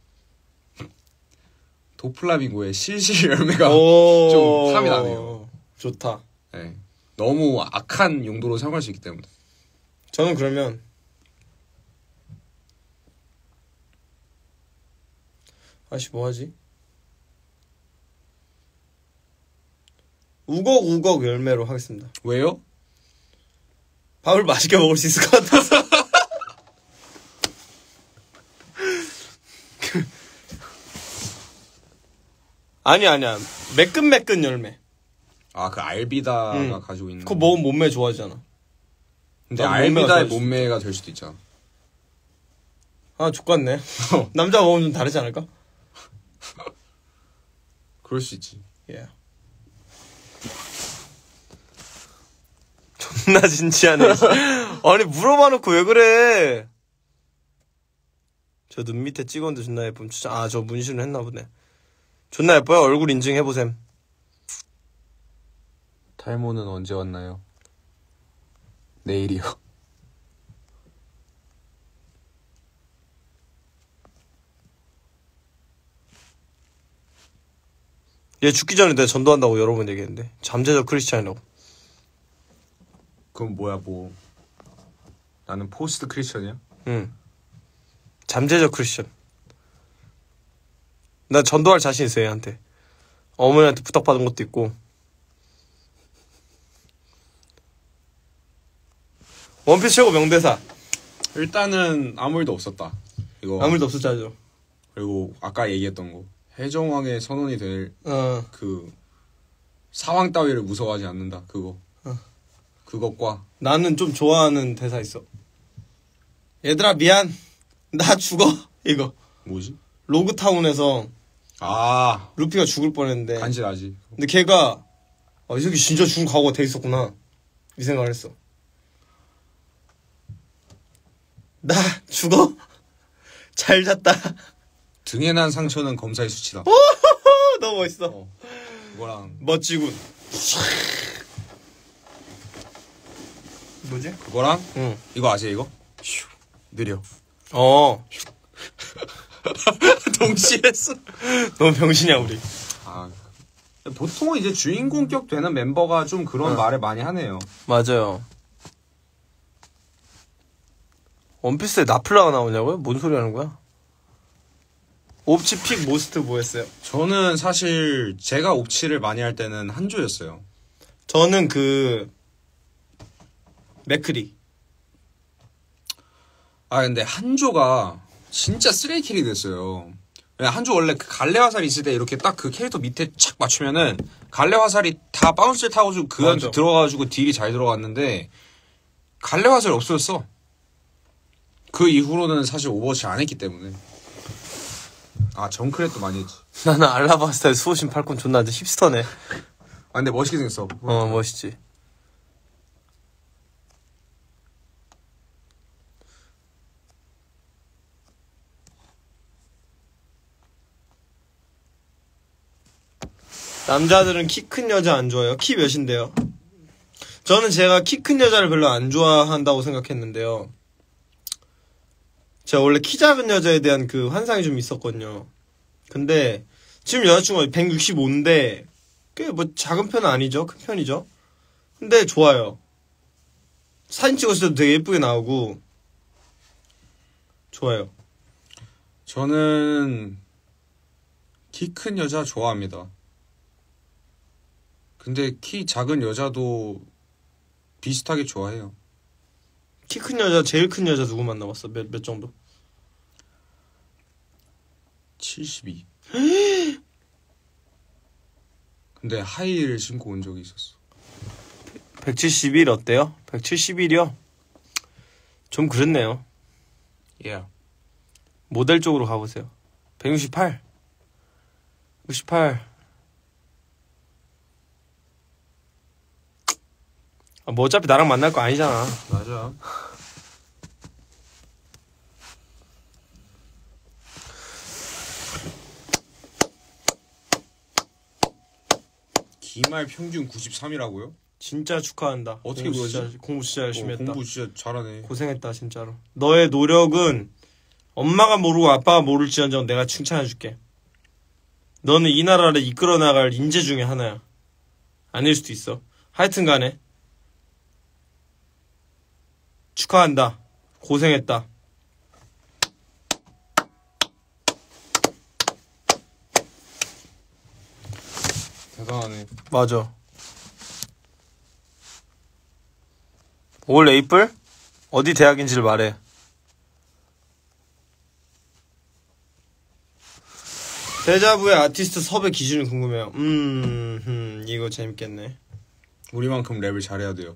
도플라밍고의 실실 열매가 좀 탐이 나네요. 좋다. 네. 너무 악한 용도로 사용할 수 있기 때문에. 저는 그러면 아씨 뭐하지? 우걱 우걱 열매로 하겠습니다. 왜요? 밥을 맛있게 먹을 수 있을 것 같아서. 아니 아니야. 매끈매끈 열매. 아, 그 알비다가 응. 가지고 있는. 그거 먹으면 몸매 좋아지잖아. 근데 난 알비다의 몸매가 좋아질 몸매가 될 수도 있잖아. 아, 족같네. 남자 먹으면 좀 다르지 않을까? 그럴 수 있지. 예. 존나 진지하네. 아니, 물어봐놓고 왜 그래? 저 눈 밑에 찍었는데 존나 예쁨. 진짜, 아, 저 문신을 했나 보네. 존나 예뻐요? 얼굴 인증해보셈. 탈모는 언제 왔나요? 내일이요. 얘 죽기 전에 내가 전도한다고 여러 번 얘기했는데. 잠재적 크리스찬이라고. 그럼 뭐야, 뭐. 나는 포스트 크리스천이야? 응. 잠재적 크리스찬. 나 전도할 자신 있어, 얘한테. 어머니한테 부탁받은 것도 있고. 원피스 최고 명대사. 일단은 아무 일도 없었다. 이거. 아무 일도 없었잖아요. 그리고 아까 얘기했던 거. 해정왕의 선원이 될 어. 그 사왕 따위를 무서워하지 않는다. 그거. 어. 그것과 나는 좀 좋아하는 대사 있어. 얘들아 미안. 나 죽어. 이거. 뭐지? 로그타운에서 아, 루피가 죽을 뻔했는데. 간지나지. 근데 걔가 아, 이 새끼 진짜 죽을 각오가 돼 있었구나. 이 생각을 했어. 나 죽어. 잘 잤다. 등에 난 상처는 검사의 수치다. 너무 멋있어. 어, 그거랑 멋지군. 뭐지? 그거랑 응. 이거 아세요? 이거? 휴, 느려. 어. 동시에 했어. 너무 병신이야 우리. 아, 보통은 이제 주인공격 되는 멤버가 좀 그런 어. 말을 많이 하네요. 맞아요. 원피스에 나플라가 나오냐고요? 뭔 소리 하는 거야? 옵치 픽 모스트 뭐 했어요? 저는 사실 제가 옵치를 많이 할 때는 한조였어요. 저는 그 맥크리. 아, 근데 한조가 진짜 쓰레기킬이 됐어요. 한조 원래 그 갈래 화살 있을 때 이렇게 딱 그 캐릭터 밑에 착 맞추면은 갈래 화살이 다 바운스를 타가지고 그 안에 맞아. 들어가가지고 딜이 잘 들어갔는데 갈래 화살이 없어졌어. 그 이후로는 사실 오버워치 안 했기 때문에. 아, 정크렛도 많이 했지. 나는 알라바스타의 수호신 팔콘 존나 힙스터네. 아, 근데 멋있게 생겼어. 어, 멋있지. 남자들은 키 큰 여자 안 좋아해요? 키 몇인데요? 저는 제가 키 큰 여자를 별로 안 좋아한다고 생각했는데요. 제가 원래 키 작은 여자에 대한 그 환상이 좀 있었거든요. 근데 지금 여자친구가 백육십오인데 꽤 뭐 작은 편은 아니죠. 큰 편이죠. 근데 좋아요. 사진 찍었을 때도 되게 예쁘게 나오고 좋아요. 저는 키 큰 여자 좋아합니다. 근데 키 작은 여자도 비슷하게 좋아해요. 키 큰 여자, 제일 큰 여자 누구 만나봤어? 몇, 몇 정도? 칠십이. 근데 하이힐 신고 온 적이 있었어. 백칠십일 어때요? 백칠십일이요? 좀 그렇네요. 예. 모델 쪽으로 가보세요. 백육십팔. 육십팔. 아, 뭐 어차피 나랑 만날 거 아니잖아. 맞아. 기말 평균 구십삼이라고요? 진짜 축하한다. 어떻게 공부 그러지? 진짜, 공부 진짜 열심히 어, 했다. 공부 진짜 잘하네. 고생했다 진짜로. 너의 노력은 엄마가 모르고 아빠가 모를지언정 내가 칭찬해줄게. 너는 이 나라를 이끌어 나갈 인재 중에 하나야. 아닐 수도 있어. 하여튼 간에 축하한다. 고생했다. 대단하네. 맞아. 올 에이플? 어디 대학인지를 말해. 데자부의 아티스트 섭외 기준이 궁금해요. 음, 음 이거 재밌겠네. 우리만큼 랩을 잘해야 돼요.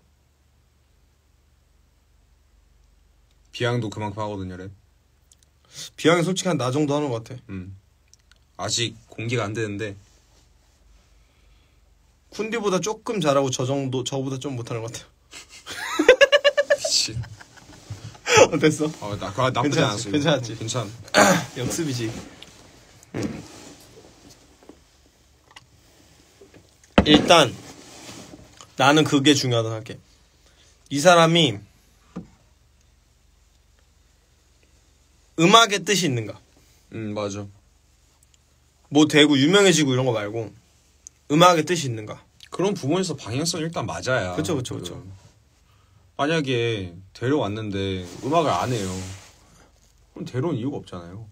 비양도 그만큼 하거든요, 랩. 비양이 솔직히 한 나 정도 하는 것 같아. 음. 아직 공개가 안 되는데. 쿤디보다 조금 잘하고 저 정도, 저보다 좀 못하는 것 같아요. 미친. 어땠어? 어, 나, 그거 나쁘지 괜찮았지, 않았어. 괜찮았지. 괜찮. 역습이지. 음. 일단 나는 그게 중요하다고 생각해. 이 사람이 음악의 뜻이 있는가? 음, 맞아. 뭐 되고 유명해지고 이런 거 말고 음악의 뜻이 있는가? 그런 부분에서 방향성 일단 맞아야. 그쵸, 그쵸, 그쵸. 그, 만약에 데려왔는데 음악을 안 해요. 그럼 데려온 이유가 없잖아요.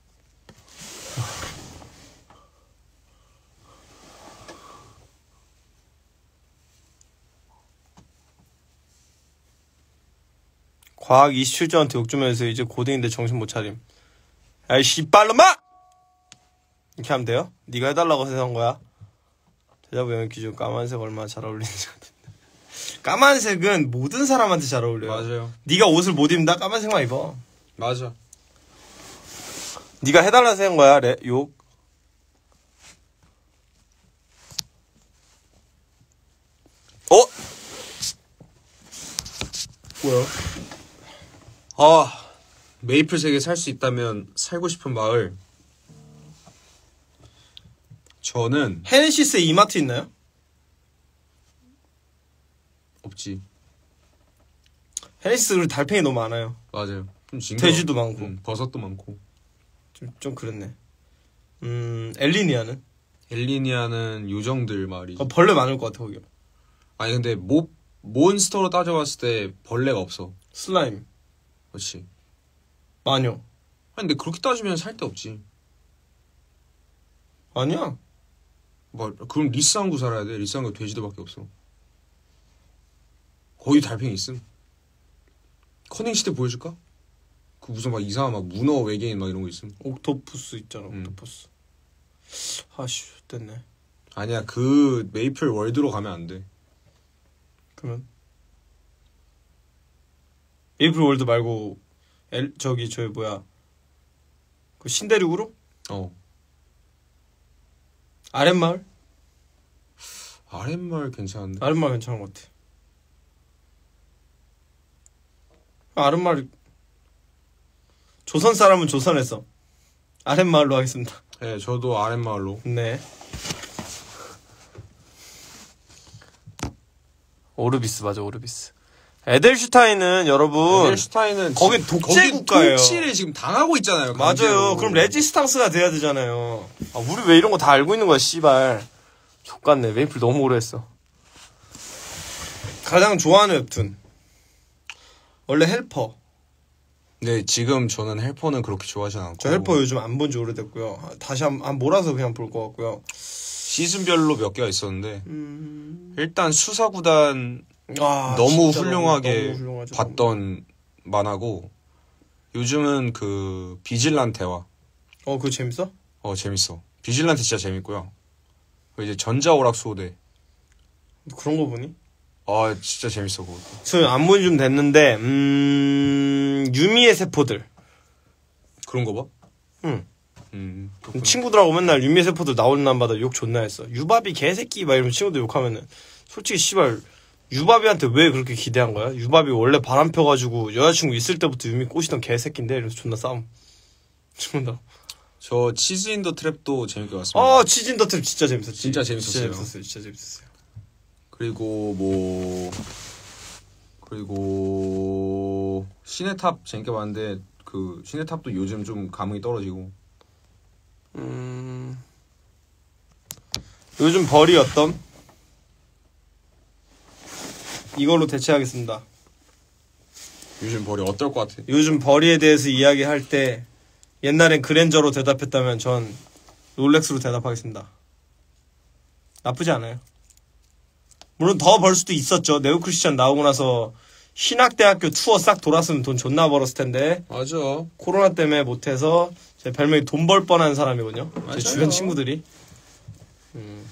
과학 이십칠 조한테 욕주면서 이제 고딩인데 정신 못 차림. 야이 씨발놈아! 이렇게 하면 돼요? 네가 해달라고 해서 한 거야. 대자부 영역 기준 까만색 얼마나 잘 어울리는지 같은데. 까만색은 모든 사람한테 잘 어울려요. 맞아요. 네가 옷을 못 입는다? 까만색만 입어. 맞아. 네가 해달라서 한 거야. 레, 욕. 어? 뭐야? 아, 메이플색에 살 수 있다면 살고 싶은 마을. 저는 헤네시스에 이마트 있나요? 없지. 헤네시스 그리고 달팽이 너무 많아요. 맞아요. 좀 징그러워. 돼지도 많고. 음, 버섯도 많고. 좀, 좀 그렇네. 음, 엘리니아는? 엘리니아는 요정들 마을이지. 어, 벌레 많을 것 같아, 거기. 아니 근데 모 몬스터로 따져봤을 때 벌레가 없어. 슬라임, 그렇지. 마녀. 아니 근데 그렇게 따지면 살 데 없지. 아니야. 뭐 그럼 리쌍구 살아야 돼. 리쌍구 돼지도밖에 없어. 거기 달팽이 있음. 커닝 시대 보여줄까? 그 무슨 막 이상한 막 문어 외계인 막 이런 거 있음. 옥토푸스 있잖아, 음. 옥토푸스. 아씨, 됐네. 아니야 그 메이플 월드로 가면 안 돼. 그러면? 에이프릴 월드 말고, 엘, 저기, 저기, 뭐야. 그 신대륙으로? 어. 아랫마을? 아랫마을 괜찮은데. 아랫마을 괜찮은 것 같아. 아랫마을, 조선 사람은 조선에서. 아랫마을로 하겠습니다. 네, 저도 아랫마을로. 네. 오르비스 맞아, 오르비스. 에델슈타인은 여러분 에델슈타인은 거긴 지금- 독재 거긴 국가예요. 통치를 지금 당하고 있잖아요. 맞아요. 강제로. 그럼 레지스탕스가 돼야 되잖아요. 아, 우리 왜 이런 거 다 알고 있는 거야, 씨발. 족같네. 메이플 너무 오래 했어. 가장 좋아하는 웹툰. 원래 헬퍼. 네, 지금 저는 헬퍼는 그렇게 좋아하지 않고. 저 헬퍼 요즘 안 본 지 오래됐고요. 다시 한, 한 몰아서 그냥 볼 것 같고요. 시즌별로 몇 개가 있었는데 음... 일단 수사구단 아, 너무 진짜 훌륭하게 너무 훌륭하죠. 봤던 만화고 요즘은 그 비질란테와 어, 그거 재밌어? 어 재밌어. 비질란테 진짜 재밌고요. 그 이제 전자오락소대 그런 거 보니? 아 진짜 재밌어 그것도. 저 안 본 지 좀 됐는데, 음, 유미의 세포들. 그런 거 봐? 응. 음. 그렇구나. 친구들하고 맨날 유미의 세포들 나오는 날마다 욕 존나 했어. 유바비 개새끼 막 이러면 친구들 욕하면은 솔직히 씨발 유바비한테 왜 그렇게 기대한 거야? 유바비 원래 바람 펴가지고 여자친구 있을 때부터 유미 꼬시던 개새끼인데 이러면서 존나 싸움. 존나. 저 치즈 인더 트랩도 재밌게 봤습니다. 아, 치진 더 트랩 진짜 재밌었지. 진짜 재밌었어요. 진짜 재밌었어요. 진짜 재밌었어요. 그리고 뭐 그리고 시네탑 재밌게 봤는데 그 시네탑도 요즘 좀 감흥이 떨어지고. 음. 요즘 벌이 어떤? 이걸로 대체하겠습니다. 요즘 벌이 어떨 것 같아? 요즘 벌이에 대해서 이야기할 때 옛날엔 그랜저로 대답했다면 전 롤렉스로 대답하겠습니다. 나쁘지 않아요. 물론 더 벌 수도 있었죠. 네오크리스찬 나오고 나서 신학대학교 투어 싹 돌았으면 돈 존나 벌었을 텐데 맞아. 코로나 때문에 못해서 제 별명이 돈 벌 뻔한 사람이거든요. 맞아요. 제 주변 친구들이. 음.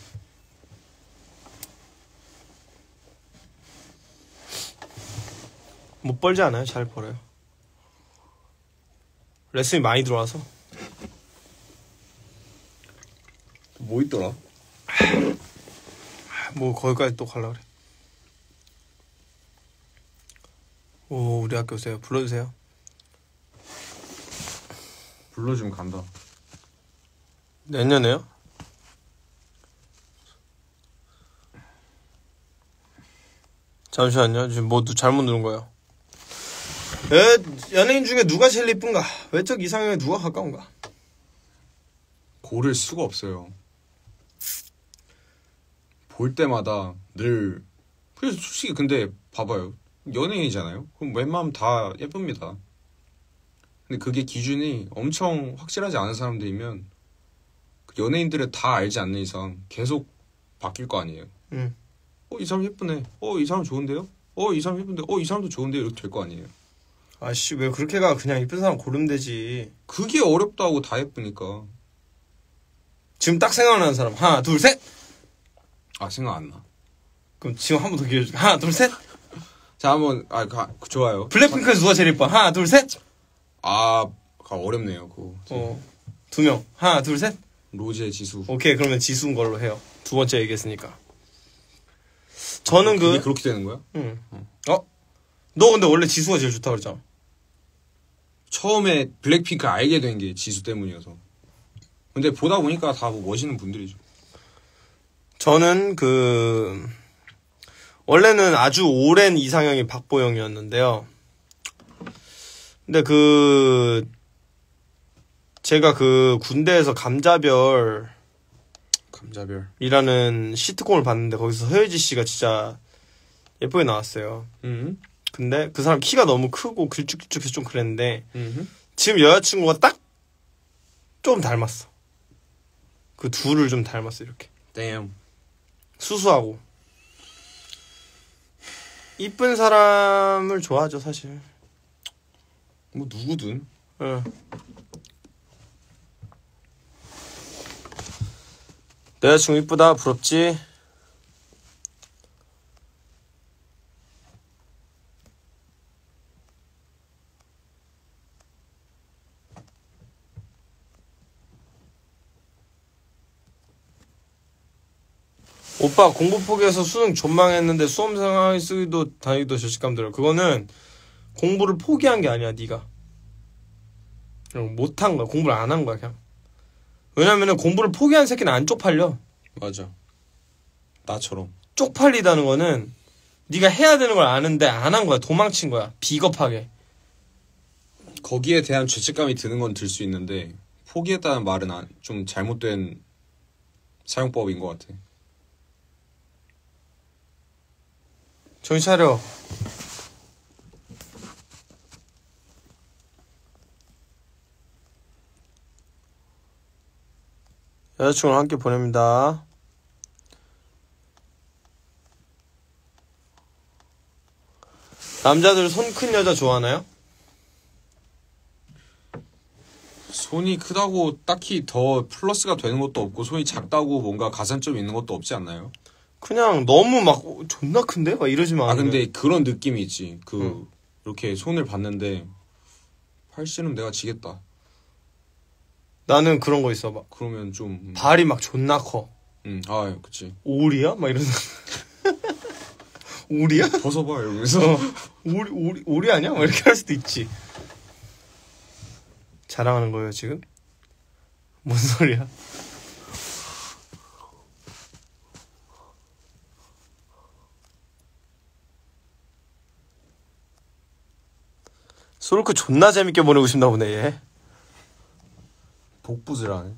못 벌지 않아요. 잘 벌어요. 레슨이 많이 들어와서. 뭐 있더라? 뭐 거기까지 또 가려고 그래. 오, 우리 학교 오세요. 불러주세요. 불러주면 간다. 내년에요? 잠시만요. 지금 뭐 누- 잘못 누른 거예요. 에, 연예인 중에 누가 제일 이쁜가? 외적 이상형에 누가 가까운가? 고를 수가 없어요. 볼 때마다 늘 그래서 솔직히 근데 봐봐요. 연예인이잖아요. 그럼 웬만하면 다 예쁩니다. 근데 그게 기준이 엄청 확실하지 않은 사람들이면 그 연예인들을 다 알지 않는 이상 계속 바뀔 거 아니에요. 응. 어, 이 사람 예쁘네. 어, 이 사람 좋은데요? 어, 이 사람 예쁜데. 어, 이 사람도 좋은데요? 이렇게 될 거 아니에요. 아씨, 왜 그렇게 가? 그냥 이쁜 사람 고르면 되지. 그게 어렵다고 다 예쁘니까. 지금 딱 생각나는 사람. 하나, 둘, 셋! 아, 생각 안 나. 그럼 지금 한 번 더 기회 줄게. 하나, 둘, 셋! 자, 한번, 아, 가, 좋아요. 블랙핑크에서 누가 제일 이뻐? 하나, 둘, 셋! 아, 가 어렵네요, 그거. 어. 두 명. 하나, 둘, 셋! 로제 지수. 오케이, 그러면 지수인 걸로 해요. 두 번째 얘기했으니까. 저는 그게 그, 그렇게 되는 거야? 응. 어? 너 근데 원래 지수가 제일 좋다고 그랬잖아. 처음에 블랙핑크 알게 된 게 지수 때문이어서. 근데 보다 보니까 다 뭐 멋있는 분들이죠. 저는 그, 원래는 아주 오랜 이상형이 박보영이었는데요. 근데 그, 제가 그 군대에서 감자별이라는 감자별. 시트콤을 봤는데 거기서 서예지 씨가 진짜 예쁘게 나왔어요. 음. 근데 그 사람 키가 너무 크고 길쭉길쭉해서 좀 그랬는데 음. 지금 여자친구가 딱 좀 닮았어. 그 둘을 좀 닮았어 이렇게. 땡. 수수하고 이쁜 사람을 좋아하죠 사실. 뭐 누구든. 응. 내 여자친구 이쁘다 부럽지? 오빠 공부 포기해서 수능 존망했는데 수험생활 쓰기도 다니기도 죄책감 들어. 그거는 공부를 포기한 게 아니야 네가. 그냥 못한 거야. 공부를 안 한 거야 그냥. 왜냐면은 공부를 포기한 새끼는 안 쪽팔려. 맞아. 나처럼. 쪽팔리다는 거는 네가 해야 되는 걸 아는데 안 한 거야. 도망친 거야. 비겁하게. 거기에 대한 죄책감이 드는 건 들 수 있는데 포기했다는 말은 안- 좀 잘못된 사용법인 것 같아. 정신 차려. 여자친구랑 함께 보냅니다. 남자들 손 큰 여자 좋아하나요? 손이 크다고 딱히 더 플러스가 되는 것도 없고 손이 작다고 뭔가 가산점이 있는 것도 없지 않나요? 그냥 너무 막 어, 존나 큰데? 막 이러지 마. 아 근데 그런 느낌이 있지. 그 응. 이렇게 손을 봤는데 팔씨름 내가 지겠다. 나는 그런 거 있어. 막 그러면 좀 음, 발이 막 존나 커. 음, 아 그치. 오리야? 막 이러는. 오리야? 벗어봐 이러면서. 어, 오리 오리 오리 아니야? 막 이렇게 할 수도 있지. 자랑하는 거예요 지금? 뭔 소리야? 솔크 존나 재밌게 보내고 싶나 보네 얘. 복부즈라네.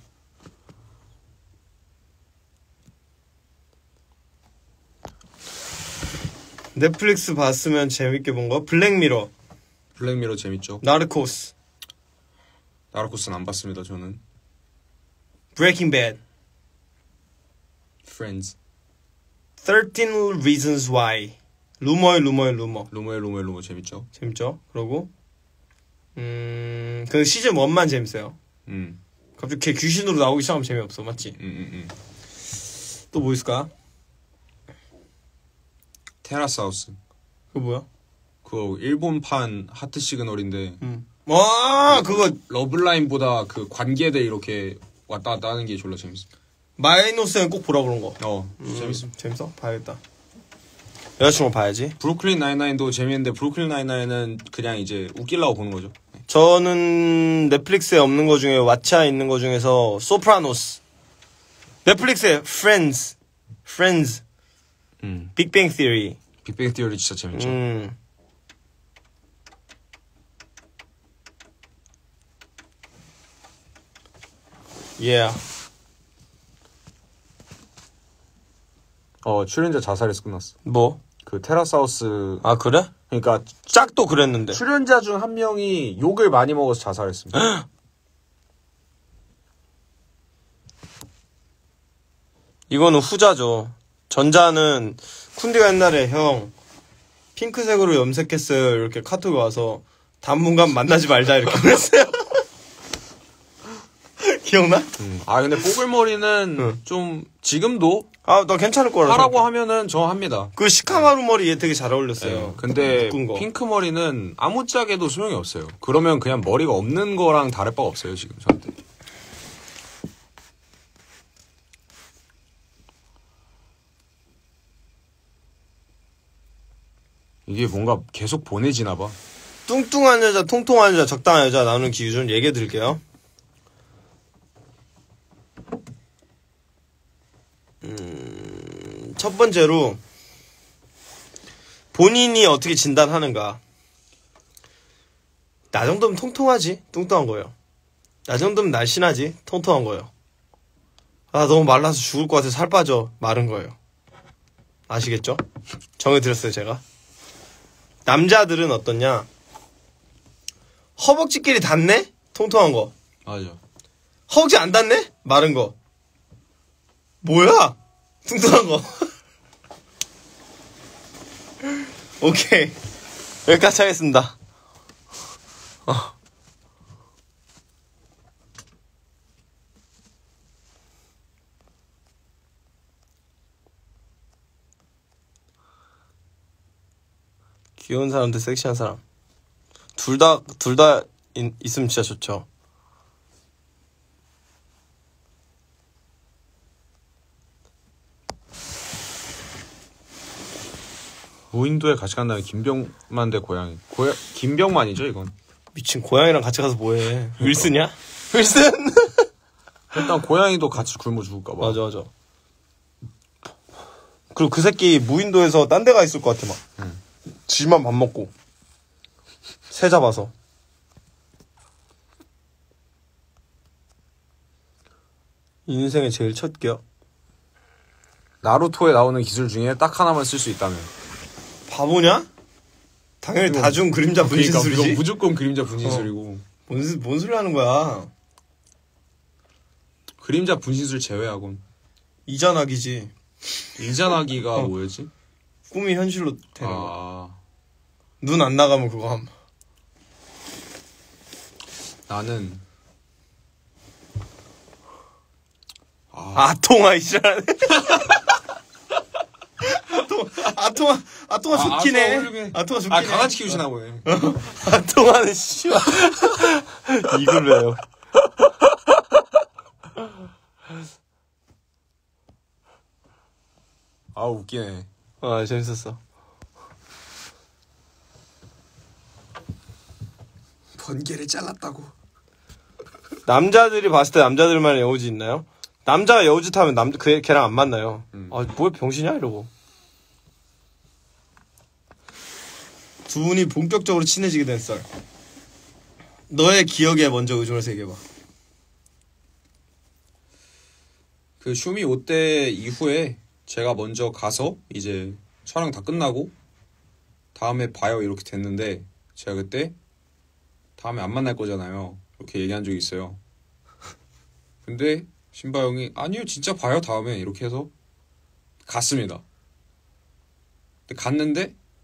넷플릭스 봤으면 재밌게 본 거? 블랙미러, 블랙미러 재밌죠. 나르코스, 나르코스는 안 봤습니다 저는. 브레이킹 배드, Friends. thirteen Reasons Why 루머의 루머의 루머. 루머의 루머의 루머 재밌죠. 재밌죠. 그러고 음, 그 시즌 일만 재밌어요. 음. 갑자기 걔 귀신으로 나오기 시작하면 재미없어. 맞지? 음, 음, 음. 또 뭐 있을까? 테라스 하우스. 그거 뭐야? 그거 일본판 하트 시그널인데 음. 와, 그거 러블라인보다 그 관계들 이렇게 왔다 갔다 하는 게 졸라 재밌어. 마이노스는 꼭 보라 그런 거. 어, 음, 재밌어. 재밌어? 봐야겠다. 여자친구 봐야지. 브루클린 나인나인도 재밌는데 브루클린 나인나인은 그냥 이제 웃기려고 보는 거죠. 저는 넷플릭스에 없는 거 중에 왓챠에 있는 거 중에서 소프라노스. 넷플릭스에 프렌즈, 프렌즈, 음. 빅뱅 티어리. 빅뱅 티어리 진짜 재밌죠. 음. Yeah. 어, 출연자 자살에서 끝났어. 뭐? 그 테라스 하우스. 아, 그래? 그러니까 짝도 그랬는데. 출연자 중 한 명이 욕을 많이 먹어서 자살했습니다. 이거는 후자죠. 전자는 쿤디가 옛날에 형 핑크색으로 염색했어요. 이렇게 카톡이 와서 당분간 만나지 말자 이렇게 그랬어요. 기억나? 음. 아 근데 뽀글머리는 응. 좀 지금도 아, 나 괜찮을 거라서. 하라고 하면은 저 합니다. 그 시카마루 머리 얘 되게 잘 어울렸어요. 네. 근데 묶은 거. 핑크 머리는 아무짝에도 소용이 없어요. 그러면 그냥 머리가 없는 거랑 다를 바가 없어요 지금 저한테. 이게 뭔가 계속 보내지나 봐. 뚱뚱한 여자, 통통한 여자, 적당한 여자 나누는 기준 얘기해 드릴게요. 음, 첫 번째로 본인이 어떻게 진단하는가. 나 정도면 통통하지? 뚱뚱한 거예요. 나 정도면 날씬하지? 통통한 거예요. 아, 너무 말라서 죽을 것 같아서 살 빠져. 마른 거예요. 아시겠죠? 정해드렸어요, 제가. 남자들은 어떠냐? 허벅지끼리 닿네? 통통한 거. 맞아. 허벅지 안 닿네? 마른 거. 뭐야? 뚱뚱한 거. 오케이. 여기까지 하겠습니다. 어. 귀여운 사람들, 섹시한 사람. 둘 다, 둘 다 있으면 진짜 좋죠. 무인도에 같이 간다는 김병만 대 고양이. 고야 김병만이죠 이건. 미친 고양이랑 같이 가서 뭐해. 윌슨이야? 윌슨? 일단 고양이도 같이 굶어 죽을까 봐. 맞아 맞아. 그리고 그 새끼 무인도에서 딴 데 가 있을 것 같아 막. 응. 지만 밥 먹고 새 잡아서. 인생의 제일 첫 기억. 나루토에 나오는 기술 중에 딱 하나만 쓸 수 있다면. 바보냐? 당연히 이거- 다중 그림자 그러니까 분신술이지. 이건 무조건 그림자 분신술이고. 뭔, 소- 뭔 소리 하는 거야? 그림자 분신술 제외하곤. 이전학이지. 이자나기가 어. 뭐였지? 꿈이 현실로 되는 거. 아 눈 안 나가면 그거 함. 나는 아통아 이지랄. 아통아 아통아 아, 좋긴 해. 아통아 훌륭해. 아통아 좋긴 아 해. 강아지 키우시나 보네. 아통아는 씨발 이걸 왜요? 아 웃기네. 아 재밌었어. 번개를 잘랐다고. 남자들이 봤을 때 남자들만의 여우짓 있나요? 남자가 여우짓 하면 남, 그, 걔랑 안 만나요. 음. 아, 뭐야, 병신이야? 이러고. 두 분이 본격적으로 친해지게 된 썰. 너의 기억에 먼저 의존해서 얘기해봐. 그 슈미 오 대 이후에 제가 먼저 가서 이제 촬영 다 끝나고 다음에 봐요 이렇게 됐는데 제가 그때 다음에 안 만날 거잖아요 이렇게 얘기한 적이 있어요. 근데 신바 형이 아니요 진짜 봐요 다음에 이렇게 해서 갔습니다. 근데 갔는데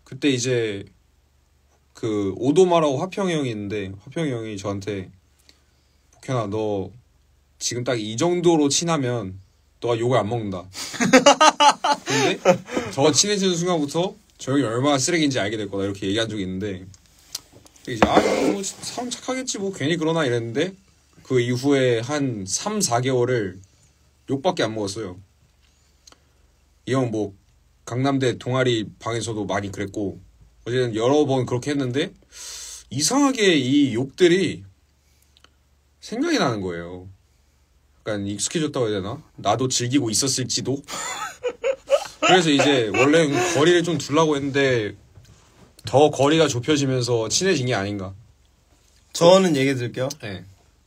그때 이제 그 오도마라고 화평이 형이 있는데 화평이 형이 저한테 복현아 너 지금 딱 이 정도로 친하면 너가 욕을 안 먹는다. 근데 저 친해지는 순간부터 저 형이 얼마나 쓰레기인지 알게 될 거다 이렇게 얘기한 적이 있는데 이제 아뭐 사람 착하겠지 뭐 괜히 그러나 이랬는데 그 이후에 한 삼, 사 개월을 욕밖에 안 먹었어요. 이 형 뭐 강남대 동아리 방에서도 많이 그랬고 어제는 여러 번 그렇게 했는데 이상하게 이 욕들이 생각이 나는 거예요. 약간 익숙해졌다고 해야 되나? 나도 즐기고 있었을지도? 그래서 이제 원래는 거리를 좀 두려고 했는데 더 거리가 좁혀지면서 친해진 게 아닌가. 저는 얘기 드릴게요. 네.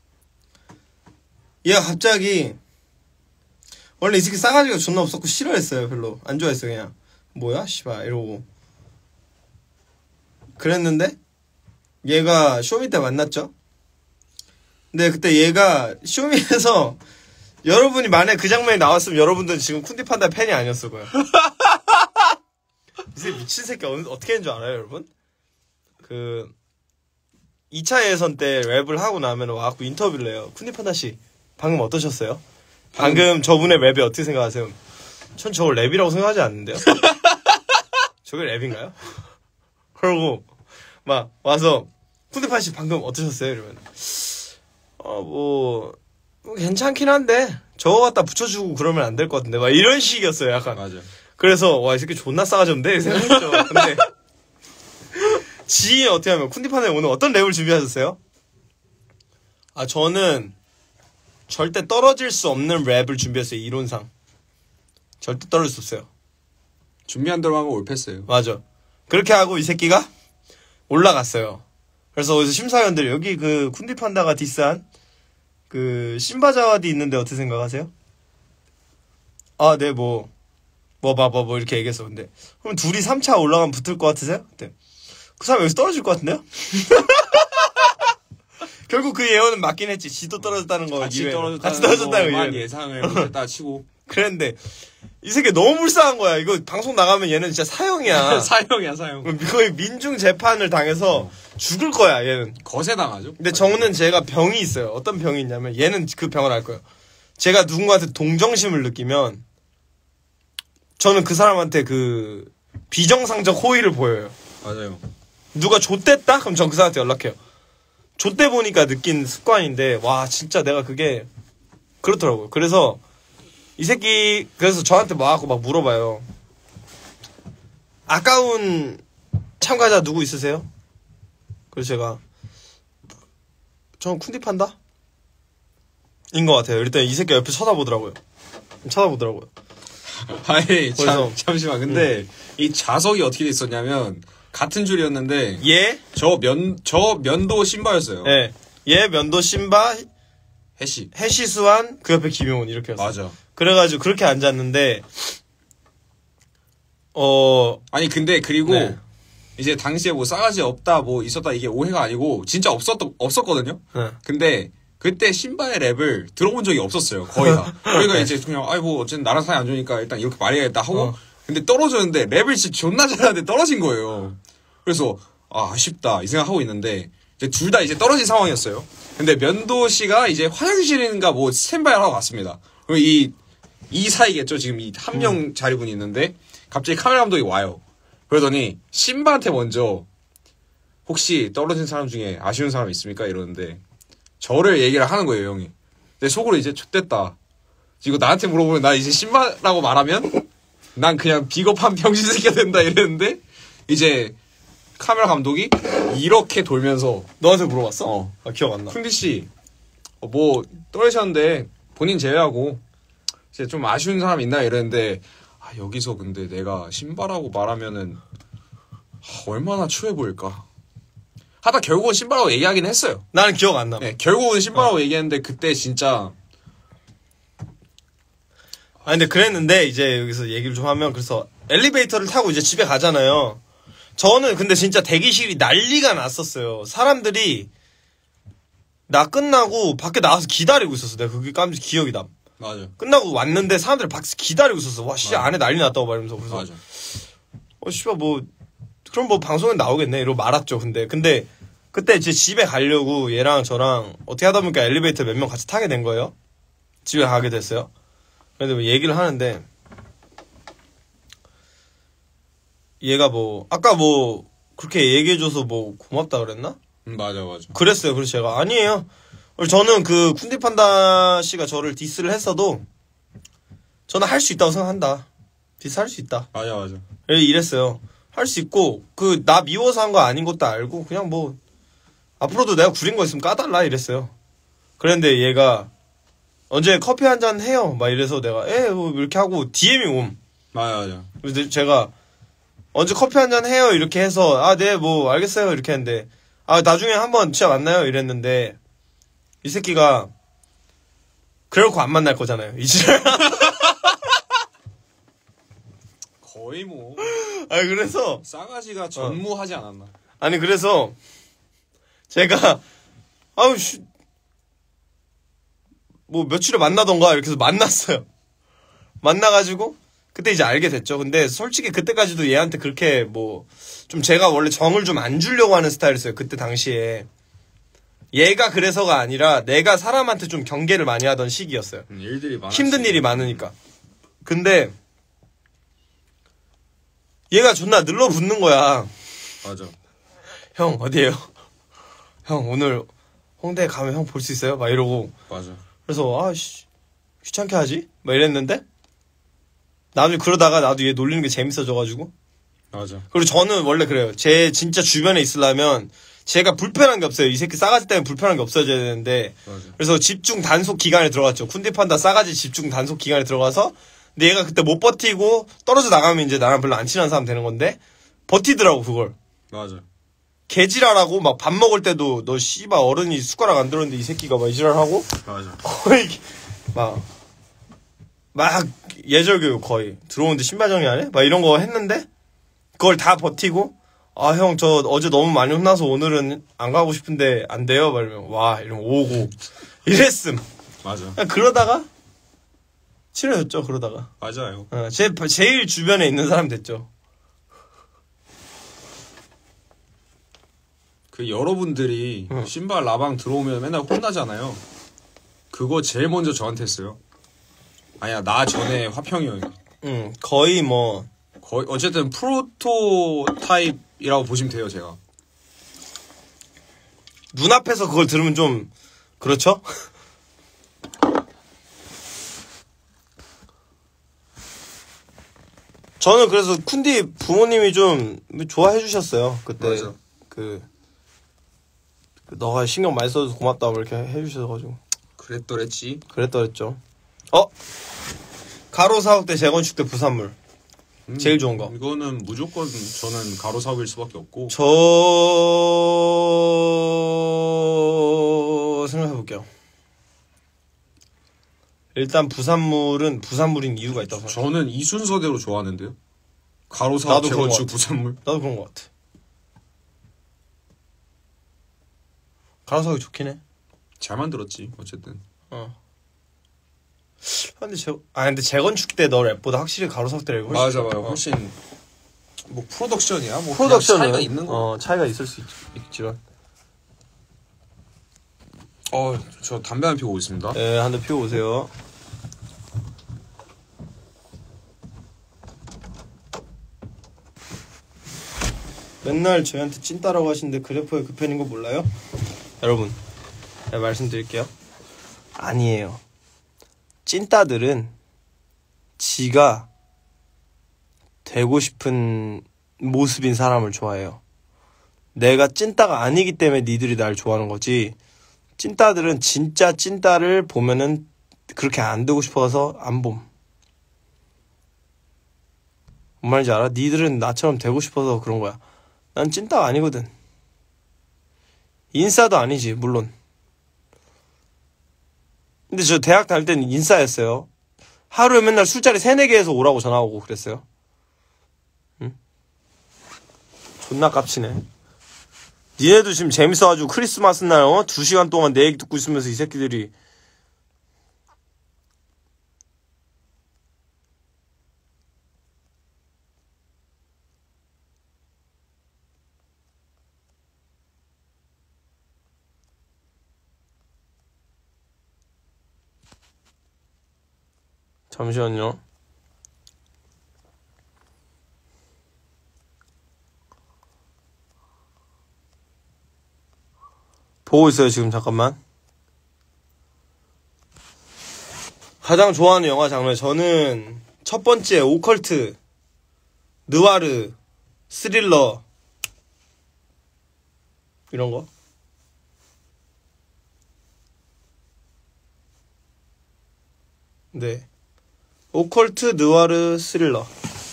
얘가 갑자기 원래 이 새끼 싸가지가 존나 없었고 싫어했어요. 별로 안 좋아했어요. 그냥 뭐야 씨발 이러고 그랬는데 얘가 쇼미 때 만났죠. 근데 그때 얘가 쇼미에서 여러분이 만약에 그 장면이 나왔으면 여러분들은 지금 쿤디판다 팬이 아니었을 거예요. 이 새끼 미친 새끼 어떻게 했는 줄 알아요 여러분? 그 이 차 예선 때 랩을 하고 나면 와갖고 인터뷰를 해요. 쿤디판다씨 방금 어떠셨어요? 방금 저분의 랩이 어떻게 생각하세요? 전 저거 랩이라고 생각하지 않는데요. 저게 랩인가요? 그러고 막 와서 쿤디판씨 방금 어떠셨어요? 이러면 어뭐 뭐 괜찮긴 한데 저거 갖다 붙여주고 그러면 안 될 것 같은데 막 이런 식이었어요 약간. 맞아. 그래서 와 이 새끼 존나 싸가지없네 생각했죠. 근데 지인이 어떻게 하면 쿤디판에 오늘 어떤 랩을 준비하셨어요? 아 저는 절대 떨어질 수 없는 랩을 준비했어요. 이론상 절대 떨어질 수 없어요. 준비한 대로 하면 올패스예요. 맞아. 그렇게 하고 이 새끼가 올라갔어요. 그래서 어디서 심사위원들이 여기 그 쿤디판다가 디스한 그 신바자와디 있는데 어떻게 생각하세요? 아, 네, 뭐, 뭐, 뭐, 뭐, 뭐, 이렇게 얘기했어. 근데, 그럼 둘이 삼 차 올라가면 붙을 것 같으세요? 그때, 그 사람 여기서 떨어질 것 같은데요? 결국 그 예언은 맞긴 했지. 지도 떨어졌다는 거. 같이 이외에. 떨어졌다는, 같이 떨어졌다는 거. 거만 예상을 못했다 치고. 그랬는데, 이 새끼 너무 불쌍한 거야. 이거 방송 나가면 얘는 진짜 사형이야. 사형이야, 사형. 거의 민중 재판을 당해서 어. 죽을 거야, 얘는. 거세당하죠. 근데 정우는 제가 병이 있어요. 어떤 병이 있냐면 얘는 그 병을 알 거예요. 제가 누군가한테 동정심을 느끼면 저는 그 사람한테 그 비정상적 호의를 보여요. 맞아요. 누가 좆됐다? 그럼 전 그 사람한테 연락해요. 좆돼 보니까 느낀 습관인데 와 진짜 내가 그게 그렇더라고요. 그래서 이 새끼 그래서 저한테 와갖고 막 물어봐요. 아까운 참가자 누구 있으세요? 그래서 제가 저는 쿤디판다? 인 것 같아요. 일단 이 새끼 옆에 쳐다보더라고요. 쳐다보더라고요. 아니 참, 그래서- 잠시만 근데 음. 이 자석이 어떻게 됐었냐면 같은 줄이었는데 얘, 저 면 저 면도 신바였어요. 예, 얘 면도 신바, 해시. 해시수한 그 옆에 김용훈 이렇게였어요. 맞아. 그래가지고 그렇게 앉았는데 어 아니 근데 그리고 네. 이제 당시에 뭐 싸가지 없다 뭐 있었다 이게 오해가 아니고 진짜 없었 없었거든요. 네. 근데 그때 신바의 랩을 들어본 적이 없었어요. 거의 다. 그러니까 이제 그냥 아이 뭐 어쨌든 나랑 사이 안 좋으니까 일단 이렇게 말해야겠다 하고 어. 근데 떨어졌는데 랩을 진짜 존나 잘하는데 떨어진 거예요. 그래서 아 아쉽다 이 생각하고 있는데 이제 둘 다 이제 떨어진 상황이었어요. 근데 면도 씨가 이제 화장실인가 뭐 스탠바이 하러 갔습니다. 그리고 이, 이 사이겠죠. 지금 이 한 명 음. 자리분이 있는데 갑자기 카메라 감독이 와요. 그러더니 신바한테 먼저 혹시 떨어진 사람 중에 아쉬운 사람 있습니까? 이러는데 저를 얘기를 하는 거예요, 형이. 근데 속으로 이제 좆됐다. 이거 나한테 물어보면 나 이제 신바라고 말하면 난 그냥 비겁한 병신 새끼가 된다 이랬는데 이제 카메라 감독이 이렇게 돌면서 너한테 물어봤어? 어. 아, 기억 안 나. 쿤디 씨, 어, 뭐 떨어지셨는데 본인 제외하고 이제 좀 아쉬운 사람 있나 이랬는데 아, 여기서 근데 내가 신바라고 말하면은 아, 얼마나 추해 보일까. 하다 결국은 신바라고 얘기하긴 했어요. 나는 기억 안 나. 네, 결국은 신바라고 어. 얘기했는데 그때 진짜 아 근데 그랬는데 이제 여기서 얘기를 좀 하면 그래서 엘리베이터를 타고 이제 집에 가잖아요. 저는 근데 진짜 대기실이 난리가 났었어요. 사람들이 나 끝나고 밖에 나와서 기다리고 있었어. 내가 그게 깜짝 기억이 나. 맞아. 끝나고 왔는데 사람들이 밖에서 기다리고 있었어. 와, 씨, 맞아. 안에 난리 났다고 말하면서. 그래서, 맞아. 어, 씨발, 뭐, 그럼 뭐 방송에 나오겠네 이러고 말았죠. 근데 근데 그때 제 집에 가려고 얘랑 저랑 어떻게 하다 보니까 엘리베이터 몇 명 같이 타게 된 거예요. 집에 가게 됐어요. 근데 뭐 얘기를 하는데 얘가 뭐 아까 뭐 그렇게 얘기해줘서 뭐 고맙다 그랬나? 음, 맞아 맞아. 그랬어요. 그래서 제가 아니에요. 저는 그 쿤디판다 씨가 저를 디스를 했어도 저는 할 수 있다고 생각한다. 디스 할 수 있다. 맞아 맞아. 이랬어요. 할 수 있고 그 나 미워서 한 거 아닌 것도 알고 그냥 뭐 앞으로도 내가 구린 거 있으면 까달라 이랬어요. 그랬는데 얘가 언제 커피 한 잔 해요 막 이래서 내가 에 뭐 이렇게 하고 디엠이 옴. 맞아 맞아. 그래서 제가 언제 커피 한 잔 해요 이렇게 해서 아 네 뭐 알겠어요 이렇게 했는데 아 나중에 한번 진짜 만나요 이랬는데 이 새끼가 그래놓고 안 만날 거잖아요 이제. 거의 뭐. 아니 그래서 싸가지가 전무하지 않았나. 아니 그래서 제가 아우 씨 뭐 며칠에 만나던가 이렇게 해서 만났어요. 만나가지고 그때 이제 알게 됐죠. 근데 솔직히 그때까지도 얘한테 그렇게 뭐 좀 제가 원래 정을 좀 안 주려고 하는 스타일이었어요. 그때 당시에 얘가 그래서가 아니라 내가 사람한테 좀 경계를 많이 하던 시기였어요. 음, 일들이 많아. 힘든 일이 많으니까. 근데 얘가 존나 늘러붙는 거야. 맞아. 형 어디에요? 형 오늘 홍대 가면 형 볼 수 있어요? 막 이러고. 맞아. 그래서 아씨 귀찮게 하지? 막 이랬는데 나중에 그러다가 나도 얘 놀리는 게 재밌어져가지고. 맞아. 그리고 저는 원래 그래요. 제 진짜 주변에 있으려면 제가 불편한 게 없어요. 이 새끼 싸가지 때문에 불편한 게 없어져야 되는데. 맞아. 그래서 집중 단속 기간에 들어갔죠. 쿤디판다 싸가지 집중 단속 기간에 들어가서 근데 얘가 그때 못 버티고 떨어져 나가면 이제 나랑 별로 안 친한 사람 되는 건데 버티더라고 그걸. 맞아. 개지랄하고 막 밥 먹을 때도 너 씨발 어른이 숟가락 안 들었는데 이 새끼가 막 이지랄하고 맞아. 거의 막 막 예절 교육 거의 들어오는데 신발 정리 안 해? 막 이런 거 했는데 그걸 다 버티고 아 형 저 어제 너무 많이 혼나서 오늘은 안 가고 싶은데 안 돼요? 막 이러면 와 이러면 오고 이랬음. 맞아. 그냥 그러다가 친해졌죠. 그러다가 맞아요. 어, 제 제일 주변에 있는 사람 됐죠. 그 여러분들이 응. 신발 라방 들어오면 맨날 혼나잖아요. 그거 제일 먼저 저한테 했어요. 아니야 나 전에 화평이 형이. 응 거의 뭐 거의 어쨌든 프로토타입이라고 보시면 돼요 제가. 눈앞에서 그걸 들으면 좀 그렇죠? 저는 그래서 쿤디 부모님이 좀 좋아해 주셨어요. 그때 맞아. 그, 그 너가 신경 많이 써줘서 고맙다고 이렇게 해주셔가지고 그랬더랬지. 그랬더랬죠. 어? 가로 사업 때 재건축 때 부산물 음, 제일 좋은 거. 이거는 무조건 저는 가로 사업일 수밖에 없고. 저 생각해 볼게요. 일단 부산물은 부산물인 이유가 있다고 생각해요. 저는 이 순서대로 좋아하는데요. 가로 사업, 나도 그런 것 재건축, 같아. 부산물. 나도 그런 것 같아. 가로 사업이 좋긴 해. 잘 만들었지 어쨌든. 어. 근데 재, 아 근데 재건축 때 너 랩보다 확실히 가로 사업 때 랩이 훨씬 맞아 좋아. 맞아. 어. 훨씬 뭐 프로덕션이야. 뭐 프로덕션은 그냥 차이가 있는 거. 어 차이가 있을 수 있, 있지만. 어, 저 담배 한 피고 오겠습니다. 네, 한 대 피워 오세요. 맨날 저희한테 찐따라고 하시는데 그래퍼의 그 팬인 거 몰라요? 여러분, 제가 말씀드릴게요. 아니에요. 찐따들은 지가 되고 싶은 모습인 사람을 좋아해요. 내가 찐따가 아니기 때문에 니들이 날 좋아하는 거지. 찐따들은 진짜 찐따를 보면은 그렇게 안 되고 싶어서 안 봄. 뭔 말인지 알아? 니들은 나처럼 되고 싶어서 그런 거야. 난 찐따가 아니거든. 인싸도 아니지, 물론. 근데 저 대학 다닐 때는 인싸였어요. 하루에 맨날 술자리 세네 개에서 오라고 전화 오고 그랬어요. 응? 존나 깝치네. 니네도 지금 재밌어가지고 크리스마스 날 어? 두 시간 동안 내 얘기 듣고 있으면서 이 새끼들이 잠시만요. 보고 있어요 지금. 잠깐만. 가장 좋아하는 영화 장르, 저는 첫 번째 오컬트, 느와르, 스릴러 이런 거. 네, 오컬트, 느와르, 스릴러.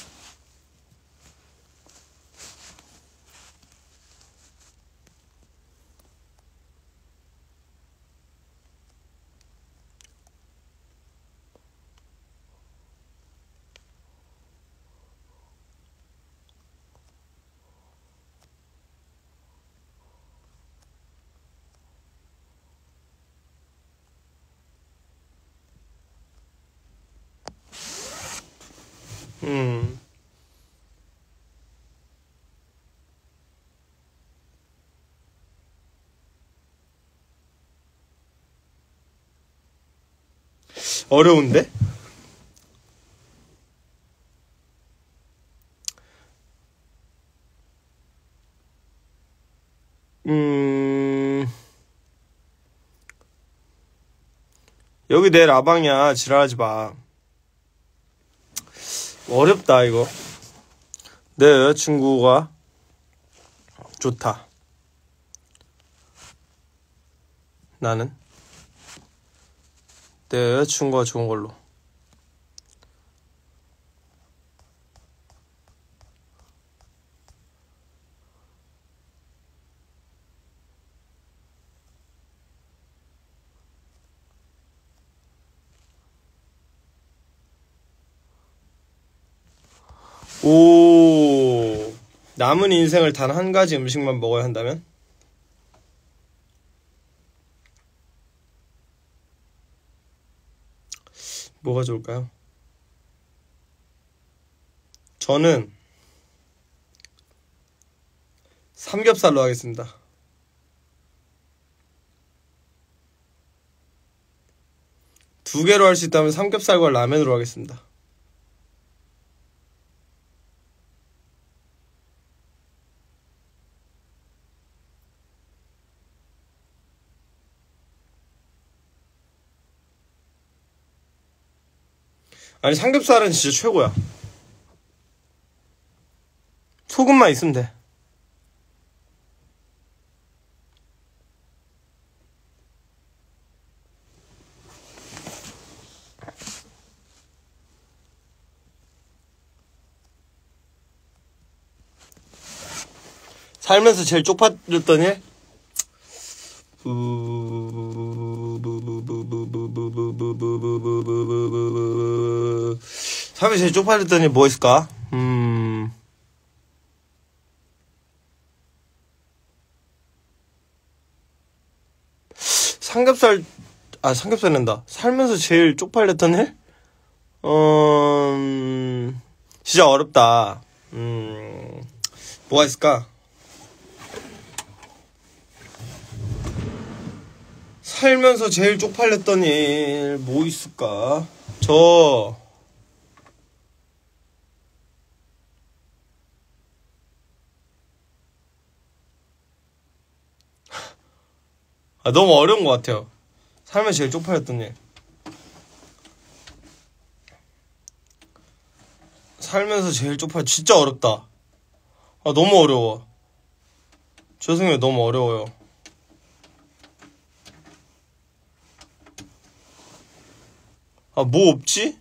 음. 어려운데? 음. 여기 내 라방이야. 지랄하지 마. 어렵다 이거. 내 여자친구가 좋다. 나는 내 여자친구가 좋은 걸로. 오, 남은 인생을 단 한 가지 음식만 먹어야 한다면? 뭐가 좋을까요? 저는 삼겹살로 하겠습니다. 두 개로 할 수 있다면 삼겹살과 라면으로 하겠습니다. 아니, 삼겹살은 진짜 최고야. 소금만 있으면 돼. 살면서 제일 쪽팔렸던 일? 살면서 제일 쪽팔렸던 일 뭐 있을까? 음... 삼겹살, 아, 삼겹살 낸다. 살면서 제일 쪽팔렸던 일? 어, 음, 진짜 어렵다. 음, 뭐가 있을까? 살면서 제일 쪽팔렸던 일, 뭐 있을까? 저, 아, 너무 어려운 것 같아요. 살면서 제일 쪽팔렸던 일. 살면서 제일 쪽팔, 진짜 어렵다. 아, 너무 어려워. 죄송해요, 너무 어려워요. 아, 뭐 없지?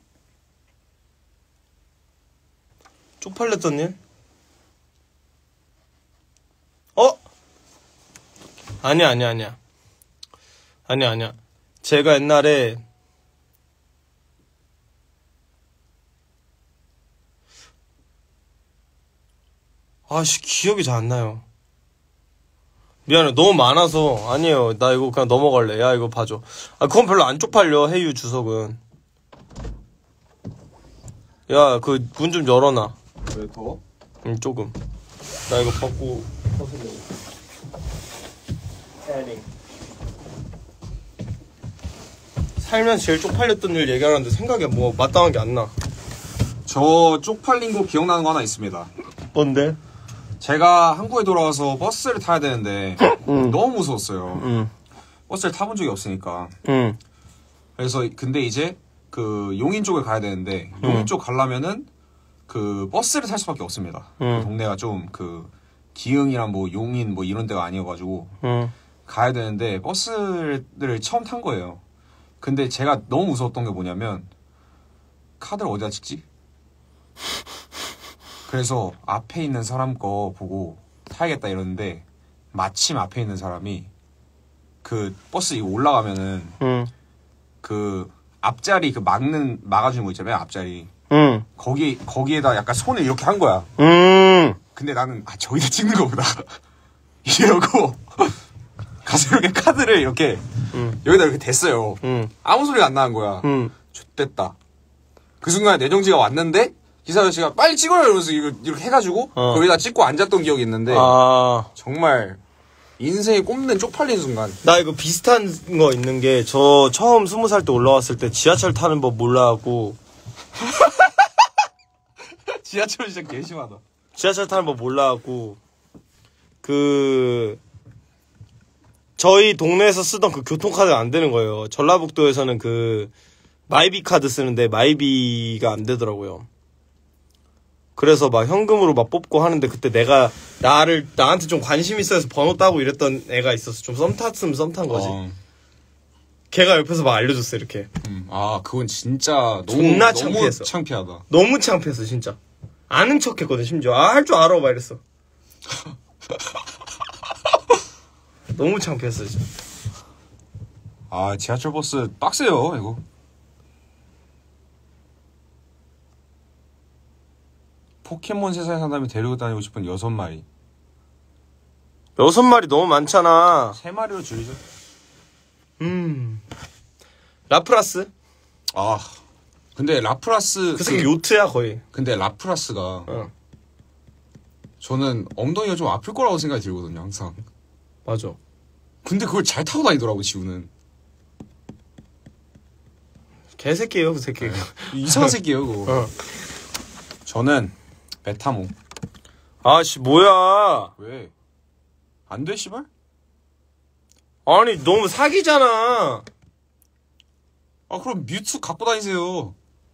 쪽팔렸던 일? 어? 아니야, 아니야, 아니야. 아니야, 아니야. 제가 옛날에 아씨, 기억이 잘 안 나요. 미안해, 너무 많아서. 아니에요, 나 이거 그냥 넘어갈래. 야, 이거 봐줘. 아, 그건 별로 안 쪽팔려, 해유 주석은. 야, 그 문 좀 열어놔. 왜 더워? 응, 조금. 나 이거 벗고 벗으려고. 패딩. 살면서 제일 쪽팔렸던 일 얘기하는데 생각이 뭐 마땅한 게 안 나. 저 쪽팔린 거 기억나는 거 하나 있습니다. 뭔데? 제가 한국에 돌아와서 버스를 타야 되는데 응. 너무 무서웠어요. 응. 버스를 타본 적이 없으니까. 응. 그래서 근데 이제 그 용인 쪽을 가야 되는데 용인 응. 쪽 가려면은 그 버스를 탈 수밖에 없습니다. 응. 그 동네가 좀 그 기흥이랑 뭐 용인 뭐 이런 데가 아니어가지고 응. 가야 되는데 버스를 처음 탄 거예요. 근데 제가 너무 무서웠던 게 뭐냐면 카드를 어디다 찍지? 그래서 앞에 있는 사람 거 보고 타야겠다 이러는데 마침 앞에 있는 사람이 그 버스 이거 올라가면은 응. 그 앞자리 그 막는 막아주는 거 있잖아요. 앞자리 응. 거기 거기에다 약간 손을 이렇게 한 거야. 응. 근데 나는 아 저기다 찍는 거보다 이러고 가서 이렇게 카드를 이렇게 응. 여기다 이렇게 댔어요. 응. 아무 소리가 안 나는 거야. 응. 좆됐다. 그 순간에 내정지가 왔는데 기사 아저씨가 빨리 찍어요 이러면서 이거 이렇게 해가지고 어. 거기다 찍고 앉았던 기억이 있는데 아. 정말 인생이 꼽는 쪽팔린 순간. 나 이거 비슷한 거 있는 게 저 처음 스무 살 때 올라왔을 때 지하철 타는 법 몰라하고 지하철 진짜 개심하다. 지하철 타는 법 몰라하고 그 저희 동네에서 쓰던 그 교통카드가 안 되는 거예요. 전라북도에서는 그 마이비 카드 쓰는데 마이비가 안 되더라고요. 그래서 막 현금으로 막 뽑고 하는데 그때 내가 나를 나한테 좀 관심 있어서 번호 따고 이랬던 애가 있었어. 좀 썸 탔으면 썸 탄 거지. 어. 걔가 옆에서 막 알려줬어 이렇게. 음, 아 그건 진짜 너무 존나 너무 창피했어. 창피하다. 너무 창피했어 진짜. 아는 척했거든 심지어. 아 할 줄 알아 막 이랬어. 너무 창피했어 진짜. 아 지하철 버스 빡세요 이거. 포켓몬 세상에 산다면 데리고 다니고 싶은 여섯 마리. 여섯 마리 너무 많잖아. 세 마리로 줄이죠. 음. 라프라스? 아 근데 라프라스 그 새끼 요트야 거의. 근데 라프라스가 어. 저는 엉덩이가 좀 아플 거라고 생각이 들거든요 항상. 맞아. 근데 그걸 잘 타고 다니더라고 지우는. 개새끼예요 그 새끼. 이상한 새끼예요 그거. 어. 저는 베타몽. 아씨 뭐야. 왜? 안 돼 씨발? 아니 너무 사기잖아. 아 그럼 뮤츠 갖고 다니세요.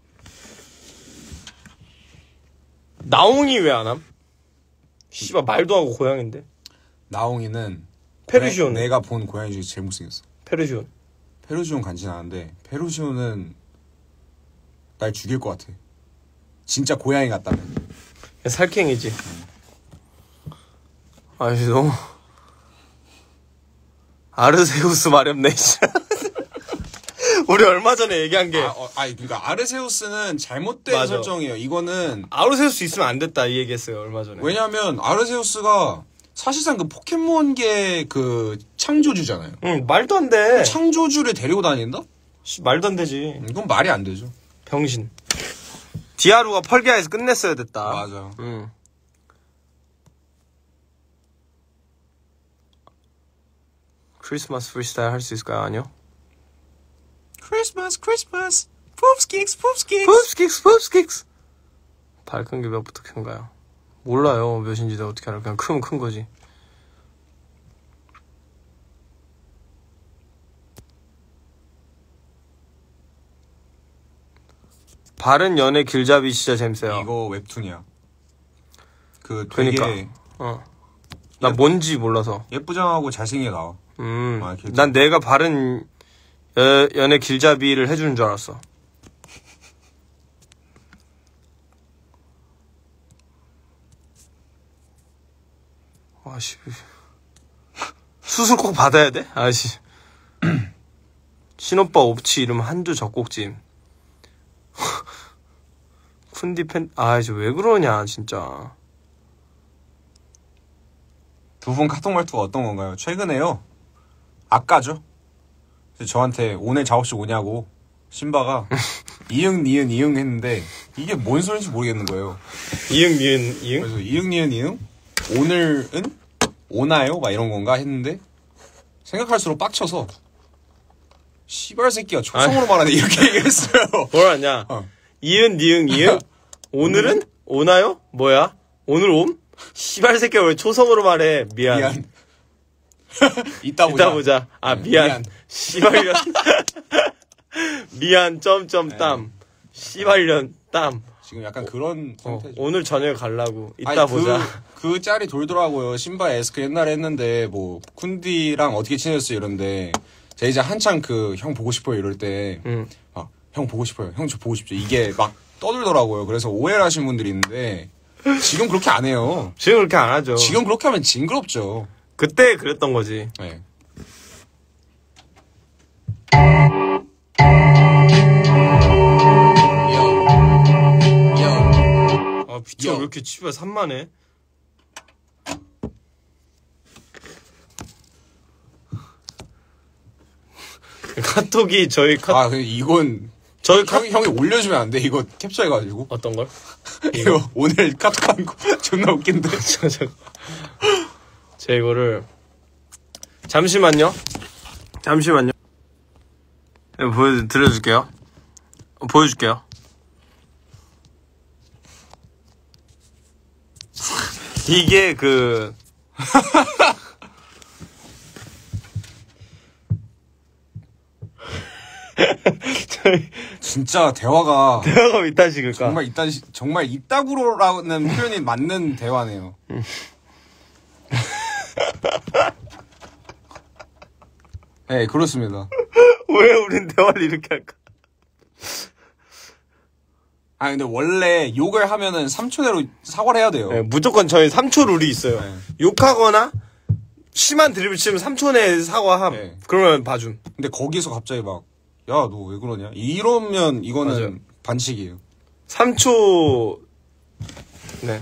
나옹이 왜 안 함? 씨발 말도 하고 고양인데. 나옹이는 페르시온. 내, 내가 본 고양이 중에 제일 못생겼어. 페르시온. 페르시온 간지 나는데 페르시온은 날 죽일 것 같아. 진짜 고양이 같다면. 살쾡이지. 아니 너무 아르세우스 마렵네. 우리 얼마 전에 얘기한 게 아, 어, 아니 그러니까 아르세우스는 잘못된 맞아. 설정이에요. 이거는 아르세우스 있으면 안 됐다 이 얘기했어요 얼마 전에. 왜냐하면 아르세우스가 사실상 그 포켓몬계 그 창조주잖아요. 응 말도 안 돼. 창조주를 데리고 다닌다? 씨, 말도 안 되지. 이건 말이 안 되죠. 병신. 디아루가 펄기아에서 끝냈어야 됐다. 맞아. 응. 크리스마스 프리스타일 할 수 있을까요? 아니요. 크리스마스 크리스마스 푸프스킥스 푸프스킥스 푸프스킥스 푸프스킥스. 밝은 게 몇부터 큰가요? 몰라요 몇인지 내가 어떻게 알아. 그냥 크면 큰 거지. 바른 연애 길잡이 진짜 재밌어요. 이거 웹툰이야. 그 되게 그러니까 어. 나 뭔지 몰라서. 예쁘장하고 잘생겨 나와. 음. 아, 길잡이. 난 내가 바른 여, 연애 길잡이를 해주는 줄 알았어. 아씨. 수술 꼭 받아야 돼? 아씨. 신오빠 옵치 이름 한주 젖꼭짐. 쿤디 팬, 아이씨, 왜 그러냐, 진짜. 두 분 카톡 말투가 어떤 건가요? 최근에요. 아까죠. 저한테 오늘 작업실 오냐고 신바가 이응 니은 이응 했는데 이게 뭔 소리인지 모르겠는 거예요. 이응, 니은, 이응? 그래서 이응 니은 이응 오늘은 오나요? 막 이런 건가 했는데 생각할수록 빡쳐서 씨발 새끼야 초성으로 말하네 이렇게 얘기했어요. 뭐라냐? 어. 이은 니은 이은 오늘은 오나요? 뭐야? 오늘 옴? 씨발 새끼야 왜 초성으로 말해? 미안. 미안. 이따 보자. 이따 보자. 아 네, 미안. 미안. 씨발년. 미안 점점 땀. 씨발년 땀. 지금 약간 그런 어, 상태죠. 오늘 저녁에 갈라고. 이따 아니, 보자. 그, 그 짤이 돌더라고요. 신바 에스크 옛날에 했는데 뭐 쿤디랑 어떻게 지냈어요 이런데 제가 이제 한창 그 형 보고 싶어요 이럴 때 응. 막 형 보고 싶어요. 형 저 보고 싶죠. 이게 막 떠들더라고요. 그래서 오해를 하신 분들이 있는데 지금 그렇게 안 해요. 지금 그렇게 안 하죠. 지금 그렇게 하면 징그럽죠. 그때 그랬던 거지. 네. 아 비트가 왜 이렇게 치부가 산만해? 카톡이 저희 카 아, 근데 이건 저희 카 형, 형이 올려주면 안 돼. 이거 캡처해가지고. 어떤 걸? 이거 오늘 카톡한 거 존나 웃긴데. 저, 저, 제 이거를 잠시만요. 잠시만요. 네, 보여 드려줄게요. 어, 보여줄게요. 이게 그 저희 진짜 대화가 대화가 이딴 식일까? 정말 이딴 시- 정말 이따구로라는 표현이 맞는 대화네요. 네, 그렇습니다. 왜 우린 대화를 이렇게 할까? 아, 근데 원래 욕을 하면은 삼 초 내로 사과를 해야 돼요. 네, 무조건 저희 삼 초 룰이 있어요. 네. 욕하거나 심한 드립을 치면 삼 초 내에 사과함. 네. 그러면 봐줌. 근데 거기서 갑자기 막, 야, 너 왜 그러냐? 이러면 이거는 맞아요. 반칙이에요. 삼 초. 네.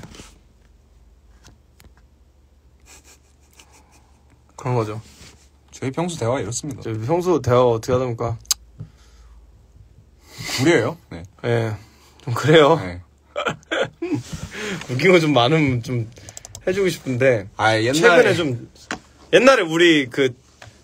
그런 거죠. 저희 평소 대화 이렇습니다. 저 평소 대화 어떻게 하다 보니까. 구려요? 네. 예. 네, 좀 그래요. 네. 웃긴 거 좀 많으면 좀 해주고 싶은데. 아, 옛날에. 최근에 좀. 옛날에 우리 그.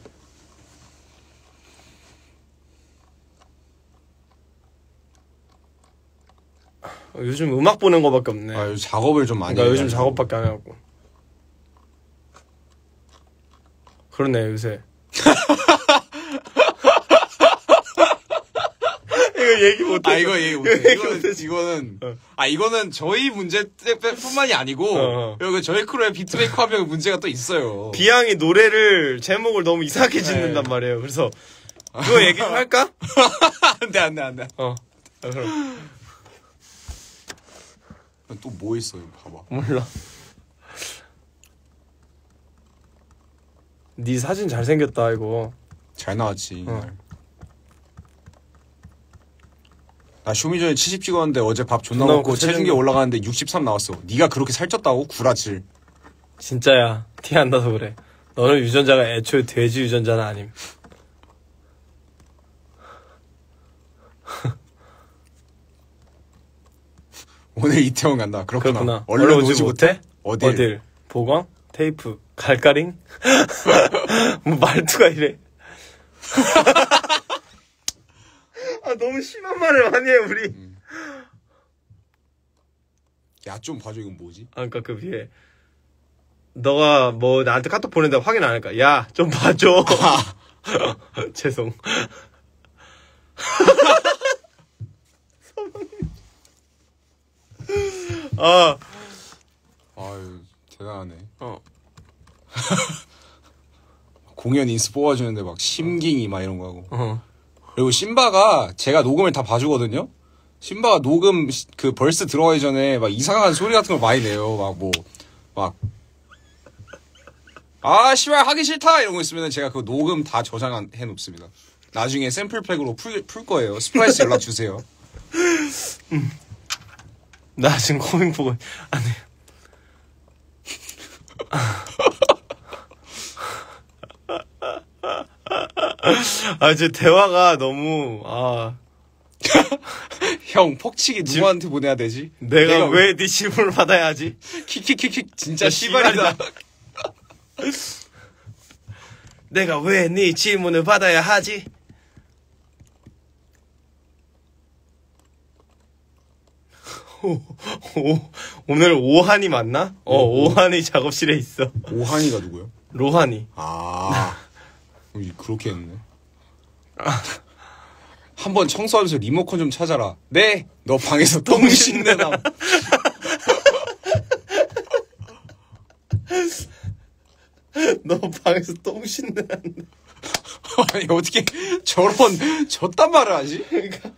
요즘 음악 보는 거밖에 없네. 아, 요즘 작업을 좀 많이 그러니까 요즘 해가지고. 작업밖에 안 해갖고. 그러네 요새. 이거 얘기 못해. 아, 이거 얘기 못해. 이거 얘기 이거는, 못해. 이거는, 어. 아, 이거는 저희 문제 뿐만이 아니고, 어, 어. 여기 저희 크루의 비트메이커 하면 문제가 또 있어요. 비양이 노래를 제목을 너무 이상하게 짓는단 네. 말이에요. 그래서 그거 얘기 좀 할까? 안 돼, 안 돼, 안 돼. 어. 아, 그럼 또 뭐 있어요, 봐봐. 몰라. 네 사진 잘생겼다 이거. 잘 나왔지. 어. 이날. 나 쇼미더에 칠십 찍었는데 어제 밥 존나 존나 먹고 먹고 체중계 체중계- 올라가는데 육십삼 나왔어. 네가 그렇게 살쪘다고? 구라칠. 진짜야. 티 안 나서 그래. 너는 유전자가 애초에 돼지 유전자는 아님. 오늘 이태원 간다. 그렇구나. 그렇구나. 얼른 오지 못해? 어딜? 어딜? 보광? 테이프? 갈가링? 뭐 말투가 이래. 아 너무 심한 말을 많이 해 우리. 야, 좀 봐줘. 이건 뭐지? 아 그니까 그 위에 너가 뭐 나한테 카톡 보내는데 확인 안 할까? 야 좀 봐줘. 죄송. 아, 아유, 대단하네. 어. 공연 인스 뽑아주는데 막 심깅이 막 이런 거 하고. 어. 그리고 심바가 제가 녹음을 다 봐주거든요. 심바가 녹음 시- 그 벌스 들어가기 전에 막 이상한 소리 같은 걸 많이 내요. 막 뭐 막 아, 씨발 하기 싫다 이런 거 있으면 제가 그 녹음 다 저장해 놓습니다. 나중에 샘플팩으로 풀, 풀 거예요. 스플라이스 연락 주세요. 나 지금 코밍 보고 아니. 아, 이제 대화가 너무 아 형 폭치기 누구한테 보내야 되지? 내가, 내가 왜 네 질문을 받아야 하지? 킥킥킥킥 진짜 야, 씨발이다. 내가 왜 네 질문을 받아야 하지? 오, 오늘 오한이 맞나? 어, 오한이 작업실에 있어. 오한이가 누구요? 로한이. 아, 그렇게 했네. 한번 청소하면서 리모컨 좀 찾아라. 네, 너 방에서 똥 씻는 남. 너 방에서 똥 씻는 아니 어떻게 저런 저딴 말을 하지? 그러니까.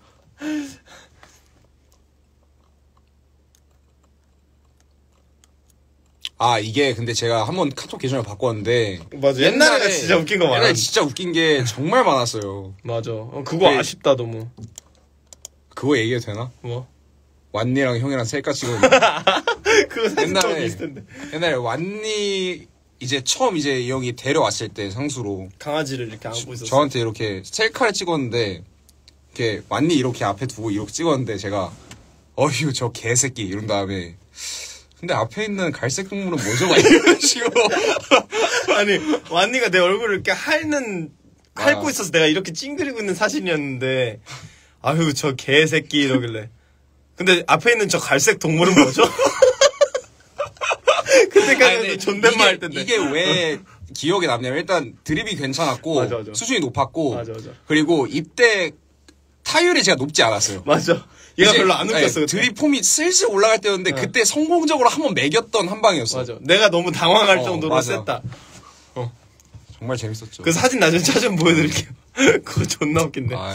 아 이게 근데 제가 한번 카톡 계정을 바꿨는데 맞아. 옛날에 진짜 웃긴 거 많아. 옛날에 진짜 웃긴 게 정말 많았어요. 맞아. 어, 그거 네. 아쉽다 너무. 그거 얘기해도 되나? 뭐? 완니랑 형이랑 셀카 찍었는데 그거 사진 옛날에 너무 비슷한데. 옛날에 완니 이제 처음 이제 이 형이 데려왔을 때 상수로 강아지를 이렇게 안고 있었어. 저한테 이렇게 셀카를 찍었는데 이렇게 완니 이렇게 앞에 두고 이렇게 찍었는데 제가 어휴 저 개새끼 이런 다음에 근데 앞에 있는 갈색 동물은 뭐죠? 막 이런 식으로 아니 완니가 내 얼굴을 이렇게 핥는 핥고 아. 있어서 내가 이렇게 찡그리고 있는 사진이었는데 아유 저 개새끼 이러길래 근데 앞에 있는 저 갈색 동물은 뭐죠? 그때까지는 존댓말 할 텐데 이게 왜 기억에 남냐면 일단 드립이 괜찮았고 맞아, 맞아. 수준이 높았고 맞아, 맞아. 그리고 이때 타율이 제가 높지 않았어요. 맞아 얘가 이제, 별로 안 웃겼어. 아니, 드립 폼이 슬슬 올라갈 때였는데 어. 그때 성공적으로 한번 매겼던 한 방이었어. 맞아 내가 너무 당황할 어, 정도로 맞아. 셌다. 정말 재밌었죠. 그 사진 나중에 찾으면 보여드릴게요. 그거 존나 웃긴데. 아이,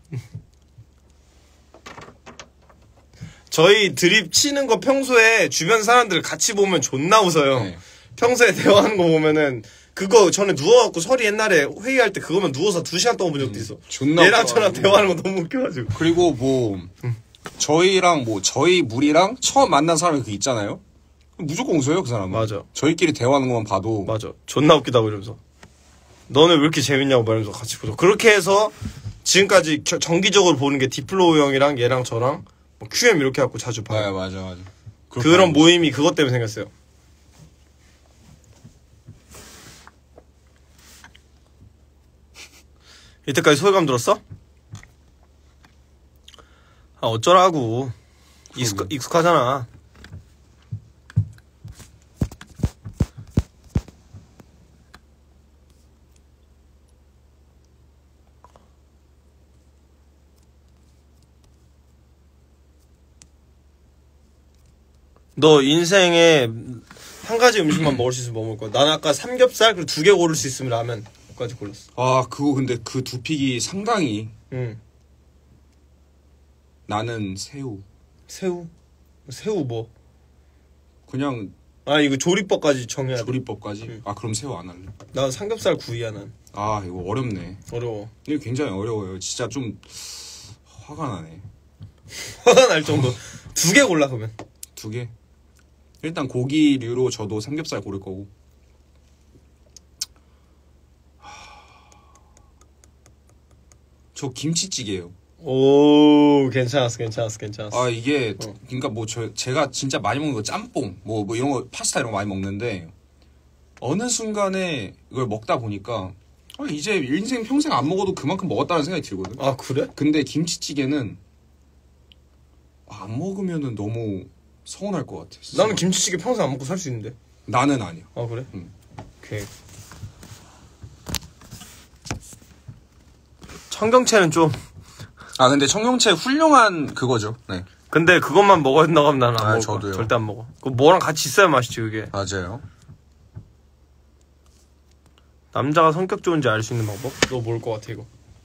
저희 드립 치는 거 평소에 주변 사람들 같이 보면 존나 웃어요. 네. 평소에 대화하는 거 보면은 그거 전에 누워갖고 설이 옛날에 회의할 때 그거만 누워서 두 시간 동안 본 적도 있어. 존나 얘랑 저랑 웃겨가지고. 대화하는 거 너무 웃겨가지고. 그리고 뭐 저희랑 뭐 저희 무리랑 처음 만난 사람이 그 있잖아요. 무조건 웃어요 그 사람은. 맞아. 저희끼리 대화하는 것만 봐도 맞아. 존나 웃기다고 이러면서. 너는 왜 이렇게 재밌냐고 말하면서 같이 보죠. 그렇게 해서 지금까지 겨- 정기적으로 보는 게 디플로우 형이랑 얘랑 저랑 뭐 큐엠 이렇게 갖고 자주 봐요. 맞아 맞아 맞아. 그런 모임이 그것 때문에 생겼어요. 이때까지 소외감 들었어? 아 어쩌라고. 익숙, 익숙하잖아. 너 인생에 한 가지 음식만 먹을 수 있으면 뭐 먹을 거야? 나는 아까 삼겹살 그리고 두 개 고를 수 있으면 라면까지 골랐어. 아 그거 근데 그 두 픽이 상당히 응. 나는 새우. 새우? 새우 뭐? 그냥 아 이거 조리법까지 정해야 돼. 조리법까지. 응. 아 그럼 새우 안 할래. 난 삼겹살 구이야 난. 아 이거 어렵네. 어려워. 이거 굉장히 어려워요. 진짜 좀 화가 나네. 화가 날 정도. 두 개 골라 그러면. 두 개. 일단 고기류로 저도 삼겹살 고를 거고. 저 김치찌개예요. 오 괜찮았어 괜찮았어 괜찮았어. 아 이게 어. 그러니까 뭐 저 제가 진짜 많이 먹는 거 짬뽕 뭐 뭐 이런 거 파스타 이런 거 많이 먹는데 어느 순간에 이걸 먹다 보니까 아, 이제 인생 평생 안 먹어도 그만큼 먹었다는 생각이 들거든. 아 그래? 근데 김치찌개는 안 먹으면은 너무 서운할 것 같아. 스스로. 나는 김치찌개 평생 안 먹고 살 수 있는데. 나는 아니야. 아 그래? 응. 오케이. 청경채는 좀. 아 근데 청경채 훌륭한 그거죠. 네. 근데 그것만 먹어야 된다고 하면 나는 안 아, 먹을 저도요. 거야. 절대 안 먹어. 그 뭐랑 같이 있어야 맛있지 그게. 맞아요. 남자가 성격 좋은지 알 수 있는 방법? 너 뭘 것 같아 이거?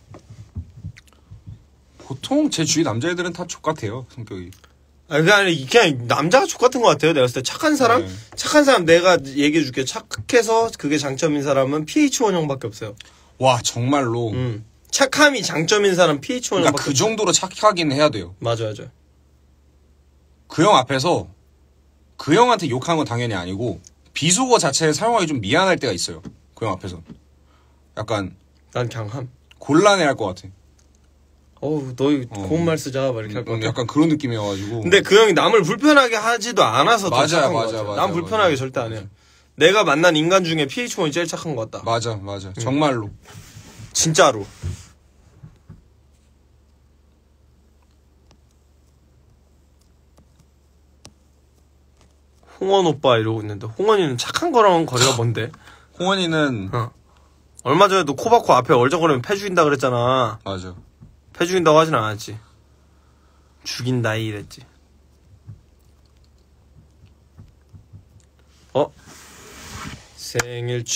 보통 제 주위 남자애들은 다 족같아요 성격이. 아 그게 아니라 그냥 남자가 족같은 것 같아요. 내가 봤을 때 착한 사람? 네. 착한 사람 내가 얘기해줄게. 착해서 그게 장점인 사람은 피에이치 원 형밖에 없어요. 와 정말로. 음. 착함이 장점인 사람 피에이치 원 그러니까 형밖에 그 없어요. 정도로 착하긴 해야 돼요. 맞아 맞아. 그 형 앞에서 그 형한테 욕하는 건 당연히 아니고 비속어 자체를 사용하기 좀 미안할 때가 있어요. 그 형 앞에서 약간 난 강함. 곤란해할 것 같아. 어우 너 이거 어. 고운 말 쓰자 막 이렇게 할 것 음, 같아. 약간 그런 느낌이어가지고. 근데 그 형이 남을 불편하게 하지도 않아서 더 맞아요, 착한 것 맞아요, 같아. 맞아요, 난 불편하게 맞아요. 절대 안 해요. 맞아요. 내가 만난 인간 중에 피에이치 원이 제일 착한 것 같다. 맞아 맞아 정말로. 진짜로. 홍원 오빠 이러고 있는데 홍원이는 착한 거랑 거리가 뭔데? 홍원이는 어. 얼마 전에도 코바코 앞에 얼쩡거리면 패 죽인다 그랬잖아. 맞아. 패 죽인다고 하진 않았지. 죽인다 이랬지. 어? 생일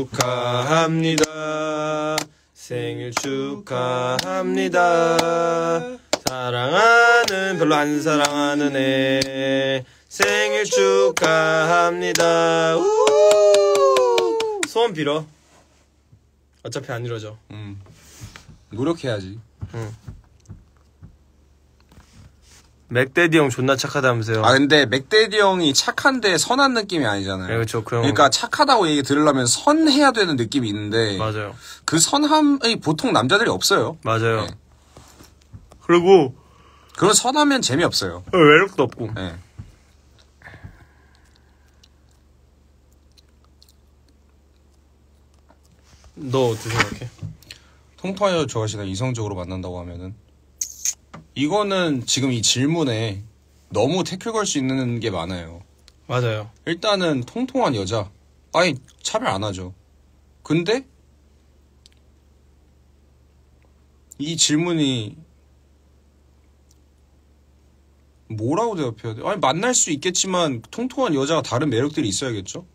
축하합니다. 생일 축하합니다. 사랑하는 별로 안 사랑하는 애 생일 축하합니다. 우! 소원 빌어. 어차피 안 이루어져. 음. 노력해야지. 응. 맥데디 형 존나 착하다면서요. 아 근데 맥데디 형이 착한데 선한 느낌이 아니잖아요. 네, 그렇죠. 그 그러니까 착하다고 얘기 들으려면 선해야 되는 느낌이 있는데 맞아요. 그 선함이 보통 남자들이 없어요. 맞아요. 네. 그리고 그런 선하면 재미없어요. 외롭도 없고. 네. 너 어떻게 생각해? 통통하여 좋아하시나 이성적으로 만난다고 하면은 이거는 지금 이 질문에 너무 태클 걸 수 있는 게 많아요. 맞아요. 일단은 통통한 여자 아니 차별 안 하죠. 근데 이 질문이 뭐라고 대답해야 돼? 아니 만날 수 있겠지만 통통한 여자가 다른 매력들이 있어야겠죠?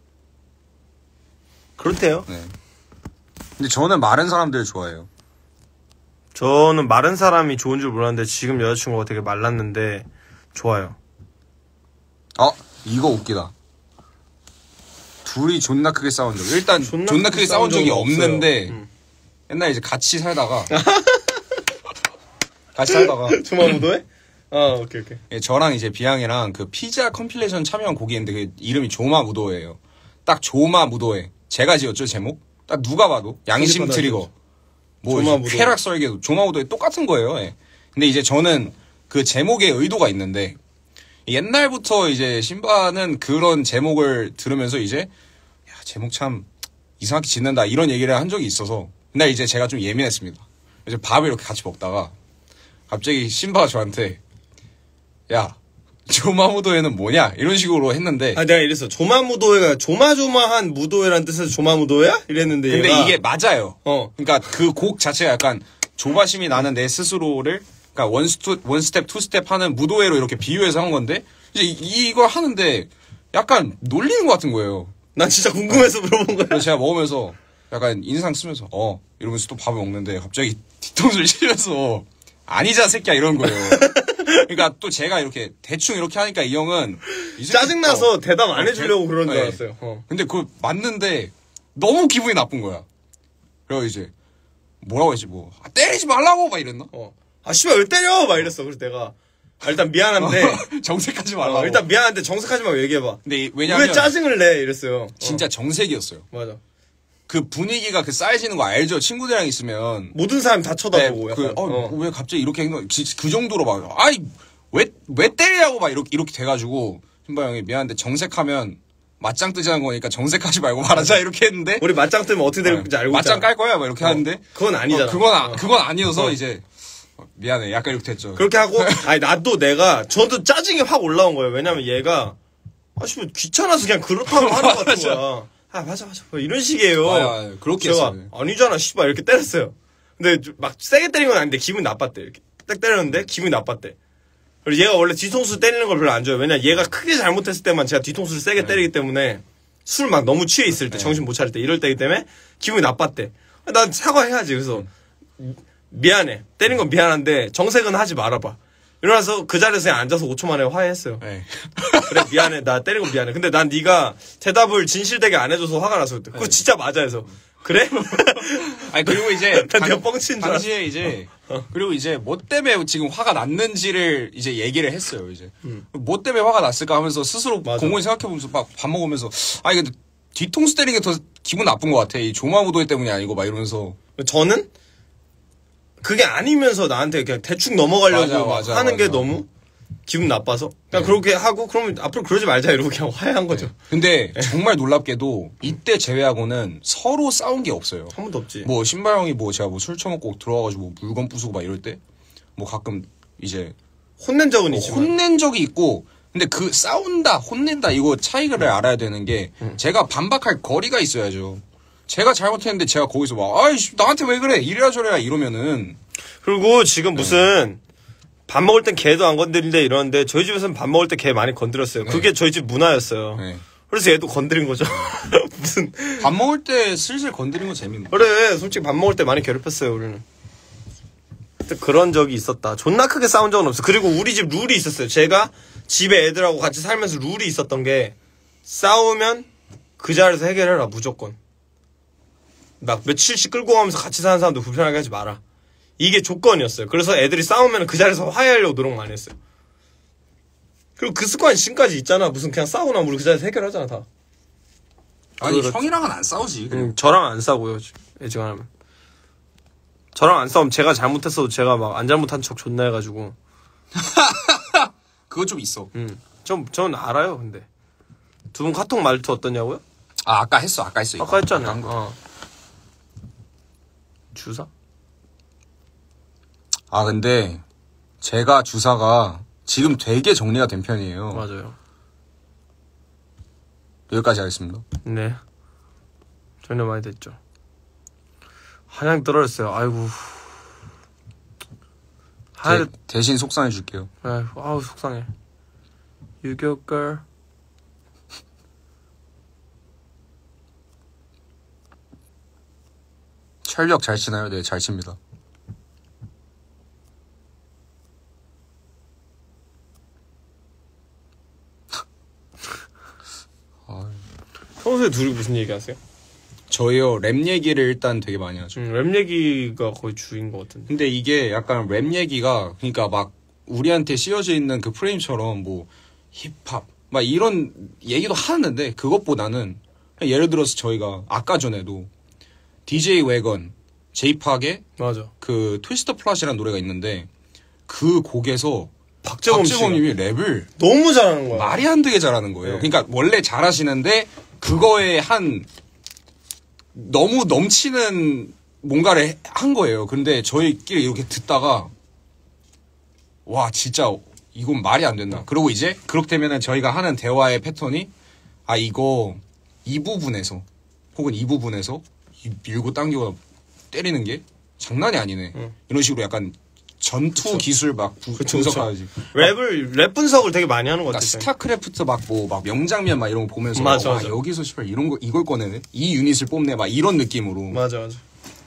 그렇대요. 네. 근데 저는 마른 사람들 좋아해요. 저는 마른 사람이 좋은 줄 몰랐는데 지금 여자친구가 되게 말랐는데 좋아요. 아 이거 웃기다. 둘이 존나 크게 싸운 적 일단 존나, 존나 크게 싸운 적이 없는데 음. 옛날에 이제 같이 살다가 같이 살다가 조마무도에? 어 오케이 오케이. 예, 저랑 이제 비양이랑 그 피자 컴필레이션 참여한 곡이 있는데 그 이름이 조마무도회예요. 딱 조마무도회. 제가 지었죠 제목. 딱 누가 봐도 양심 트리거. 뭐 쾌락 설계도 조마무도회 똑같은 거예요. 예. 근데 이제 저는 그 제목에 의도가 있는데 옛날부터 이제 신바는 그런 제목을 들으면서 이제 야 제목 참 이상하게 짓는다 이런 얘기를 한 적이 있어서 근데 이제 제가 좀 예민했습니다. 이제 밥을 이렇게 같이 먹다가 갑자기 신바가 저한테 야 조마무도회는 뭐냐 이런 식으로 했는데 아 내가 이랬어. 조마무도회가 조마조마한 무도회란 뜻에서 조마무도회야? 이랬는데 근데 얘가 이게 맞아요. 어. 그러니까 그 곡 자체가 약간 조바심이 나는 내 스스로를 그러니까 원스투, 원스텝 투스텝 하는 무도회로 이렇게 비유해서 한 건데 이제 이, 이걸 하는데 약간 놀리는 것 같은 거예요. 난 진짜 궁금해서 물어본 거야. 그래서 제가 먹으면서 약간 인상 쓰면서 어 이러면서 또 밥을 먹는데 갑자기 뒤통수를 치면서 아니자 새끼야 이런 거예요. 그러니까 또 제가 이렇게 대충 이렇게 하니까 이 형은 이 짜증나서 어, 대답 안 해주려고 어, 그런 줄 네. 알았어요. 어. 근데 그거 맞는데 너무 기분이 나쁜 거야. 그래서 이제 뭐라고 했지 뭐 아, 때리지 말라고 막 이랬나? 어. 아 씨발 왜 때려? 막 이랬어. 그래서 내가 아, 일단 미안한데 정색하지 말라고. 어, 일단 미안한데 정색하지 말고 얘기해봐. 근데 왜냐면 왜 짜증을 내? 이랬어요. 진짜 어. 정색이었어요. 맞아. 그 분위기가 그 쌓여지는 거 알죠? 친구들이랑 있으면 모든 사람 다 쳐다보고. 네, 그, 약간. 어, 어. 왜 갑자기 이렇게 행동, 지- 그 정도로 막, 아이, 왜, 왜 때리냐고 막 이렇게, 이렇게 돼가지고, 신바 형이 미안한데 정색하면 맞짱 뜨자는 거니까 정색하지 말고 말하자 이렇게 했는데. 우리 맞짱 뜨면 어떻게 될지 알고 맞짱 있잖아. 깔 거야? 막 이렇게 어, 하는데. 그건 아니잖아. 어, 그건, 아, 어. 그건 아니어서 어. 이제, 어, 미안해. 약간 이렇게 됐죠. 그렇게 하고, 아니, 나도 내가, 저도 짜증이 확 올라온 거예요. 왜냐면 얘가, 아, 씨, 귀찮아서 그냥 그렇다고 하는 것 같은 거야. 아, 맞아, 맞아. 뭐 이런 식이에요. 아, 아, 그렇게 제가, 했어요. 아니잖아, 씨발. 이렇게 때렸어요. 근데 막 세게 때린 건 아닌데 기분이 나빴대. 이렇게 딱 때렸는데 기분이 나빴대. 그리고 얘가 원래 뒤통수 때리는 걸 별로 안 좋아해요. 왜냐 얘가 크게 잘못했을 때만 제가 뒤통수를 세게 네. 때리기 때문에 술 막 너무 취해 있을 때, 네. 정신 못 차릴 때, 이럴 때이기 때문에 기분이 나빴대. 난 사과해야지. 그래서 미안해. 때린 건 미안한데 정색은 하지 말아봐. 이러면서 그 자리에서 그냥 앉아서 오 초 만에 화해했어요. 네. 그래 미안해. 나 때리고 미안해. 근데 난 네가 대답을 진실되게 안 해줘서 화가 나서 그때. 그거 네. 진짜 맞아 해서. 그래? 아니, 그리고 이제. 난 내가 뻥친 줄 당시에 이제. 그리고 이제 뭐 때문에 지금 화가 났는지를 이제 얘기를 했어요, 이제. 음. 뭐 때문에 화가 났을까 하면서 스스로 맞아. 공공히 생각해보면서 막 밥 먹으면서. 아, 이게 뒤통수 때리는 게 더 기분 나쁜 것 같아. 이 조마무도회 때문이 아니고 막 이러면서. 저는 그게 아니면서 나한테 그냥 대충 넘어가려고 맞아, 막 맞아, 하는 게 맞아. 너무 기분 나빠서 그냥 네. 그렇게 하고 그러면 앞으로 그러지 말자 이러고 그냥 화해한 거죠. 근데 정말 놀랍게도 이때 제외하고는 서로 싸운 게 없어요. 한 번도 없지. 뭐 신발 형이 뭐 제가 뭐 술 처먹고 들어와가지고 뭐 물건 부수고 막 이럴 때 뭐 가끔 이제 혼낸 적은 뭐 있지만 혼낸 적이 있고 근데 그 싸운다, 혼낸다 이거 차이를 음. 알아야 되는 게 음. 제가 반박할 거리가 있어야죠. 제가 잘못했는데 제가 거기서 막 아이씨 나한테 왜 그래 이래라 저래라 이러면은 그리고 지금 무슨 네. 밥 먹을 땐 개도 안 건드린대 이러는데 저희 집에서는 밥 먹을 때 개 많이 건드렸어요. 네. 그게 저희 집 문화였어요. 네. 그래서 얘도 건드린 거죠. 무슨 밥 먹을 때 슬슬 건드린 거 재밌네. 그래 솔직히 밥 먹을 때 많이 괴롭혔어요 우리는. 그런 적이 있었다. 존나 크게 싸운 적은 없어. 그리고 우리 집 룰이 있었어요. 제가 집에 애들하고 같이 살면서 룰이 있었던 게 싸우면 그 자리에서 해결해라 무조건. 막 며칠씩 끌고 가면서 같이 사는 사람도 불편하게 하지 마라. 이게 조건이었어요. 그래서 애들이 싸우면 그 자리에서 화해하려고 노력 많이 했어요. 그리고 그 습관이 지금까지 있잖아. 무슨 그냥 싸우나 우리 그 자리에서 해결하잖아 다. 아니 그렇지. 형이랑은 안 싸우지. 응, 저랑 안 싸우고요. 애지간하면. 저랑 안 싸우면 제가 잘못했어도 제가 막 안 잘못한 척 존나 해가지고. 그거 좀 있어. 응. 전, 전 알아요 근데. 두 분 카톡 말투 어떠냐고요? 아 아까 했어 아까 했어. 이거. 아까 했잖아. 아까 어. 주사? 아 근데 제가 주사가 지금 되게 정리가 된 편이에요. 맞아요. 여기까지 하겠습니다. 네. 전혀 많이 됐죠. 한양 떨어졌어요. 아이고. 하... 대, 대신 속상해 줄게요. 아이고, 아우 속상해. 유교걸. 철벽 잘 치나요? 네, 잘 칩니다. 평소에 둘이 무슨 얘기 하세요? 저희요 랩 얘기를 일단 되게 많이 하죠. 음, 랩 얘기가 거의 주인 것 같은데. 근데 이게 약간 랩 얘기가 그러니까 막 우리한테 씌워져 있는 그 프레임처럼 뭐 힙합 막 이런 얘기도 하는데 그것보다는 예를 들어서 저희가 아까 전에도 디제이 웨건 제이팍의 맞아 그 트위스터 플랫이라는 노래가 있는데 그 곡에서 박재범 박재범님이 랩을 너무 잘하는 거야. 말이 안 되게 잘하는 거예요. 네. 그러니까 원래 잘하시는데 그거에 한 너무 넘치는 뭔가를 한 거예요. 근데 저희끼리 이렇게 듣다가 와 진짜 이건 말이 안 된다. 그리고 이제 그렇게 되면은 저희가 하는 대화의 패턴이 아 이거 이 부분에서 혹은 이 부분에서 밀고 당기고 때리는 게 장난이 아니네. 응. 이런 식으로 약간 전투 그쵸. 기술 막 부, 그쵸, 분석하지. 랩을 랩 분석을 되게 많이 하는 것 그러니까 같아요. 스타크래프트 막 뭐 막 명장면 막 이런 거 보면서 맞아, 와, 맞아. 여기서 씨발 이런 거 이걸 꺼내네. 이 유닛을 뽑네. 막 이런 느낌으로. 맞아 맞아.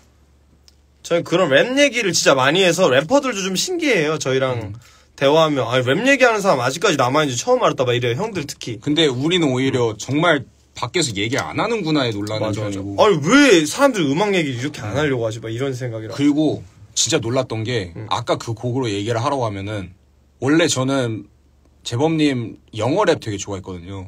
저희 그런 랩 얘기를 진짜 많이 해서 래퍼들도 좀 신기해요. 저희랑 음. 대화하면 아, 랩 얘기하는 사람 아직까지 남아있는지 처음 알았다 막 이래요. 형들 특히. 근데 우리는 오히려 음. 정말 밖에서 얘기 안 하는구나에 놀라는 편이고. 아니 왜 사람들이 음악 얘기를 이렇게 안 하려고 하지? 막 이런 생각이라. 그리고 진짜 놀랐던 게 음. 아까 그 곡으로 얘기를 하라고 하면은 원래 저는 재범님 영어 랩 되게 좋아했거든요.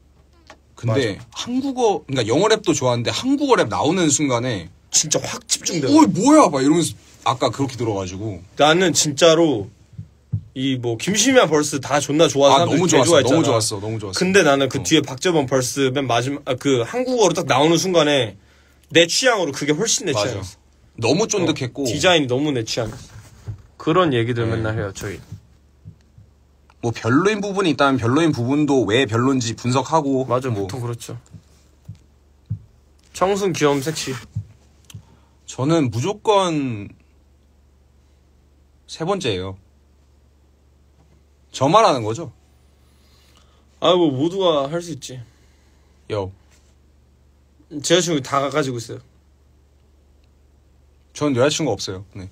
근데 맞아. 한국어 그러니까 영어 랩도 좋아하는데 한국어 랩 나오는 순간에 진짜 확 집중돼. 어 뭐야 막 이러면서 아까 그렇게 들어가지고 나는 진짜로 이 뭐 김시미야 벌스 다 존나 좋아하는 아, 사람들 너무 좋았어, 좋아했잖아. 너무 좋았어, 너무 좋았어. 근데 나는 그 어. 뒤에 박재범 벌스 맨 마지막 아, 그 한국어로 딱 나오는 순간에 내 취향으로 그게 훨씬 내 맞아. 취향이었어. 너무 쫀득했고 어, 디자인이 너무 내 취향이었어. 그런 얘기들 네. 맨날 해요 저희. 뭐 별로인 부분이 있다면 별로인 부분도 왜 별론지 분석하고 맞아 뭐. 보통 그렇죠. 청순 귀여움 섹시. 저는 무조건 세 번째예요. 저 말하는 거죠? 아 뭐 모두가 할 수 있지. 요. 제 여자친구 다 가지고 있어요. 전 여자친구 없어요. 네.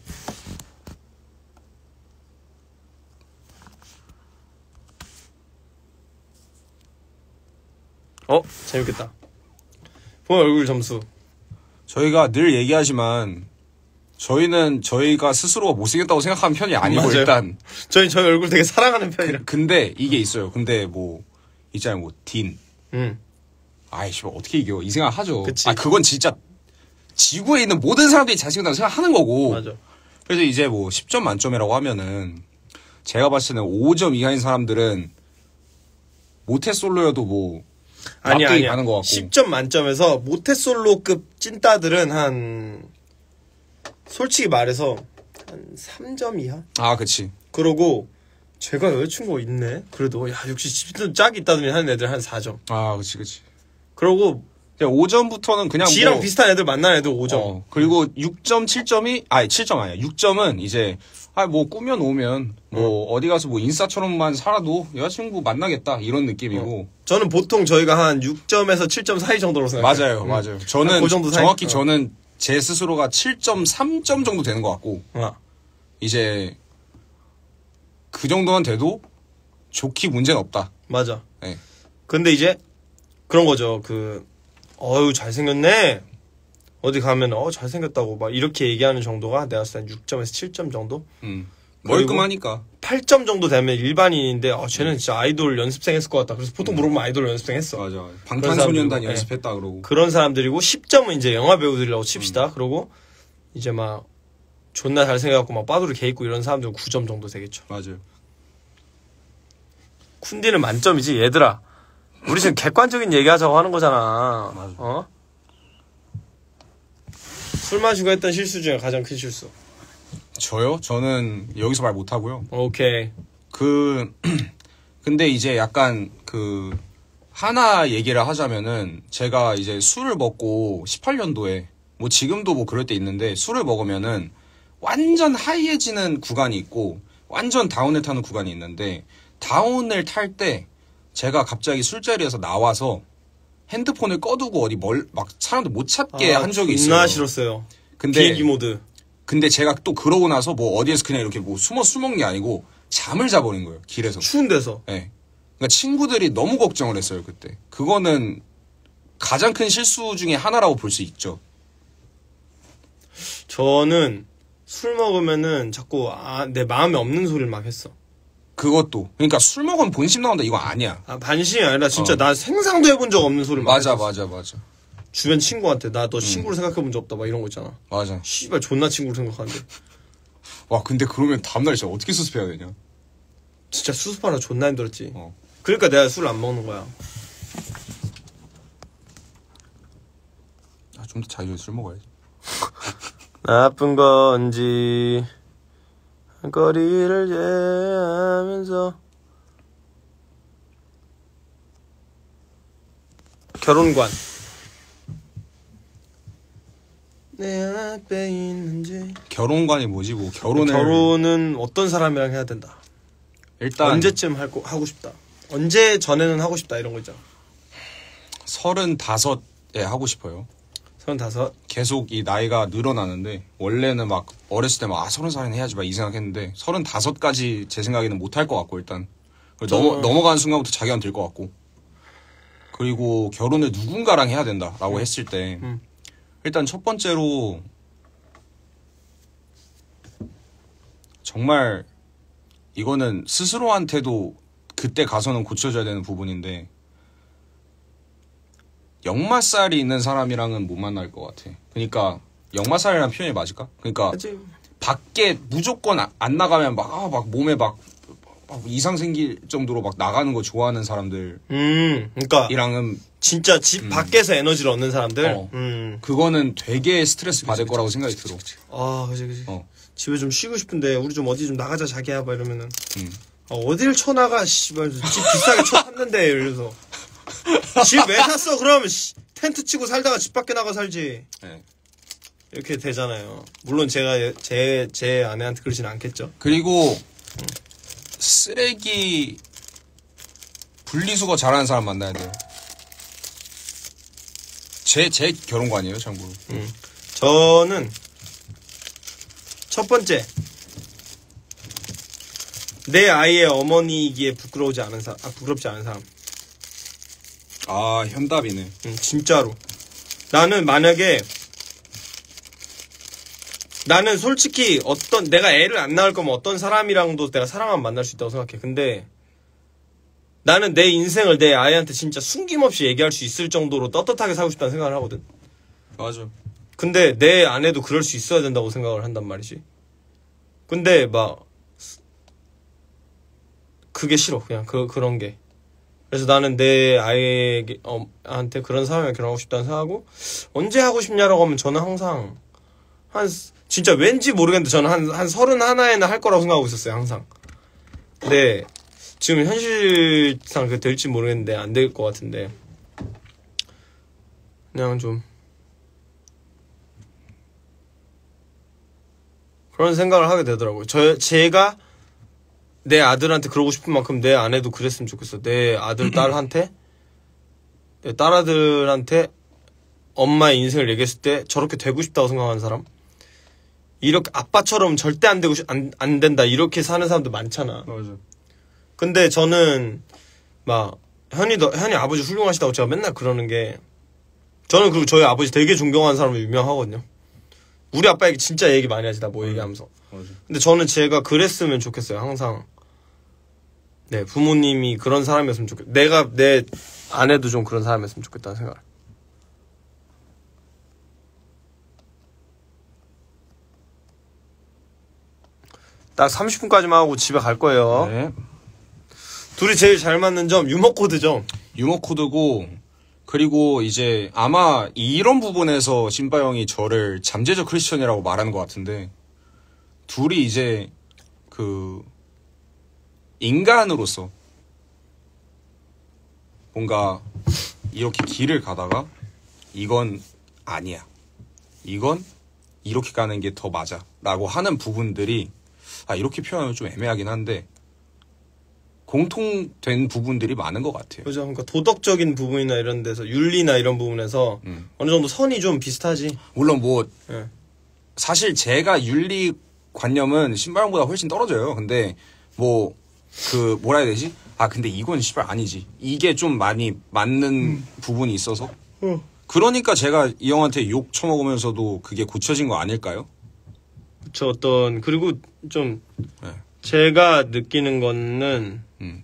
어? 재밌겠다. 본 얼굴 점수. 저희가 늘 얘기하지만 저희는 저희가 스스로가 못생겼다고 생각하는 편이 아니고 맞아요. 일단 저희 저희 얼굴 되게 사랑하는 편이라. 그, 근데 이게 있어요. 근데 뭐 있잖아요. 뭐 딘. 음. 아이씨 어떻게 이겨? 이 생각 하죠. 그치. 아 그건 진짜 지구에 있는 모든 사람들이 잘생겼다고 생각하는 거고. 맞아. 그래서 이제 뭐 십 점 만점이라고 하면은 제가 봤을 때는 오 점 이하인 사람들은 모태솔로여도 뭐 아니 아니 가는 것 같고. 십 점 만점에서 모태솔로급 찐따들은 한 솔직히 말해서 한 삼 점 이하? 아, 그치. 그러고 제가 여자친구가 있네. 그래도 야 역시 집도 짝이 있다더니 하는 애들 한 사 점. 아, 그치, 그치. 그러고 오 점부터는 그냥 G랑 뭐, 비슷한 애들 만나는 애들 오 점. 어, 그리고 육 점, 칠 점이, 아니, 칠 점 아니야. 육 점은 이제, 아, 뭐, 꾸며놓으면, 뭐, 어. 디 가서 뭐, 인싸처럼만 살아도 여자친구 만나겠다. 이런 느낌이고. 어. 저는 보통 저희가 한 육 점에서 칠 점 사이 정도로 생각해요. 맞아요, 음. 맞아요. 저는, 그 정도 사이? 정확히 어. 저는 제 스스로가 칠 점 삼 점 정도 되는 것 같고, 어. 이제, 그 정도만 돼도 좋기 문제는 없다. 맞아. 네. 근데 이제, 그런 거죠. 그, 어유 잘생겼네. 어디 가면 어 잘생겼다고 막 이렇게 얘기하는 정도가 내가 봤을 때 육 점에서 칠 점 정도? 음. 멀끔하니까. 팔 점 정도 되면 일반인인데 어 쟤는 진짜 아이돌 연습생 했을 것 같다. 그래서 보통 물어보면 아이돌 연습생 했어. 맞아. 방탄소년단 사람들이고, 연습했다 그러고. 그런 사람들이고 십 점은 이제 영화 배우들이라고 칩시다. 음. 그러고 이제 막 존나 잘생겨갖고 막 빠두를 개 있고 이런 사람들은 구 점 정도 되겠죠. 맞아요. 쿤디는 만점이지 얘들아. 우리 지금 객관적인 얘기하자고 하는 거잖아. 맞아. 어? 술 마시고 했던 실수 중에 가장 큰 실수. 저요? 저는 여기서 말 못하고요. 오케이. 그 근데 이제 약간 그 하나 얘기를 하자면은 제가 이제 술을 먹고 십팔 년도에 뭐 지금도 뭐 그럴 때 있는데 술을 먹으면은 완전 하이해지는 구간이 있고 완전 다운을 타는 구간이 있는데 다운을 탈 때 제가 갑자기 술자리에서 나와서 핸드폰을 꺼두고 어디 멀 막 사람들 못 찾게 아, 한 적이 있어요. 존나 싫었어요. 근데 비행기 모드. 근데 제가 또 그러고 나서 뭐 어디에서 그냥 이렇게 뭐 숨어 술 먹는 게 아니고 잠을 자버린 거예요. 길에서. 추운 데서. 예. 네. 그러니까 친구들이 너무 걱정을 했어요, 그때. 그거는 가장 큰 실수 중에 하나라고 볼 수 있죠. 저는 술 먹으면은 자꾸 아, 내 마음에 없는 소리를 막 했어. 그것도. 그러니까 술 먹으면 본심 나온다 이거 아니야. 아, 반심이 아니라 진짜 어. 나 생상도 해본 적 없는 소리를 막 맞아, 했었어. 맞아, 맞아. 주변 친구한테 나 너 친구를 음. 생각해본 적 없다 막 이런 거 있잖아. 맞아. 씨발 존나 친구를 생각하는데. 와 근데 그러면 다음날 진짜 어떻게 수습해야 되냐? 진짜 수습하라 존나 힘들었지. 어. 그러니까 내가 술을 안 먹는 거야. 아, 좀 더 자기전 술 먹어야지. 나쁜 건지 거리를 제하면서 결혼관 내 앞에 있는지 결혼관이 뭐지? 뭐 결혼을 결혼은 어떤 사람이랑 해야 된다. 일단 언제쯤 할 거, 하고 싶다. 언제 전에는 하고 싶다 이런 거 있잖아. 서른다섯에 하고 싶어요. 서른다섯. 계속 이 나이가 늘어나는데 원래는 막 어렸을 때 막 아 서른 살에는 해야지 막 이 생각했는데 서른다섯까지 제 생각에는 못 할 것 같고 일단 넘어 넘어가는 순간부터 자기한테 들 것 같고 그리고 결혼을 누군가랑 해야 된다라고 음. 했을 때 음. 일단 첫 번째로 정말 이거는 스스로한테도 그때 가서는 고쳐줘야 되는 부분인데 역마살이 있는 사람이랑은 못 만날 것 같아. 그러니까 역마살이라는 표현이 맞을까? 그러니까 그치. 밖에 무조건 안 나가면 막, 아, 막 몸에 막, 막 이상 생길 정도로 막 나가는 거 좋아하는 사람들. 음, 그러니까 이랑은 진짜 집 음. 밖에서 에너지를 얻는 사람들. 어. 음. 그거는 되게 스트레스 받을 그치, 거라고 그치, 생각이 그치, 들어. 그치. 아, 그지, 그지. 어. 집에 좀 쉬고 싶은데 우리 좀 어디 좀 나가자 자기야 막 이러면은 음. 아, 어딜 쳐나가 씨발 집 비싸게 쳐 샀는데 이래서 집 왜 샀어 그러면 씨, 텐트 치고 살다가 집 밖에 나가 살지. 네. 이렇게 되잖아요. 물론 제가 제 제 아내한테 그러진 않겠죠. 그리고 음. 쓰레기 분리수거 잘하는 사람 만나야 돼요. 제 제 결혼관이에요, 참고로. 음. 저는 첫 번째 내 아이의 어머니이기에 부끄러우지 않은 사람, 아, 부끄럽지 않은 사람. 아, 현답이네. 응, 진짜로. 나는 만약에 나는 솔직히 어떤 내가 애를 안 낳을 거면 어떤 사람이랑도 내가 사랑하면 만날 수 있다고 생각해. 근데 나는 내 인생을 내 아이한테 진짜 숨김없이 얘기할 수 있을 정도로 떳떳하게 살고 싶다는 생각을 하거든. 맞아. 근데 내 아내도 그럴 수 있어야 된다고 생각을 한단 말이지. 근데 막 그게 싫어. 그냥 그 그런 게. 그래서 나는 내 아이에게 어, 한테 그런 사람이랑 결혼하고 싶다는 생각하고 언제 하고 싶냐라고 하면 저는 항상 한 진짜 왠지 모르겠는데 저는 한 한 서른 하나에는 할 거라고 생각하고 있었어요. 항상. 네. 지금 현실상 그 될지 모르겠는데 안 될 것 같은데 그냥 좀 그런 생각을 하게 되더라고요. 저 제가 내 아들한테 그러고 싶은 만큼 내 아내도 그랬으면 좋겠어. 내 아들 딸한테 내 딸아들한테 엄마의 인생을 얘기했을 때 저렇게 되고 싶다고 생각하는 사람, 이렇게 아빠처럼 절대 안 되고 싶, 안, 안 된다 이렇게 사는 사람도 많잖아. 맞아. 근데 저는 막 현이도 현이 아버지 훌륭하시다고 제가 맨날 그러는 게, 저는 그리고 저희 아버지 되게 존경하는 사람으로 유명하거든요. 우리 아빠 얘기 진짜 얘기 많이 하지, 나 뭐 얘기하면서. 맞아. 근데 저는 제가 그랬으면 좋겠어요. 항상 네 부모님이 그런 사람이었으면 좋겠. 내가 내 아내도 좀 그런 사람이었으면 좋겠다는 생각. 딱 삼십 분까지만 하고 집에 갈 거예요. 네. 둘이 제일 잘 맞는 점 유머 코드죠. 유머 코드고, 그리고 이제 아마 이런 부분에서 신바 형이 저를 잠재적 크리스천이라고 말하는 것 같은데, 둘이 이제 그 인간으로서 뭔가 이렇게 길을 가다가 이건 아니야, 이건 이렇게 가는 게 더 맞아 라고 하는 부분들이, 아 이렇게 표현하면 좀 애매하긴 한데 공통된 부분들이 많은 것 같아요. 그죠. 그러니까 도덕적인 부분이나 이런 데서, 윤리나 이런 부분에서 음. 어느 정도 선이 좀 비슷하지. 물론 뭐 예. 사실 제가 윤리 관념은 신바 형보다 훨씬 떨어져요. 근데 뭐 그 뭐라 해야 되지? 아 근데 이건 씨발 아니지, 이게 좀 많이 맞는 음. 부분이 있어서 어. 그러니까 제가 이 형한테 욕 처먹으면서도 그게 고쳐진 거 아닐까요? 저 어떤, 그리고 좀 네. 제가 느끼는 거는 음.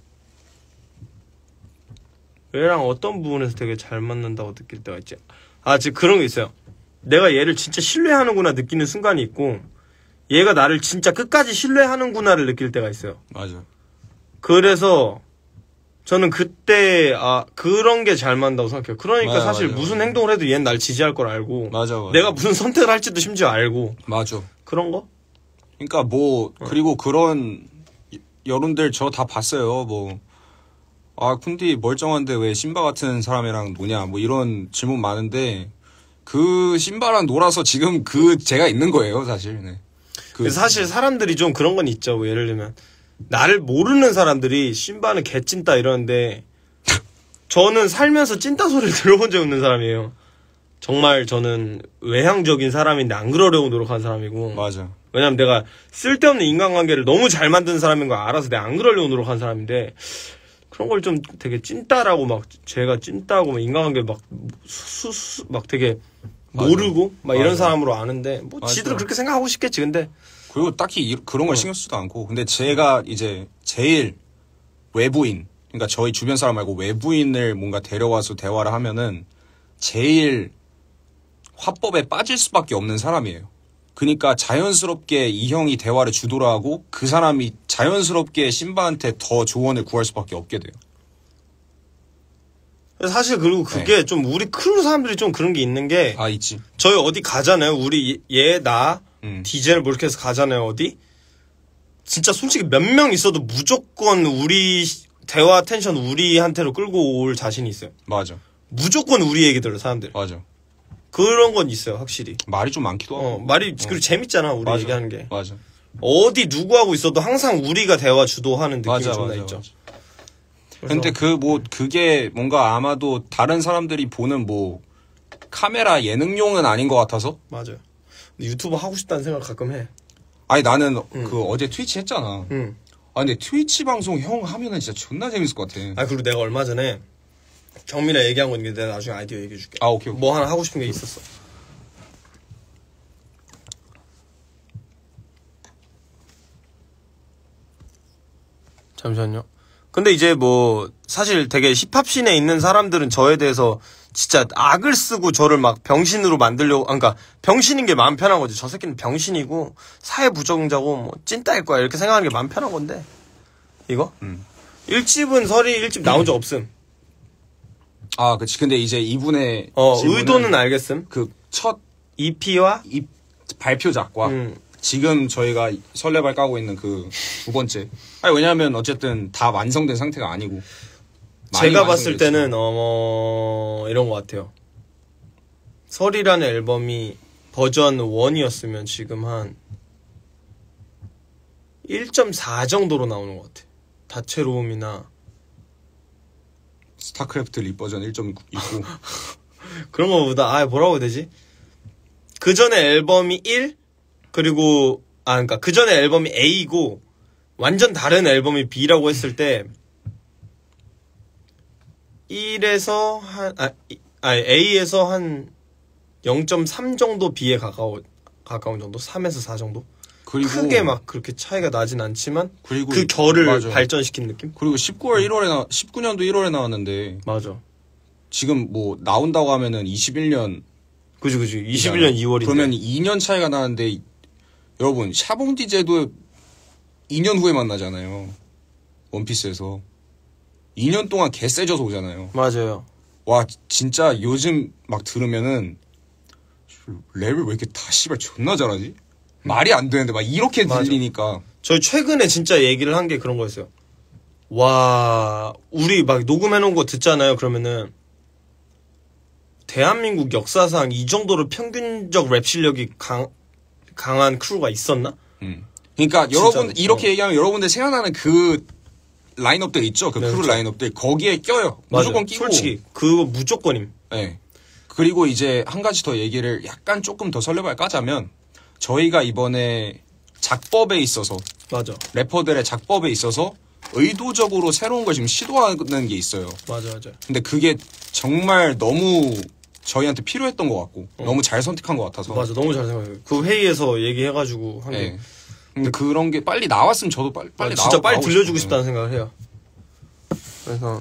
얘랑 어떤 부분에서 되게 잘 맞는다고 느낄 때가 있지. 아, 지금 그런 게 있어요. 내가 얘를 진짜 신뢰하는구나 느끼는 순간이 있고, 얘가 나를 진짜 끝까지 신뢰하는구나를 느낄 때가 있어요. 맞아. 그래서 저는 그때 아 그런 게 잘 맞는다고 생각해요. 그러니까 맞아, 사실 맞아, 무슨 맞아. 행동을 해도 얘는 날 지지할 걸 알고, 맞아, 맞아. 내가 무슨 선택을 할지도 심지어 알고, 맞아. 그런 거? 그러니까 뭐 그리고 그런 여론들 저 다 봤어요. 뭐 아 쿤디 멀쩡한데 왜 신바 같은 사람이랑 노냐, 뭐 이런 질문 많은데, 그 신바랑 놀아서 지금 그 제가 있는 거예요 사실. 네. 그 사실 사람들이 좀 그런 건 있죠. 뭐 예를 들면 나를 모르는 사람들이 신바는 개찐따 이러는데, 저는 살면서 찐따 소리를 들어본 적 없는 사람이에요. 정말 저는 외향적인 사람인데 안 그러려고 노력한 사람이고. 맞아. 왜냐면 내가 쓸데없는 인간관계를 너무 잘 만드는 사람인 거 알아서 내가 안 그러려고 노력한 사람인데, 그런 걸 좀 되게 찐따라고 막, 제가 찐따고 막 인간관계 막, 수, 수, 막 되게 모르고 막 맞아. 이런 사람으로 아는데, 뭐 맞아. 지들은 그렇게 생각하고 싶겠지. 근데 그리고 딱히 이, 그런 걸 신경 쓰지도 않고. 근데 제가 이제 제일 외부인, 그러니까 저희 주변 사람 말고 외부인을 뭔가 데려와서 대화를 하면은 제일 화법에 빠질 수밖에 없는 사람이에요. 그러니까 자연스럽게 이 형이 대화를 주도를 하고 그 사람이 자연스럽게 신바한테 더 조언을 구할 수밖에 없게 돼요. 사실 그리고 그게 네. 좀 우리 크루 사람들이 좀 그런 게 있는 게, 아 있지. 저희 어디 가잖아요. 우리 얘, 나, 음. 디제이를 뭐 이렇게 해서 가잖아요. 어디? 진짜 솔직히 몇 명 있어도 무조건 우리 대화 텐션 우리한테로 끌고 올 자신이 있어요. 맞아. 무조건 우리 얘기 들어 사람들. 맞아. 그런 건 있어요, 확실히. 말이 좀 많기도 하고. 어, 말이 그리고 재밌잖아, 우리 맞아. 얘기하는 게. 맞아. 어디 누구하고 있어도 항상 우리가 대화 주도하는 느낌이 맞아, 존나 맞아, 있죠. 맞아. 그래서 근데 그 뭐 그게 뭔가 아마도 다른 사람들이 보는 뭐 카메라 예능용은 아닌 것 같아서. 맞아요. 근데 유튜브 하고 싶다는 생각 가끔 해. 아니 나는 그 어제 트위치 했잖아. 응. 아 근데 트위치 방송 형 하면은 진짜 존나 재밌을 것 같아. 아 그리고 내가 얼마 전에 정민아 얘기한 거 있는데 내가 나중에 아이디어 얘기해 줄게. 아 오케이. 오케이. 뭐 하나 하고 싶은 게 있었어. 잠시만요. 근데 이제 뭐 사실 되게 힙합씬에 있는 사람들은 저에 대해서 진짜 악을 쓰고 저를 막 병신으로 만들려고, 아, 그러니까 병신인 게 마음 편한 거지. 저 새끼는 병신이고 사회 부적응자고 뭐 찐따일 거야 이렇게 생각하는 게 마음 편한 건데, 이거 음. 일 집은 설이 일 집 나온 적 없음. 아 그치. 근데 이제 이분의 어 질문은 의도는 알겠음. 그 첫 이피와 이 발표작과 음. 지금 저희가 설레발 까고 있는 그 두 번째. 아니 왜냐하면 어쨌든 다 완성된 상태가 아니고. 제가 봤을 때는 어머 이런 것 같아요. 설이라는 앨범이 버전 일이었으면 지금 한 일 점 사 정도로 나오는 것 같아. 다채로움이나 스타크래프트 립 버전 일 점 이고 그런 거보다 아 뭐라고 해야 되지? 그 전에 앨범이 일 그리고 아 그러니까 그 전에 앨범이 A고 완전 다른 앨범이 B라고 했을 때 일에서 한 아, 아 A에서 한 영 점 삼 정도 B에 가까워 가까운 정도 삼에서 사 정도. 그리고 크게 막 그렇게 차이가 나진 않지만 그리고 그 결을 맞아. 발전시킨 느낌? 그리고 십구월 일월에 나 십구 년도 일월에 나왔는데 맞아. 지금 뭐 나온다고 하면은 이십일 년 그지 그지 이십일 년 이월인데 그러면 이 년 차이가 나는데 여러분 샤봉 디제도 이 년 후에 만나잖아요. 원피스에서 이 년 동안 개 세져서 오잖아요. 맞아요. 와 진짜 요즘 막 들으면은 랩을 왜 이렇게 다 씨발 존나 잘하지? 말이 안 되는데 막 이렇게 맞아. 들리니까. 저희 최근에 진짜 얘기를 한 게 그런 거였어요. 와 우리 막 녹음해놓은 거 듣잖아요. 그러면은 대한민국 역사상 이 정도로 평균적 랩 실력이 강, 강한 크루가 있었나? 음. 그러니까 진짜, 여러분 이렇게 어. 얘기하면 여러분들 생각나는 그 라인업들 있죠? 그 네, 크루 그렇죠. 라인업들 거기에 껴요. 맞아. 무조건 끼고. 솔직히 그거 무조건임. 네. 그리고 이제 한 가지 더 얘기를 약간 조금 더 설레발 까자면 저희가 이번에 작법에 있어서 맞아. 래퍼들의 작법에 있어서 의도적으로 새로운 걸 지금 시도하는 게 있어요. 맞아 맞아. 근데 그게 정말 너무 저희한테 필요했던 것 같고 어. 너무 잘 선택한 것 같아서. 맞아 너무 잘 생각해요. 그 회의에서 얘기해가지고 한 게. 네. 근데 그런 게 빨리 나왔으면 저도 빨리 빨리 맞아, 진짜 나오- 빨리 나오고 들려주고 싶어요. 싶다는 생각을 해요. 그래서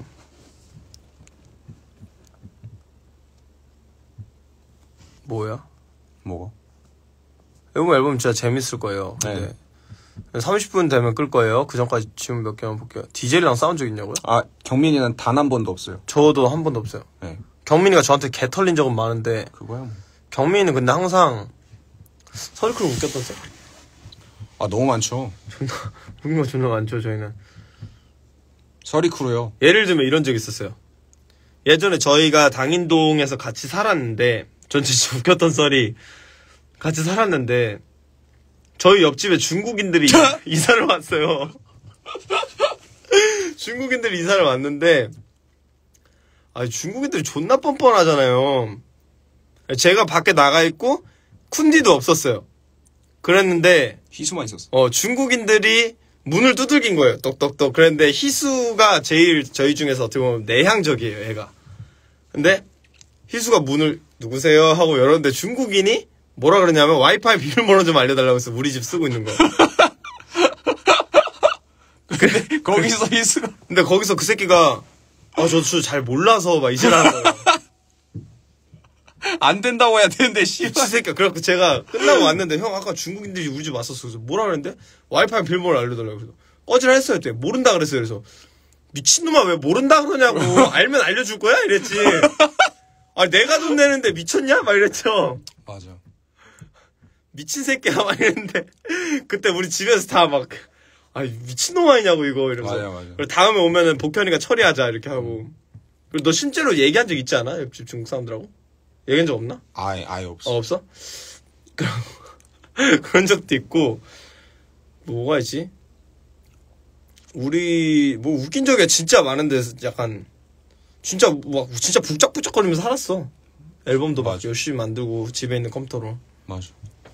뭐야? 뭐가? 이번 앨범 진짜 재밌을 거예요. 네. 근데 삼십 분 되면 끌 거예요. 그 전까지 지금 몇 개만 볼게요. 디제이랑 싸운 적 있냐고요? 아 경민이는 단 한 번도 없어요. 저도 한 번도 없어요. 네. 경민이가 저한테 개 털린 적은 많은데 그거야 뭐. 경민이는 근데 항상 서리크로 웃겼던데? 아 너무 많죠. 웃긴 거 존나 많죠 저희는. 서리크루요. 예를 들면 이런 적 있었어요. 예전에 저희가 당인동에서 같이 살았는데 전 진짜 웃겼던 썰이 같이 살았는데 저희 옆집에 중국인들이 이사를 왔어요. 중국인들이 이사를 왔는데 아 중국인들이 존나 뻔뻔하잖아요. 제가 밖에 나가 있고 쿤디도 없었어요. 그랬는데 희수만 있었어. 어 중국인들이 문을 두들긴 거예요. 똑똑똑. 그랬는데 희수가 제일 저희 중에서 어떻게 보면 내향적이에요. 애가. 근데 희수가 문을 누구세요? 하고 열었는데 중국인이 뭐라 그러냐면 와이파이 비밀번호 좀 알려달라고 해서 우리 집 쓰고 있는 거야. 근데 거기서 희수가 근데 거기서 그 새끼가 아, 저 잘 몰라서 막 이제라는 거예요. 안 된다고 해야 되는데 이 씨발. 새끼가 그래갖고 제가 끝나고 왔는데 형 아까 중국인들이 우리 집 왔었어. 그래서 뭐라 그랬는데 와이파이 비밀번호 알려달라고 그래서 꺼지라 했어요. 그때 모른다 그랬어요. 그래서 미친놈아 왜 모른다 그러냐고. 알면 알려줄 거야? 이랬지. 아 내가 돈 내는데 미쳤냐? 막 이랬죠. 맞아. 미친 새끼야 막 이랬는데 그때 우리 집에서 다 막 아 미친놈 아니냐고 이거 이러면서. 맞아, 맞아. 그리고 다음에 오면은 복현이가 처리하자 이렇게 하고. 그리고 너 실제로 얘기한 적 있지 않아? 옆집 중국 사람들하고? 얘기한 적 없나? 아예 아예 없어. 어, 없어? 그런 적도 있고, 뭐가 있지? 우리, 뭐, 웃긴 적이 진짜 많은데, 약간, 진짜, 막, 진짜 북적북적거리면서 살았어. 앨범도 막 맞아. 열심히 만들고, 집에 있는 컴퓨터로. 맞아.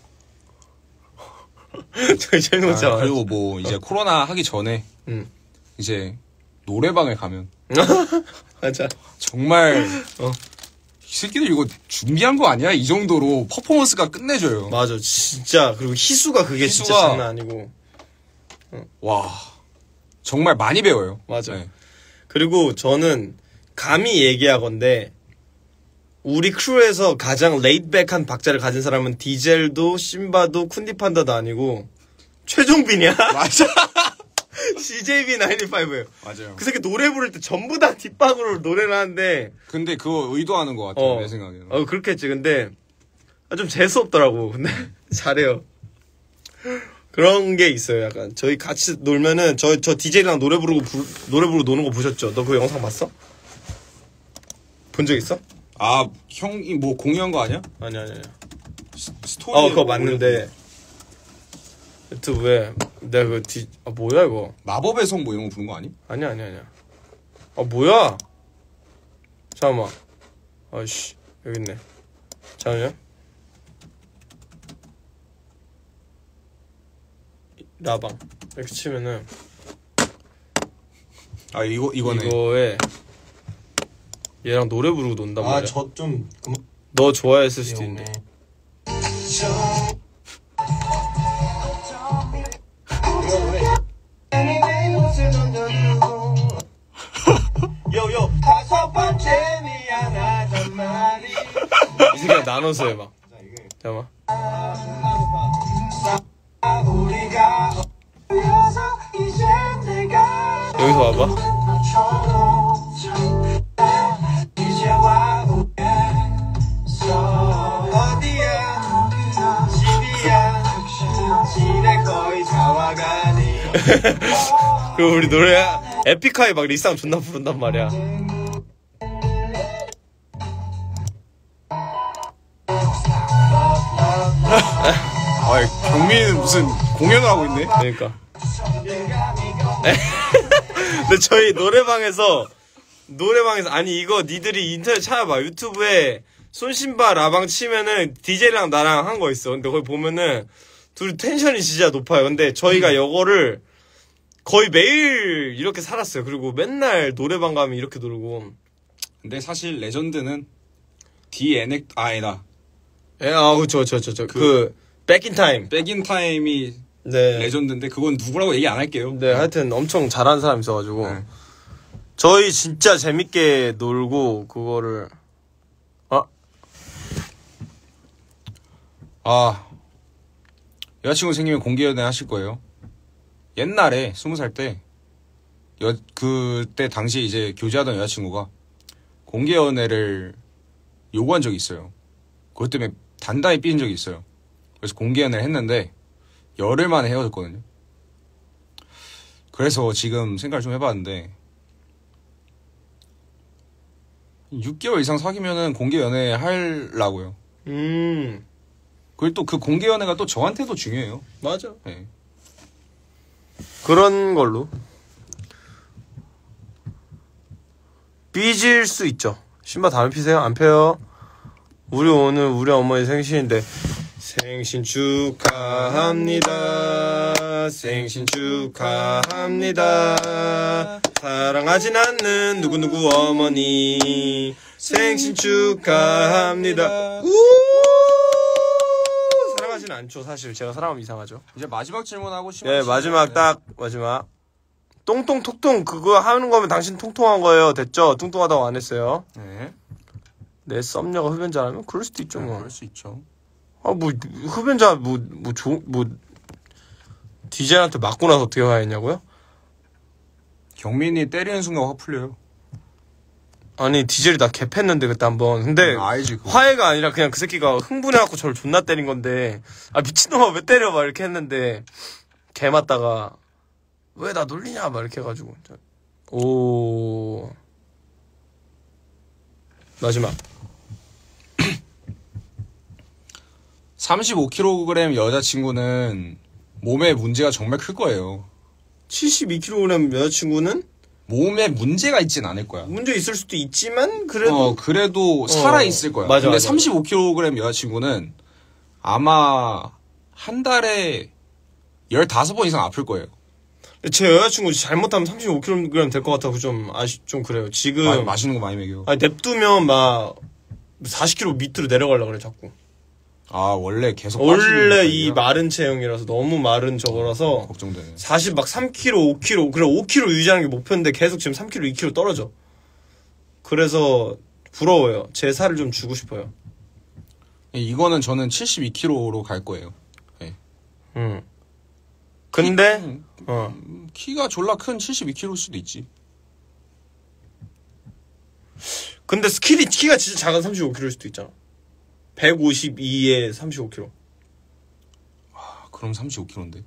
저희 재밌는 거 아, 진짜 많아. 그리고 뭐 이제 코로나 하기 전에 응. 이제 노래방에 가면 맞아. 정말 어. 이 새끼들 이거 준비한 거 아니야? 이 정도로 퍼포먼스가 끝내줘요. 맞아, 진짜. 그리고 희수가 그게 진짜 희수가- 장난 아니고. 와 정말 많이 배워요. 맞아. 네. 그리고 저는 감히 얘기하건데 우리 크루에서 가장 레이드백한 박자를 가진 사람은 디젤도 심바도 쿤디판다도 아니고 최종빈이야. 맞아. 씨제이비 나인티파이브예요. 맞아요. 그 새끼 노래 부를 때 전부 다 뒷방으로 노래를 하는데 근데 그거 의도하는 것 같아요. 내 생각에는. 어 그렇겠지. 근데 아, 좀 재수 없더라고. 근데 잘해요. 그런 게 있어요. 약간 저희 같이 놀면은 저 저 디제이랑 노래 부르고 부, 노래 부르고 노는 거 보셨죠? 너 그 영상 봤어? 본 적 있어? 아 형이 뭐 공유한 거 아니야? 아니 아니 아니. 스토리. 어 그거 맞는데 유튜브에 내가 그 디 아 뭐야 이거? 마법의 성 뭐 이런 거 부른 거 아니? 아니야 아니야 아니야. 아 뭐야? 잠깐만. 아씨 여기 있네. 잠깐만요. 라방 이렇게 치면은 아 이거 이거네. 이거에 얘랑 노래 부르고 논단 말이야. 아 저 좀 그만. 너 좋아했을 수도 있는데. 요요 다섯 번째 미안하단 말이. 이 새끼랑 나눠서 해봐. 잠깐만. 여기서 와봐. 그리고 우리 노래 에픽하게 막 리쌍 존나 부른단 말이야. 아 경민이는 무슨 공연을 하고 있네? 그러니까. 근데 저희 노래방에서 노래방에서 아니 이거 니들이 인터넷 찾아봐. 유튜브에 손신바 라방 치면은 디제이랑 나랑 한 거 있어. 근데 거기 보면은 둘이 텐션이 진짜 높아요. 근데 저희가 이거를 거의 매일 이렇게 살았어요. 그리고 맨날 노래방 가면 이렇게 놀고. 근데 사실 레전드는 디엔엑 아, 아니다. 예, 아 그쵸 그쵸 그쵸. 그 백인 타임. 백인 타임이 네. 레전드인데 그건 누구라고 얘기 안 할게요. 네, 하여튼 엄청 잘하는 사람 있어가지고 네. 저희 진짜 재밌게 놀고 그거를 아 아 여자친구 생기면 공개연애 하실 거예요. 옛날에 스무 살 때 여 그때 당시 이제 교제하던 여자친구가 공개연애를 요구한 적이 있어요. 그것 때문에 단단히 삐진 적이 있어요. 그래서 공개연애를 했는데 열흘 만에 헤어졌거든요. 그래서 지금 생각을 좀 해봤는데 육 개월 이상 사귀면은 공개연애 하려고요. 음 그리고 또 그 공개연애가 또 저한테도 중요해요. 맞아. 네. 그런 걸로 삐질 수 있죠. 신발 담배 피세요? 안 펴요? 우리 오늘 우리 어머니 생신인데 생신 축하합니다. 생신 축하합니다. 사랑하진 않는 누구누구 어머니 생신 축하합니다. 우! 사랑하진 않죠. 사실 제가 사랑하면 이상하죠. 이제 마지막 질문하고 예, 마지막 딱 마지막 똥똥 톡통 그거 하는 거면 당신 통통한 거예요. 됐죠? 뚱뚱하다고 안 했어요. 네. 내 썸녀가 흡연자라면 그럴 수도 있죠. 뭐. 그럴 수 있죠. 아, 뭐 흡연자 뭐뭐뭐 디제이한테 맞고 나서 어떻게 화했냐고요? 경민이 때리는 순간 화 풀려요. 아니 디제이를 나 개팼는데 그때 한번. 근데 음, 알지, 그거. 화해가 아니라 그냥 그 새끼가 흥분해갖고 저를 존나 때린 건데 아 미친놈아 왜 때려 막 이렇게 했는데 개 맞다가 왜 나 놀리냐 막 이렇게 해가지고 오 마지막 삼십오 킬로그램 여자친구는 몸에 문제가 정말 클 거예요. 칠십이 킬로그램 여자친구는 몸에 문제가 있진 않을 거야. 문제 있을 수도 있지만 그래도 어, 그래도 살아 있을 거야. 맞아, 근데 맞아. 삼십오 킬로그램 여자친구는 아마 한 달에 열다섯 번 이상 아플 거예요. 제 여자친구 잘못하면 삼십오 킬로그램 될 것 같아서 좀 아시 좀 그래요. 지금 마, 맛있는 거 많이 먹여. 아니 냅두면 막 사십 킬로그램 밑으로 내려가려 그래 자꾸. 아 원래 계속 원래 빠지는 이 거구나. 마른 체형이라서 너무 마른 저거라서 걱정되네. 사십 막 삼 킬로그램, 오 킬로그램 그래 오 킬로그램 유지하는 게 목표인데 계속 지금 삼 킬로그램, 이 킬로그램 떨어져. 그래서 부러워요. 제 살을 좀 주고 싶어요. 이거는 저는 칠십이 킬로그램로 갈 거예요. 네. 음. 근데 음, 어. 키가 졸라 큰 칠십이 킬로그램일 수도 있지. 근데 스킬이 키가 진짜 작은 삼십오 킬로그램일 수도 있잖아. 백오십이에 삼십오 킬로그램. 아, 그 그럼 삼십오 킬로그램인데.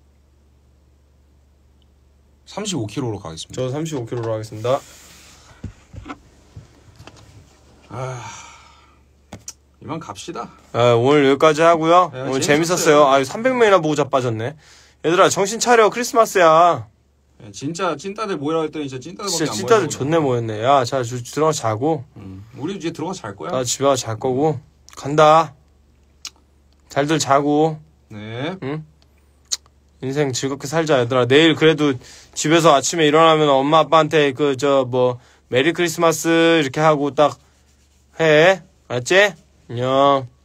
삼십오 킬로그램로 가겠습니다. 저 삼십오 킬로그램로 하겠습니다. 아, 이만 갑시다. 아, 오늘 여기까지 하고요. 야, 오늘 재밌었어요. 재밌었어요. 아, 삼백 명이나 보고 자빠졌네. 얘들아, 정신 차려. 크리스마스야. 야, 진짜 찐따들 모이라고 했더니 진짜 찐따들밖에 진짜 안 찐따들 모이는 존내 모였네. 야, 자, 주- 들어가서 자고. 음, 우리 이제 들어가서 잘 거야. 나 집에 가서 잘 거고. 간다. 잘들 자고. 네. 인생 즐겁게 살자, 얘들아. 내일 그래도 집에서 아침에 일어나면 엄마 아빠한테 그, 저, 뭐, 메리 크리스마스 이렇게 하고 딱 해. 알았지? 안녕.